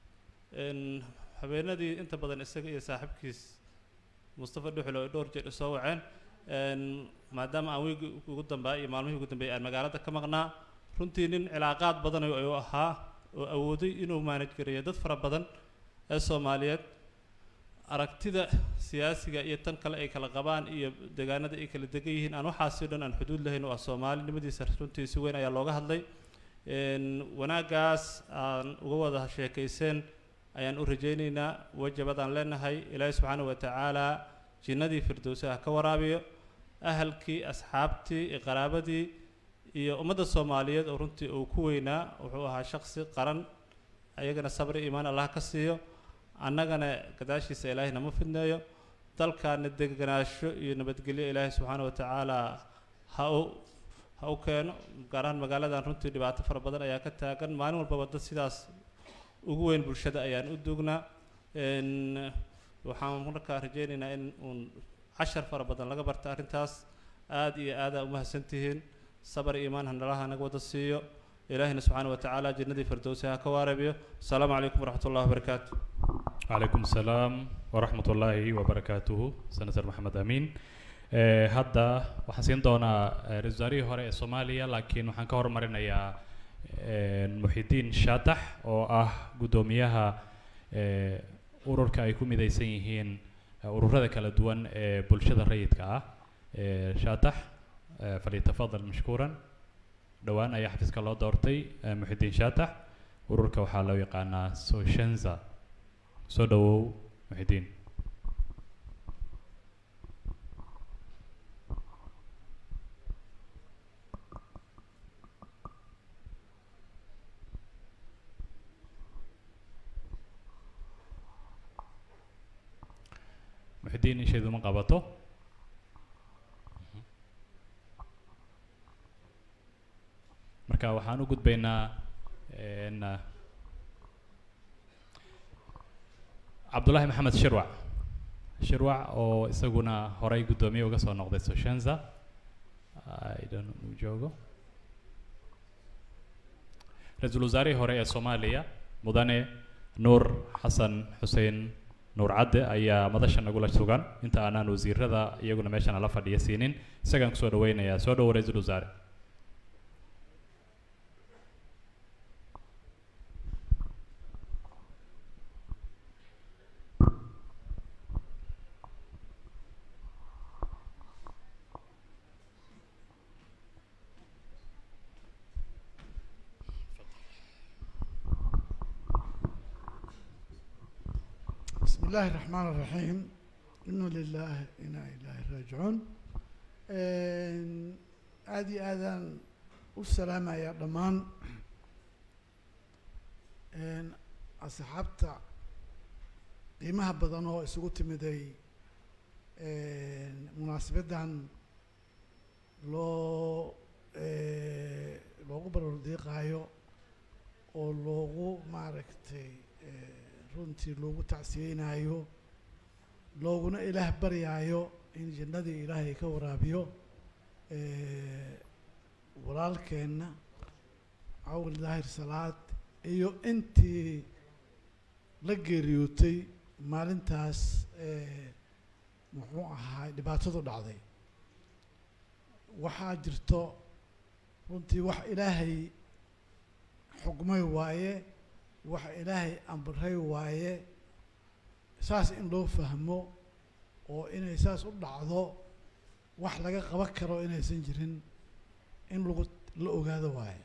Speaker 10: habeenadii inta badan isaga iyo saaxiibkiis Mustafa Dhuxul oo dhowr jeer soo waceen maadaama aan wiigi ugu dambeeyay iyo maalmihii ugu dambeeyay aan magaalada ka maqnaa. runtii nin cilaaqaad badan oo ahaa oo awooday inuu manage gareeyo dad fara badan ee Soomaaliyeed. aragtida siyaasiga iyo tan kale ay kala qabaan iyo deegaanada ay kala degan yihiin aan waxaas oo dhan aan xuduud lahayn oo Soomaalinimadiisa runtii si weyn ayaa looga hadlay. wanaagaas aan uga wada sheekayseen ayaan u rajaynaynaa wajabadaan leenahay Ilaahay subxaanahu wa tacaala jinnadii firdowsaha ka waraabiyo ahalkii asxaabtii iyo qaraabadii iyo ummadda Soomaaliyeed oo runtii uu ku weynaa wuxuu ahaa shakhsi qaran ayagana sabri iimaan Allah ka siiyo annagana gadaashiisa Ilaahay nama fidneeyo dalkaana deganaasho iyo nabadgelyo Ilaahay subxaanahu wa tacaala ha u ha u keeno. gaar ahaan magaaladan runtii dhibaato fara badan ayaa ka taagan maalin walba dad sidaas ugu weyn bulshada ayaan u duugnaa. waxaan markaa rajaynaynaa in uun cashar fara badan laga barta arrintaas. aad iyo aad u mahadsantihiin. صبر إيمان هنلاها نقود السيو إلهنا سبحانه وتعالى جنة فردوسها كواربيو. السلام عليكم ورحمة الله وبركاته.
Speaker 2: عليكم السلام ورحمة الله وبركاته. سنتر محمد أمين. هذا وحسين دونا رزاري هراء الصومالية لكن وحن كهر مرنا يا محي الدين شاتح أو أه قدوميها أورور كايكم إذا يسيهين أورور هذا كلا دوان بولشة الريد كا شاتح فليتفضل مشكورا. دوان أي حفظك الله دورتي محي الدين شاتح أورورك وحالا يقانا سوشنزا سودو محي الدين. محي الدين إيش يدوم قابطه؟ marka waxaan u gudbaynaa in Cabdullaahi Maxamed Shirwac Shirwac oo isaguna horay gudoomiye uga soo noqday Soshenza. I don't know joogo Ra'iisul Wasaarihii hore ee Soomaaliya Mudane Nuur Xasan Xuseen Nuur Cadde ayaa madasha nagula sugan inta aanan wasiirada iyaguna meeshan la fadhiya siinin. isagaan ku soo dhaweynayaa soo dhawo Ra'iisul Wasaare.
Speaker 3: بسم الله الرحمن الرحيم. إنه لله إنا إليه راجعون. عادي آذان والسلام يا ضمان أصحابت قيمها بدنه سقوط مدي مناسبة عن لو لوغو بروديق هايو أو لوغو معركتي runtii loogu tacsiyeynayo looguna ilaah baryayo in jannadii ilaahay ka waraabiyo walaalkeenna Cawl Daahir Salaad iyo intii la geeriyootay maalintaas muxuu ahaa dhibaatadu dhacday. waxaa jirto runtii wax ilaahay xukmay waaye wax ilaahay amray waaye saas in loo fahmo oo inay saas u dhacdo wax laga qaban karo inaysan jirin in lagu la ogaado waaye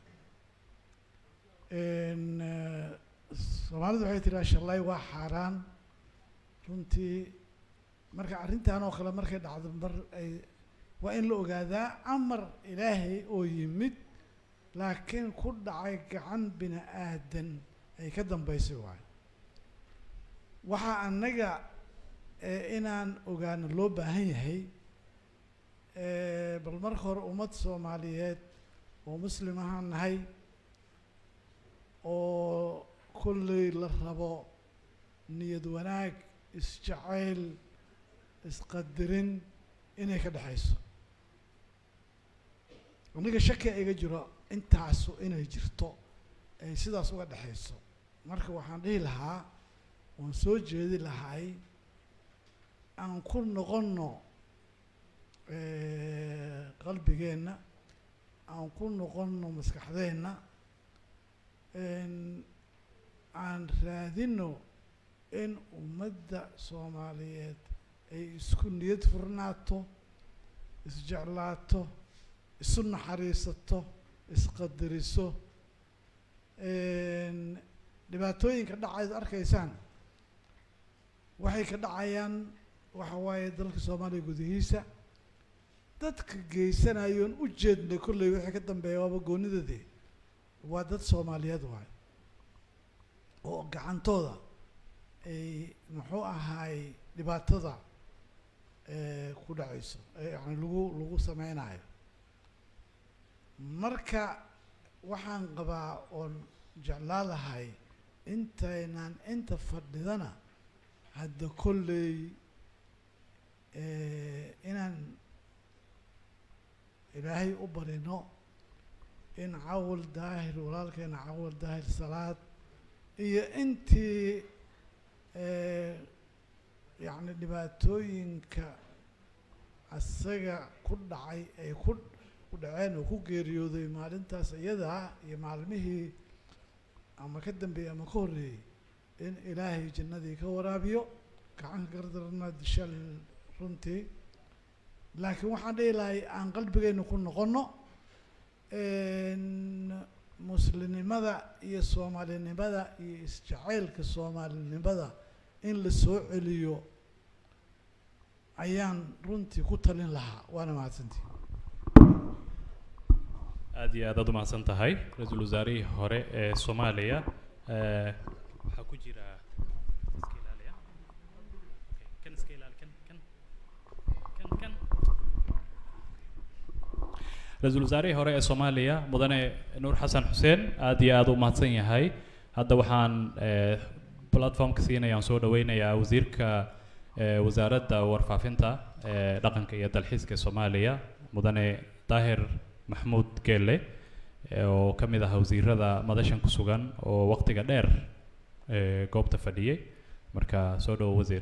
Speaker 3: soomaalidu waxay tiraa shalay waa xaaraan runtii marka arrintan oo kale markay dhacdo mar ay waa in la ogaadaa amar ilaahay oo yimid laakiin ku dhacay gacan bini aadan ay ka dambaysay waayo waxaa annaga inaan ogaano loo baahan yahay bal marka hore ummad soomaaliyeed oo muslim ahaan nahay oo kolley la rabo niyad wanaag isjacayl isqadirin inay ka dhexayso aniga shaki iga jiro intaasu inay jirto ay sidaas uga dhexayso marka waxaan dhihi lahaa waan soo jeedi lahay aan ku noqonno qalbigeenna aan ku noqonno maskaxdeenna aan raadino in ummadda soomaaliyeed ay isku niyad furnaato isjeclaato isu naxariisato isqadariso dhibaatooyinka dhacayd arkaysaan waxay ka dhacayaan waxa waaye dalka soomaaliya gudihiisa dadka geysanayoon u jeednay kolley wixii ka dambeeya waaba goonidoodii waa dad soomaaliyeed waayo oo gacantooda ay muxuu ahaay dhibaatada ku dhacayso yani lagu lagu sameynayo marka waxaan qabaa oon jeclaa lahay intaynaan inta fadhidana hadda kolley inaan ilaahay u barino in cawal daahir walaalkeena cawal daahir salaad iyo intii yacni dhibaatooyinka asaga ku dhacay ay ku ku dhaceen oo ku geeriyooday maalintaas iyadaa iyo maalmihii ama ka dambeeyey ama ka horreeyey in ilaahay jannadii ka waraabiyo gacanka gardarna dishal runtii laakiin waxaan dhihi lahay aan qalbigeenna ku noqonno muslimnimada iyo soomaalinimada iyo isjacaylka soomaalinimada in la soo celiyo ayaan runtii ku talin lahaa waana mahadsantii
Speaker 2: aad iyo aad aad u mahadsan tahay ra-iisul wasaarihii hore ee soomaaliya waxaa ku jira iska ilaaliya kan iska ilaali kan kan kan kan ra-iisul wasaarihii hore ee soomaaliya mudane nuur xasan xuseen aad iyo aad u mahadsan yahay hadda waxaan platformka siinayaan soo dhaweynayaa wasiirka wasaaradda warfaafinta dhaqanka iyo dalxiiska soomaaliya mudane daahir maxmuud geelle oo ka mid ah wasiirada madashan ku sugan oo waqtiga dheer goobta fadhiyey marka soo dhawo wasiir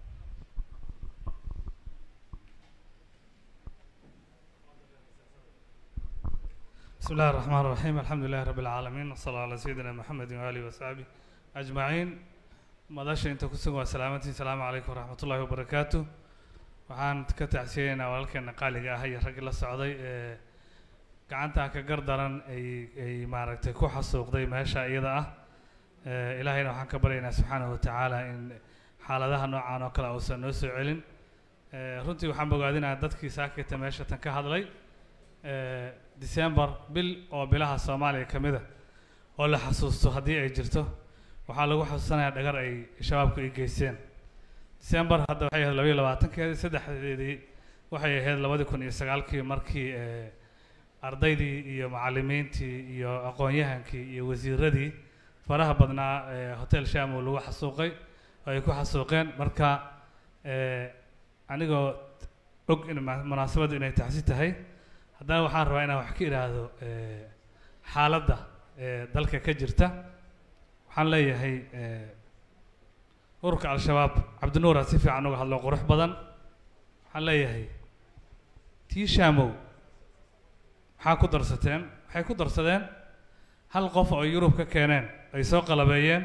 Speaker 11: بسم الله الرحمن الرحيم الحمد لله رب العالمين والصلاة على سيدنا محمد وآله وصحبه أجمعين مداشة أنت كسر وسلامتي السلام عليكم ورحمة الله وبركاته وعن كتعسينا ولكن قال لي هي الرجل السعودي gacanta ka gardaran ay ay maaragtay ku xasuuqday meesha iyada ah ilaahayna waxaan ka baryaynaa subxaanahu watacaala in xaaladaha noocan oo kale uusan noo soo celin runtii waxaan bogaadinayaa dadkii saakita meesha tan ka hadlay december bil oo bilaha soomaaliya ka mid ah oo la xasuusto haddii ay jirto waxaa lagu xasuusanayaa dhagar ay shabaabku ay geysteen december hadda waxay ahayd laba iyo labaatankeedii saddexdeedii waxay ahayd labadii kun iyo sagaalkii markii ardaydii iyo macallimiintii iyo aqoon-yahankii iyo wasiiradii faraha badnaa hotel shamo lagu xasuuqay oo ay ku xasuuqeen marka anigoo og in munaasabaddu inay taxsi tahay haddana waxaan rabaa inaan wax ka idhaahdo xaaladda dalka ka jirta waxaan leeyahay ururka al-shabaab cabdinuur si fiican uga hadlo qurux badan waxaan leeyahay tii shamow maxaa ku darsateen waxay ku darsadeen hal qof oo yurub ka keeneen ay soo qalabeeyeen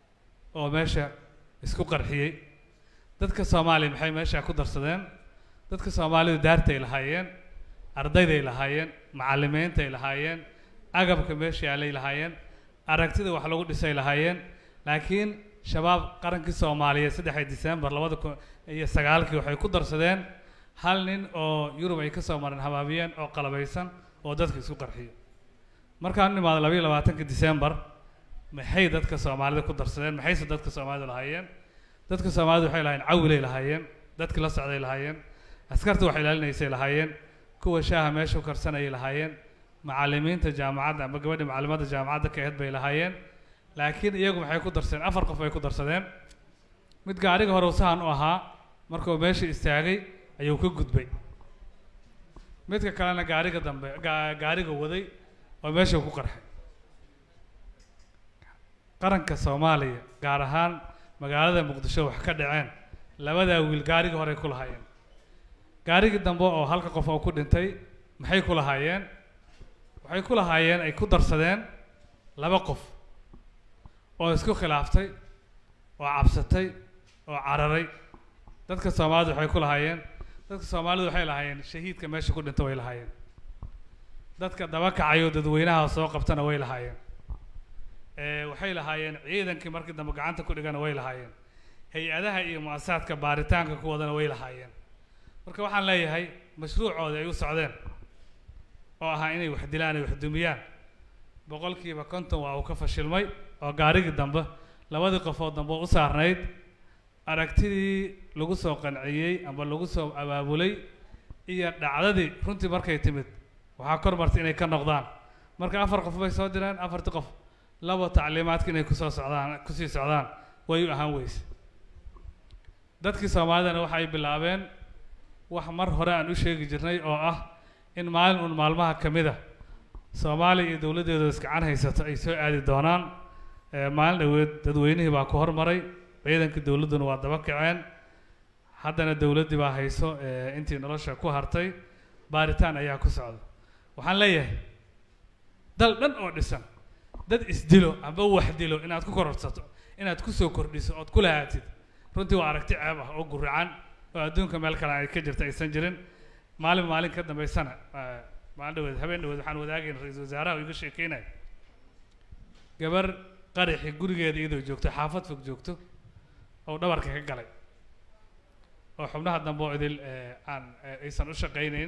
Speaker 11: oo meesha isku qarxiyey dadka soomaaliya maxay meesha ku darsadeen dadka soomaalidu daartay lahaayeen ardayday lahaayeen macallimiintay lahaayeen agabka meesha yaalay lahaayeen aragtida wax lagu dhisay lahaayeen laakiin shabaab qarankii soomaaliyeed saddexii diseembar labada kun iyo sagaalkii waxay ku darsadeen hal nin oo yurub ay ka soo mareen habaabiyeen oo qalabaysan oo dadka isku qarxiyo markaan nimaado laba iyo labaatanka diseembar maxay dadka soomaalida ku darsadeen maxayse dadka soomaalidu lahaayeen dadka soomaalidu waxay lahaayeen cawilay lahaayeen dadkii la socday lahaayeen askarta wax ilaalinaysay lahaayeen kuwa shaaha meesha u karsanayay lahaayeen macallimiinta jaamacadda ama gabadha macallimada jaamacadda ka ahayd bay lahaayeen laakiin iyagu maxay ku darsadeen afar qof bay ku darsadeen mid gaariga hore usahan u ahaa markuu meesha istaagay ayuu ka gudbay midka kalena gaariga dambe gaariga waday oo meesha ku qarxay qaranka soomaaliya gaar ahaan magaalada muqdisho wax ka dhaceen labadaa wiil gaariga hore ku lahaayeen gaarigii dambe oo halka qof oo ku dhintay maxay ku lahaayeen waxay ku lahaayeen ay ku darsadeen laba qof oo isku khilaaftay oo cabsatay oo cararay dadka soomaalidu waxay ku lahaayeen dadka soomaalidu waxay lahaayeen shahiidka meesha ku dhinta way lahaayeen dadka daba kacayo dadweynaha soo qabtana way lahaayeen ee waxay lahaayeen ciidankii markii dambe gacanta ku dhigana way lahaayeen hay-adaha iyo mu'asasaadka baaritaanka ku wadana way lahaayeen marka waxaan leeyahay mashruucooda ay u socdeen oo ahaa inay wax dilaan ay wax dumiyaan boqolkiiba konton waa uu ka fashilmay oo gaarigii dambe labadii qofood dambe u saarnayd aragtidii lagu soo qanciyey ama lagu soo abaabulay iyo dhacdadii runtii markay timid waxaa kor martay inay ka noqdaan marka afar qof bay soo direen afartii qof laba tacliimaadka inay kusoo socdaan kusii socdaan way u ahaan weyse dadkii soomaalidana waxay bilaabeen wax mar hore aan u sheegi jirnay oo ah in maalin uun maalmaha ka mid a soomaaliya iyo dowladdeedu iskacan haysato ay soo aadi doonaan maalin dhaweed dadweynihii baa ku hormaray ciidankii dowladduna waa daba kaceen haddana dowladdii baa hayso intii nolosha ku hartay baaritaan ayaa ku socda waxaan leeyahay dal dhan oo dhisan dad isdilo amba wax dilo inaad ku kororsato inaad ku soo kordhiso ood ku lahaatid runtii waa aragti ceeb ah oo guracan oo adduunka meel kale ay ka jirta aysan jirin maalin maalin ka dambaysana maalin dhaweed habeen dhaweed waxaan wadaagayn ra-iisul wasaaraha oo iga sheekeynaya gabar qaraxi gurigeeda iyadoo joogto xaafad fog joogto oo dhabarka ka galay oo xubnaha dambe oo idil aan aysan u shaqaynayn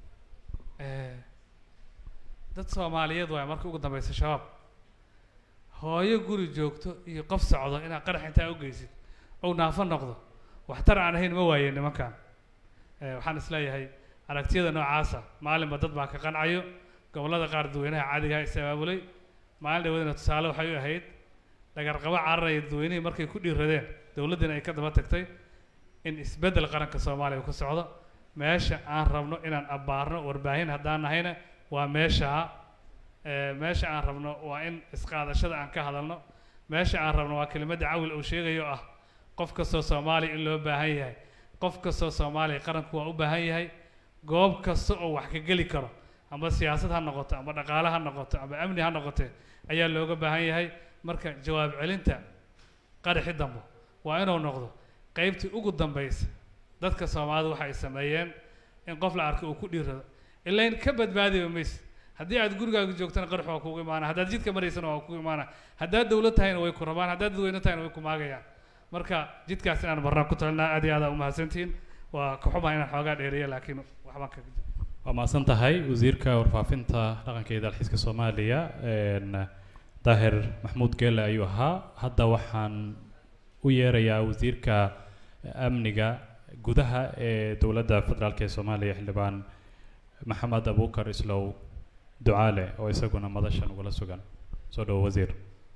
Speaker 11: dad soomaaliyeed waay markii ugu dambaysa shabaab hooyo guri joogto iyo qof socdo inaad qarax intaa u geysid ou naafo noqdo waxtar aan ahayn ma waayeen nimankan waxaan isleeyahay aragtiyada noocaasa maalinba dad baa ka qancayo gobollada qaar dadweynaha caadigaha is abaabulay maalin dhaweedna tusaale waxay u ahayd dhagarqabo cararaya dadweynihii markay ku dhiiradeen dowladdiina ay ka daba tagtay in isbeddel qaranka soomaaliya ku socdo meesha aan rabno inaan abbaarno warbaahin haddaan nahayna waa meeshaa meesha aan rabno waa in isqaadashada aan ka hadalno meesha aan rabno waa kelimadda cawil uu sheegayo ah qof kastoo soomaaliya in loo baahan yahay qof kastoo soomaaliya qaranku waa u baahan yahay goob kasta oo wax ka geli karo amba siyaasad ha noqoto amba dhaqaale ha noqoto amba amni ha noqote ayaa looga baahan yahay marka jawaab celinta qaraxi dambo waa inuu noqdo qaybtii ugu dambaysa dadka soomaalida waxa ay sameeyeen in qof la arko uu ku dhiirado ilaa in ka badbaadiba mayse haddii aad gurigaaga joogtana qarax waa kugu imaana haddaad jidka maraysana waa kugu imaana haddaad dowlad tahayna way ku rabaan haddaad dadweyne tahayna way ku maagayaan marka jidkaas inaan marnaa ku talinaa aad iyo aad aa umahadsantihiin waa ka xumaa inaan xoogaa dheereeya laakiin waxbaan ka
Speaker 2: waa mahadsan tahay wasiirka warfaafinta dhaqanka iyo dalxiiska soomaaliya daahir maxmuud geele ayuu ahaa hadda waxaan u yeerayaa wasiirka amniga gudaha ee dowladda federaalka ee soomaaliya xildhibaan maxamed abuukar islow ducaale oo isaguna madashan ugala sugan soo dhawo wasiir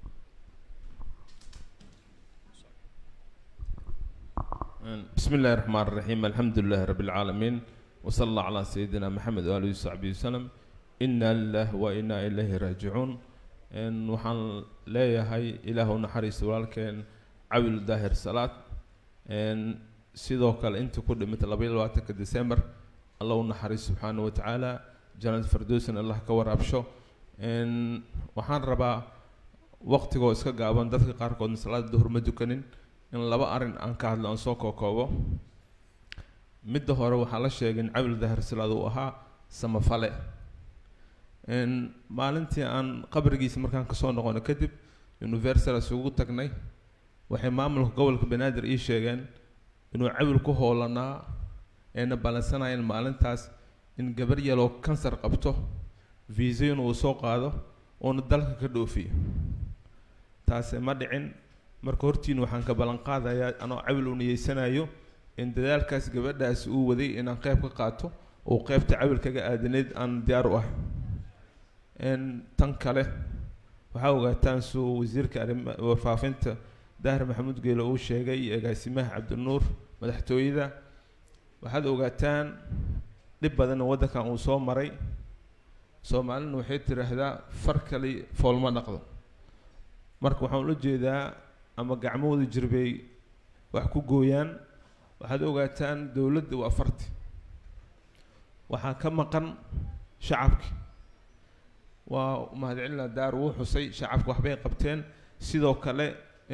Speaker 8: بسم الله الرحمن الرحيم الحمد لله رب العالمين وصلى الله على سيدنا محمد وآله وصحبه وسلم إنا لله وإنا إليه راجعون إن وحن لا يهي إله نحرس ولكن عويل داهر صلاة إن سيدوك أنت كل مثل أبي الوقت ديسمبر الله نحرس سبحانه وتعالى جنة الفردوس إن الله كور أبشو إن وحن ربا وقت جو إسكا قابن دفق قاركون صلاة الظهر مدوكنين in laba arrin aan ka hadlo aan soo kookoobo midda hore waxaa la sheegay in cawil daahir salaad uu ahaa samafale maalintii aan qabrigiisa markaan kasoo noqono kadib universal isugu tagnay waxay maamulka gobolka banaadir ii sheegeen inuu cawil ku hoolanaa ayna ballansanayeen maalintaas in gabar yaloo kansar qabto visa inuu soo qaado oona dalka ka dhoofiyo taasi ma dhicin marka hortiin waxaan ka ballan qaadayaa anoo cawil u niyeysanayo in dadaalkaas gabadhaas uu waday inaan qayb ka qaato oo qaybta cawil kaga aadaneyd aan diyaar u ah tan kale waxaa ogaataan suu wasiirka arrimaha warfaafinta daahir maxamuud geelo uu sheegay iyo agaasimaha cabdinuur madaxtooyada waxaad ogaataan dhib badan waddankan uu soo maray soomaalina waxay tiraahdaa far kali foolma dhaqdo marka waxaan ula jeedaa ama gacmahooda jirbay wax ku gooyaan waxaad ogaataan dowladda waa farti waxaa ka maqan shacabki waa mahadcelina daar wuu xusay shacabka waxbay qabteen sidoo kale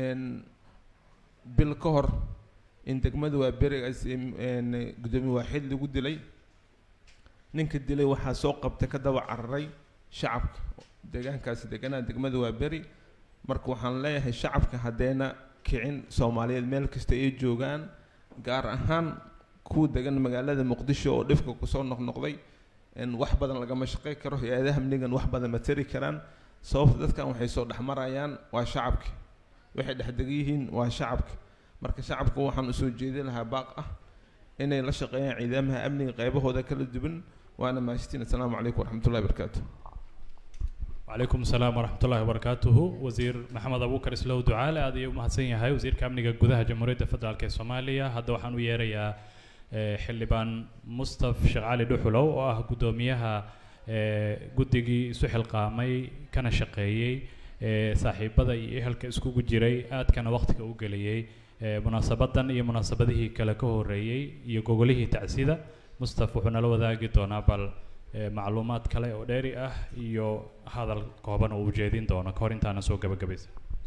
Speaker 8: bil ka hor in degmada waa berigaas gudoomiye waaxid lagu dilay ninka dilay waxaa soo qabtay ka daba cararay shacabka deegaankaasi deganaa degmada waa beri marka waxaan leeyahay shacabka haddayna kicin soomaaliyeed meel kasta ay joogaan gaar ahaan kuwa degan magaalada muqdisho oo dhibka kusoo noqnoqday wax badan lagama shaqey karo hay-adaha amnigan wax badan ma tari karaan sababta dadkan waxay soo dhexmarayaan waa shacabka waxay dhexdegan yihiin waa shacabka marka shacabka waxaan usoo jeedi lahaa baaq ah inay la shaqeeyaan ciidamaha amniga qaybahooda kala duwan waana mahadsantiin assalaamu calaykum waraxmatullahi wabarakaatu
Speaker 2: وعليكم السلام ورحمة الله وبركاته وزير محمد أبو بكر سلو دعاء هذه مهتسين هاي وزير كامنية جودها جمهورية الفدرالية الصومالية هذا وحن ويريا حلبان مصطفى شغالي دوحلو واه قدوميها قدقي سحل قامي كان شقيي صاحب بدأ يهلك اسكو جيري آت كان وقتك أوجليي مناسبة هي مناسبته كلكه الرئي يقوله تعسيدا مصطفى وحنا لو ذا جدونا بال معلومات كلا أو داري أه يو هذا القابن وجدين دونا كورين تانا سوق بجبيس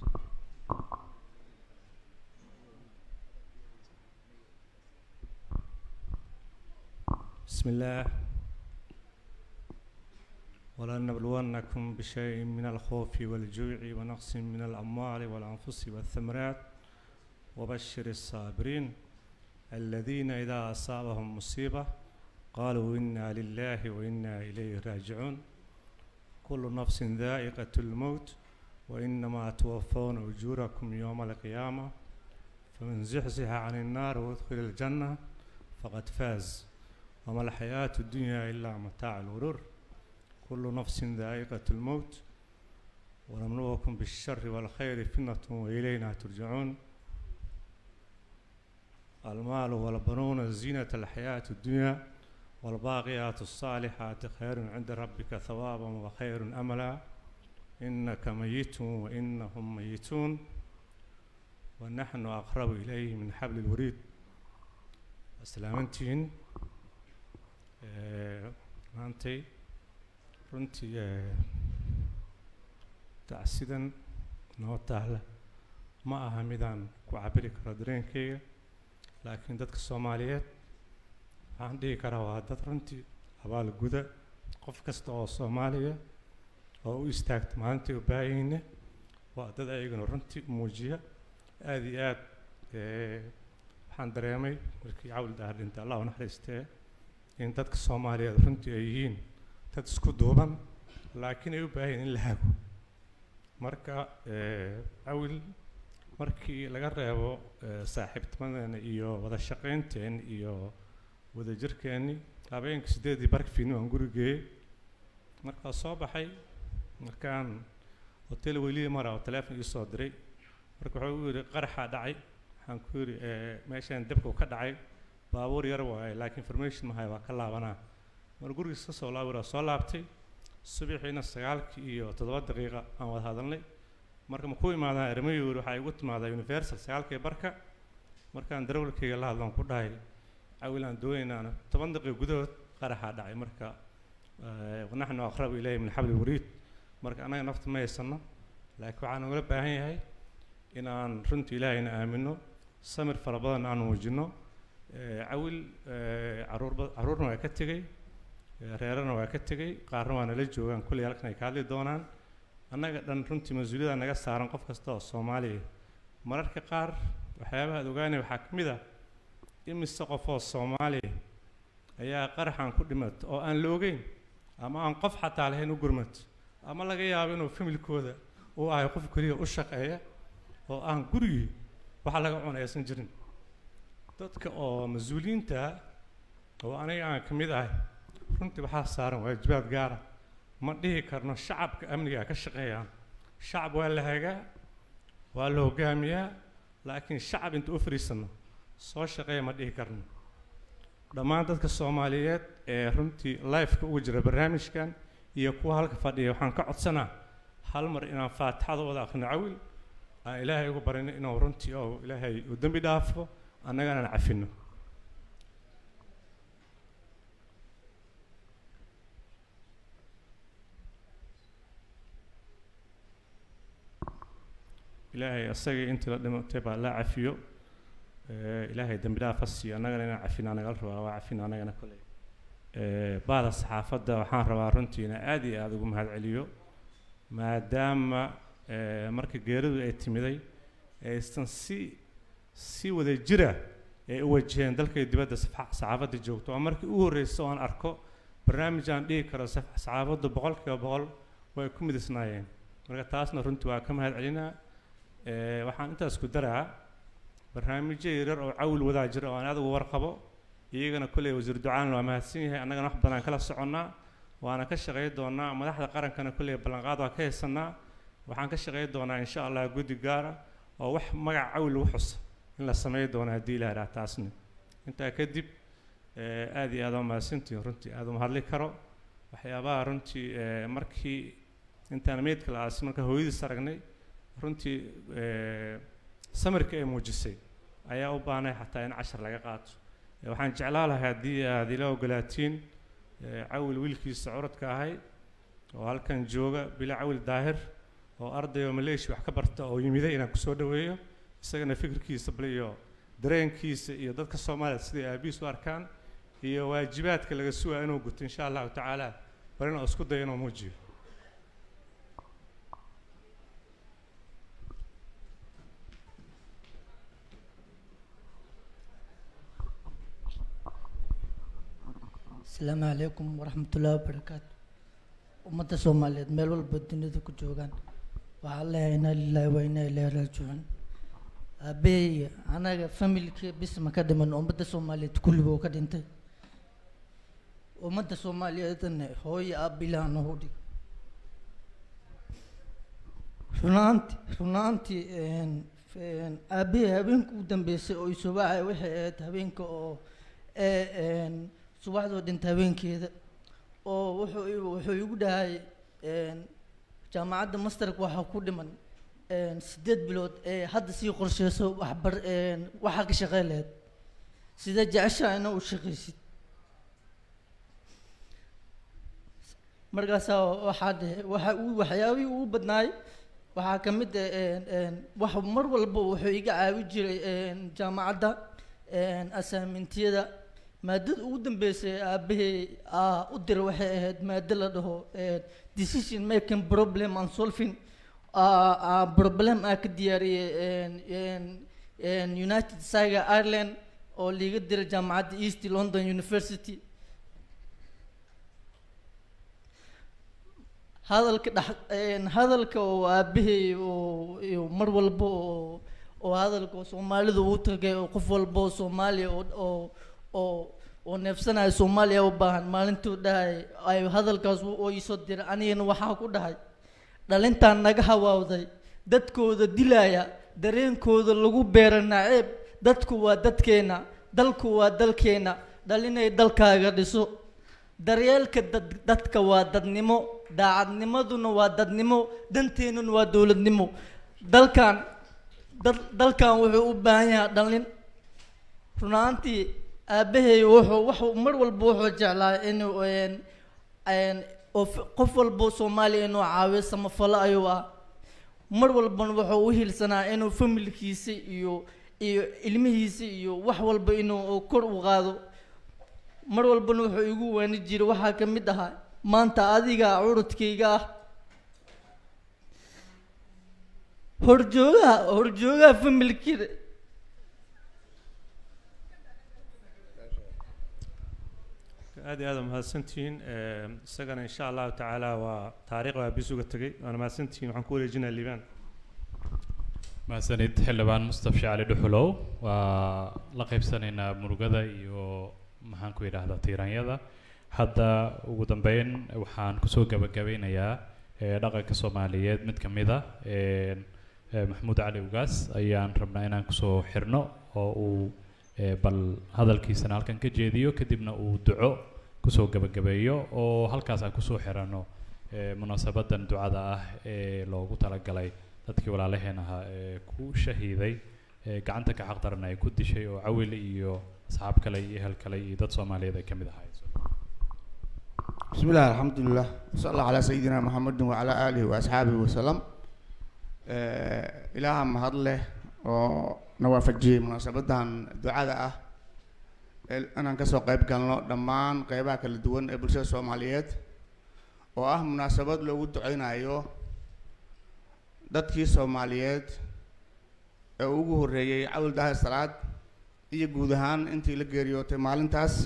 Speaker 12: بسم الله ولنبلونكم بشيء من الخوف والجوع ونقص من الأموال والأنفس والثمرات وبشر الصابرين الذين إذا أصابهم مصيبة قالوا إنا لله وإنا إليه راجعون كل نفس ذائقة الموت وإنما توفون أجوركم يوم القيامة فمن زحزح عن النار وادخل الجنة فقد فاز وما الحياة الدنيا إلا متاع الغرور كل نفس ذائقة الموت ونبلوكم بالشر والخير فتنة وإلينا ترجعون المال والبنون زينة الحياة الدنيا والباقيات الصالحات خير عند ربك ثوابا وخير أملا إنك ميت وإنهم ميتون ونحن أقرب إليه من حبل الوريد أسلامتين maantay runtii tacsidan noo taala ma aha midaan ku cabiri karo dareenkayga laakiin dadka soomaaliyeed waxaan dhihi karaa waa dad runtii abaal guda qof kasta oo soomaaliya oo u istaagta maalintii u baahayna waa dad ayaguna runtii muujiya aada iyo aad waxaan dareemay markii cawl daahir dhintay allah u naxariistee in dadka soomaaliyeed runtii ay yihiin dad isku duuban laakiin ay u baahan in la hago marka cawil markii laga reebo saaxiibtimadeena iyo wada shaqaynteen iyo wadajirkeeni habeenkii sideedii barkfiini waan gurigeeyey markaa soo baxay markaan hotel weliya mara oo teleefon ii soo diray marka wuxuu u yidhi qaraxaa dhacay waxaan ku yidhi meeshaan dabka ka dhacay baabuur yar waaye laakiin information mahay waa ka laabanaa mar gurigiis ka soo laabira soo laabtay subaxiina sagaalkii iyo toddoba daqiiqa aan wada hadalnay marka ma ku imaadaan ermayo waxay ugu timaadaa universal sagaalkii barka markaan darawalkayga la hadlaan ku dhahay cawilaan doonaynaan toban daqiiqo gudahood qaraxaa dhacay marka naxnu aqrabu ilayhi min xabli wariid marka annaga nafta ma haysano laakiin waxaan ugala baahan yahay inaan runtii ilaahayna aamino samir fara badan aan muujino cawil caruurba caruurna waa ka tegey reerana waa ka tegey qaarna waa nala joogaan kulley halkan ay ka hadli doonaan annaga dhan runtii mas-uuliyadda naga saaran qof kasta oo soomaaliya mararka qaar waxyaabaha ad ogaanay waxaa ka mid ah imise qof oo soomaaliya ayaa qaraxan ku dhimato oo aan la ogeyn ama aan qof xataa lahayn u gurmato ama laga yaabo inuu familkooda uu ahay qof keliya u shaqeeya oo aan gurigii waxa laga cunaysan jirin dadka oo mas-uuliyiinta oo aniga aan ka mid ahay runtii waxaa saaran waajibaad gaara ma dhihi karno shacabka amniga ka shaqeeyaan shacab waa la hagaa waa la hogaamiyaa laakiin shacab inta u fariisano soo shaqeeya ma dhihi karno dhammaan dadka soomaaliyeed ee runtii live-ka ugu jira barnaamijkan iyo kuwa halka fadhiya waxaan ka codsanaa hal mar inaan faatixada wada akhrino cawil aan ilaahay ugu barino inuu runtii oo ilaahay uu dembi dhaafo annagana aan cafino ilaahay asagii intii la dhimatay baa la cafiyo ilaahay dembi dhaaf ha siiyo annagana inaan cafino anagal rabaa waa cafino annagana koley baada saxaafadda waxaan rabaa runtiina aad iyo aada ugu mahad celiyo maadaama marka geeridu ay timiday aysan si si wada jira ay u wajaheen dalkay dibadda saxaafadda joogto waa markii ugu horreysay oo aan arko barnaamij aan dhihi karo saxaafaddu boqolkiiba boqol way ku midisnaayeen marka taasna runtii waa ka mahad celinaa waxaan intaas ku daraa barnaamijyo yaryar oo cawil wadaa jira oo aan aad ugu warqabo iyagana kolley wasiir ducaan waa mahadsan yahay annagana wax badan aan kala soconnaa waana ka shaqey doonaa madaxda qarankana kolley ballanqaad waa ka haysanaa waxaan ka shaqey doonaa insha allah guddi gaara oo wax magac cawil lagu xusa in la sameey doono haddii la idhaah taasna intaa kadib aad iyo aad waa mahadsantihin runtii aad uma hadli karo waxyaabaha runtii markii intaan meydka la aasi marka hooyadiis aragnay runtii samirka ay muujisay ayaa u baahnay xataa in cashar laga qaato waxaan jeclaa lahaa haddii aad ila ogolaatiin cawil wiilkiisa curadka ahay oo halkan jooga bila cawil daahir oo arday oo maleeshi wax ka barta oo yimiday inaan kusoo dhaweeyo isagana fikirkiisa bal iyo dareenkiisa iyo dadka soomaaliya siday aabihiis u arkaan iyo waajibaadka laga sugaa inuu guto insha allahu tacaala bal inuu isku dayo inuu muujiyo
Speaker 13: السلام عليكم ورحمة الله وبركاته أمة الصومالية ميل والبا الدنيا كجوغان وعلى إنا لله وإنا إليه راجعون أبي أنا فاميلي بس ما كده من أمة الصومالية كل بو كده أنت أمة الصومالية تنه هو يا أبي لا نهودي رنانتي رنانتي إن إن أبي هبينكو دم بس أو يسوع وحيد هبينكو إن subaxdoo dhinta habeenkeeda oo wuxuu wuxuu igu dhahay jaamacadda masterka waxaa ku dhiman sideed bilood ee hadda sii qorsheyso waxbar waxaa ka shaqey lahayd sida jeceshaa ina u shaqaysid markaasaa waxaa dhehe waxa uu waxyaabihii ugu badnaay waxaa ka mid wax mar walba wuxuu iga caawi jiray jaamacadda assignmentiyada maadada ugu dambeysay aabahey u dira waxay ahayd maado la dhaho decision making problem and solving problem aa ka diyaariyey united saga ireland oo liiga dira jaamacadda east london university hadalka dhex hadalka oo aabahey oo mar walba oo oo hadalka oo soomaalida uu tagay oo qof walba oo soomaaliya oo oo oo neefsanaya soomaaliya u baahan maalintuu dhahay ay hadalkaas oo isoo diray anigana waxaa ku dhahay dhalintaan naga hawaawday dadkooda dilaya dareenkooda lagu beera naceeb dadku waa dadkeena dalku waa dalkeena dhalinay dalkaaga dhiso daryeelka dadka waa dadnimo daacadnimaduna waa dadnimo danteennuna waa dowladnimo dalkan dalkan wuxuu u baahan yahay dhalin runaantii aabahey wuxuu wuxuu mar walba wuxuu jeclaa inuu oo qof walba soomaaliya inuu caawiyo samafalo ayuu ah mar walbana wuxuu u hilsanaa inuu familkiisa iyo iyo ilmihiisa iyo wax walba inuu kor u qaado mar walbana wuxuu igu waani jiray waxaa ka mid ahaa maanta adiga curudkayga ah horjoogaha horjoogaha familkida
Speaker 12: aad iyo aad waa mahadsantihiin isagana insha allahu tacaala waa taariikh waa bis uga tegay waana mahadsantihiin waxaan ku wareejinaa liibaan
Speaker 2: mahadsanid xildhibaan mustaf shacali dhuxulow waa la qaybsanaynaa murugada iyo maxaan ku yidhaahdaa tiiraanyada hadda ugu dambeyn waxaan kusoo gabagabeynayaa dhaqanka soomaaliyeed mid ka mid ah maxamuud cali ugaas ayaan rabnaa inaan kusoo xirno oo uu bal hadalkiisana halkan ka jeediyo kadibna uu duco kusoo gabagabeeyo oo halkaas aan kusoo xirano munaasabadan ducada ah ee loogu talagalay dadkii walaalaheen ahaa ee ku shahiiday gacanta ka xaq daran ay ku dishay oo cawil iyo asxaab kale iyo ehel kale iyo dad soomaaliyeed ay ka mid ahayd
Speaker 14: بسم الله الحمد لله وصلى الله على سيدنا محمد وعلى آله وأصحابه وسلم إله مهد له ونوافجي مناسبة دعاء أنا كسو قيب قالنا دمان قيبها كل دوان برشة الصوماليات وأه مناسبة لو دعينا أيوه dadkii Soomaaliyeed ee ugu horeeyay awal daahir salaad iyo guud ahaan intii la geeriyootay maalintaas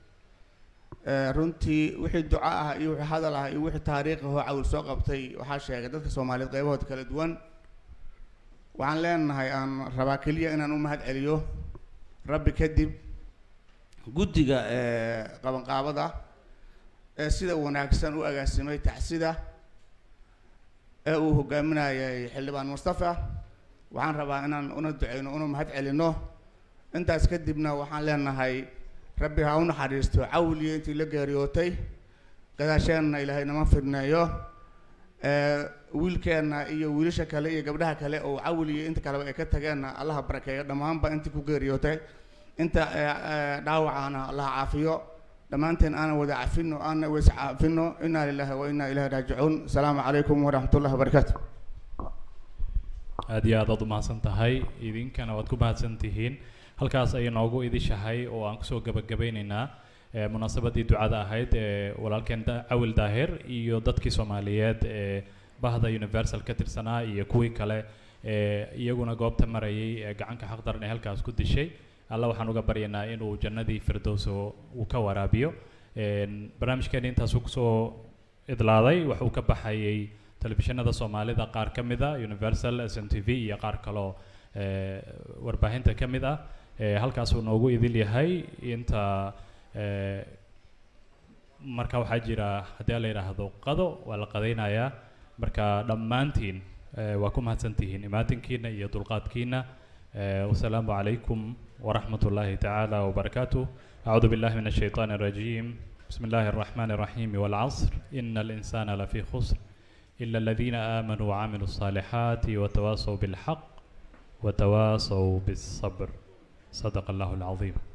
Speaker 14: runtii wixii duca ah iyo wixii hadal ah iyo wixii taariikh ah oo awal soo qabtay waxa sheegay dadka Soomaaliyeed qaybahooda kala duwan waxaan leenahay aan rabaa kaliya inaan u mahad celiyo rabbi kadib guddiga qaban qaabada ee sida wanaagsan u agaasimay taxsida ee uu hogaaminayay xildhibaan Mustafa waxaan rabaa inaan una duceyno una mahad celino intaas kadibna waxaan leenahay rabbi ha u naxariisto cawliye intii la geeriyootay gadaasheena ilaahay nama fidneeyo ee wiilkeena iyo wiilasha kale iyo gabdhaha kale oo cawliye inta kale ay ka tageen Allah barakeeyo dhamaanba intii ku geeriyootay inta dhaawacana Allah caafiyo dhammaanteen aan wada cafino aan wees cafino inna lillahi wa inna ilayhi raaji'uun salaamu calaykum wa rahmatullahi wa barakaatuh
Speaker 2: aad iyo aad u mahadsan tahay idinkana waad ku mahadsan tihiin halkaas ay noogu idishahay oo aan kusoo gabagabeynaynaa munaasabadii ducada ahayd ee walaalkeen cawil daahir iyo dadkii Soomaaliyeed ee bahda universal ka tirsanaa iyo kuwii kale ee iyaguna goobta marayay ee gacanka xaq daran ee halkaas ku dishay alla waxaan uga baryaynaa inuu jannadii firdaws uu ka waraabiyo een barnaamijkeena intaas uu soo idlaaday waxa uu ka baxayay telefishinada Soomaalida qaar kamid ah Universal S N T V iyo qaar kale ee warbaahinta kamid ah ee halkaas uu noogu idil yahay inta ee marka waxa jira hadii la yiraahdo qado waa la qadaynayaa marka dhamaantiin waa ku mahadsantihiin imaatinkiina iyo dulqaadkiina والسلام عليكم ورحمة الله تعالى وبركاته أعوذ بالله من الشيطان الرجيم بسم الله الرحمن الرحيم والعصر إن الإنسان لفي خسر إلا الذين آمنوا وعملوا الصالحات وتواصوا بالحق وتواصوا بالصبر صدق الله العظيم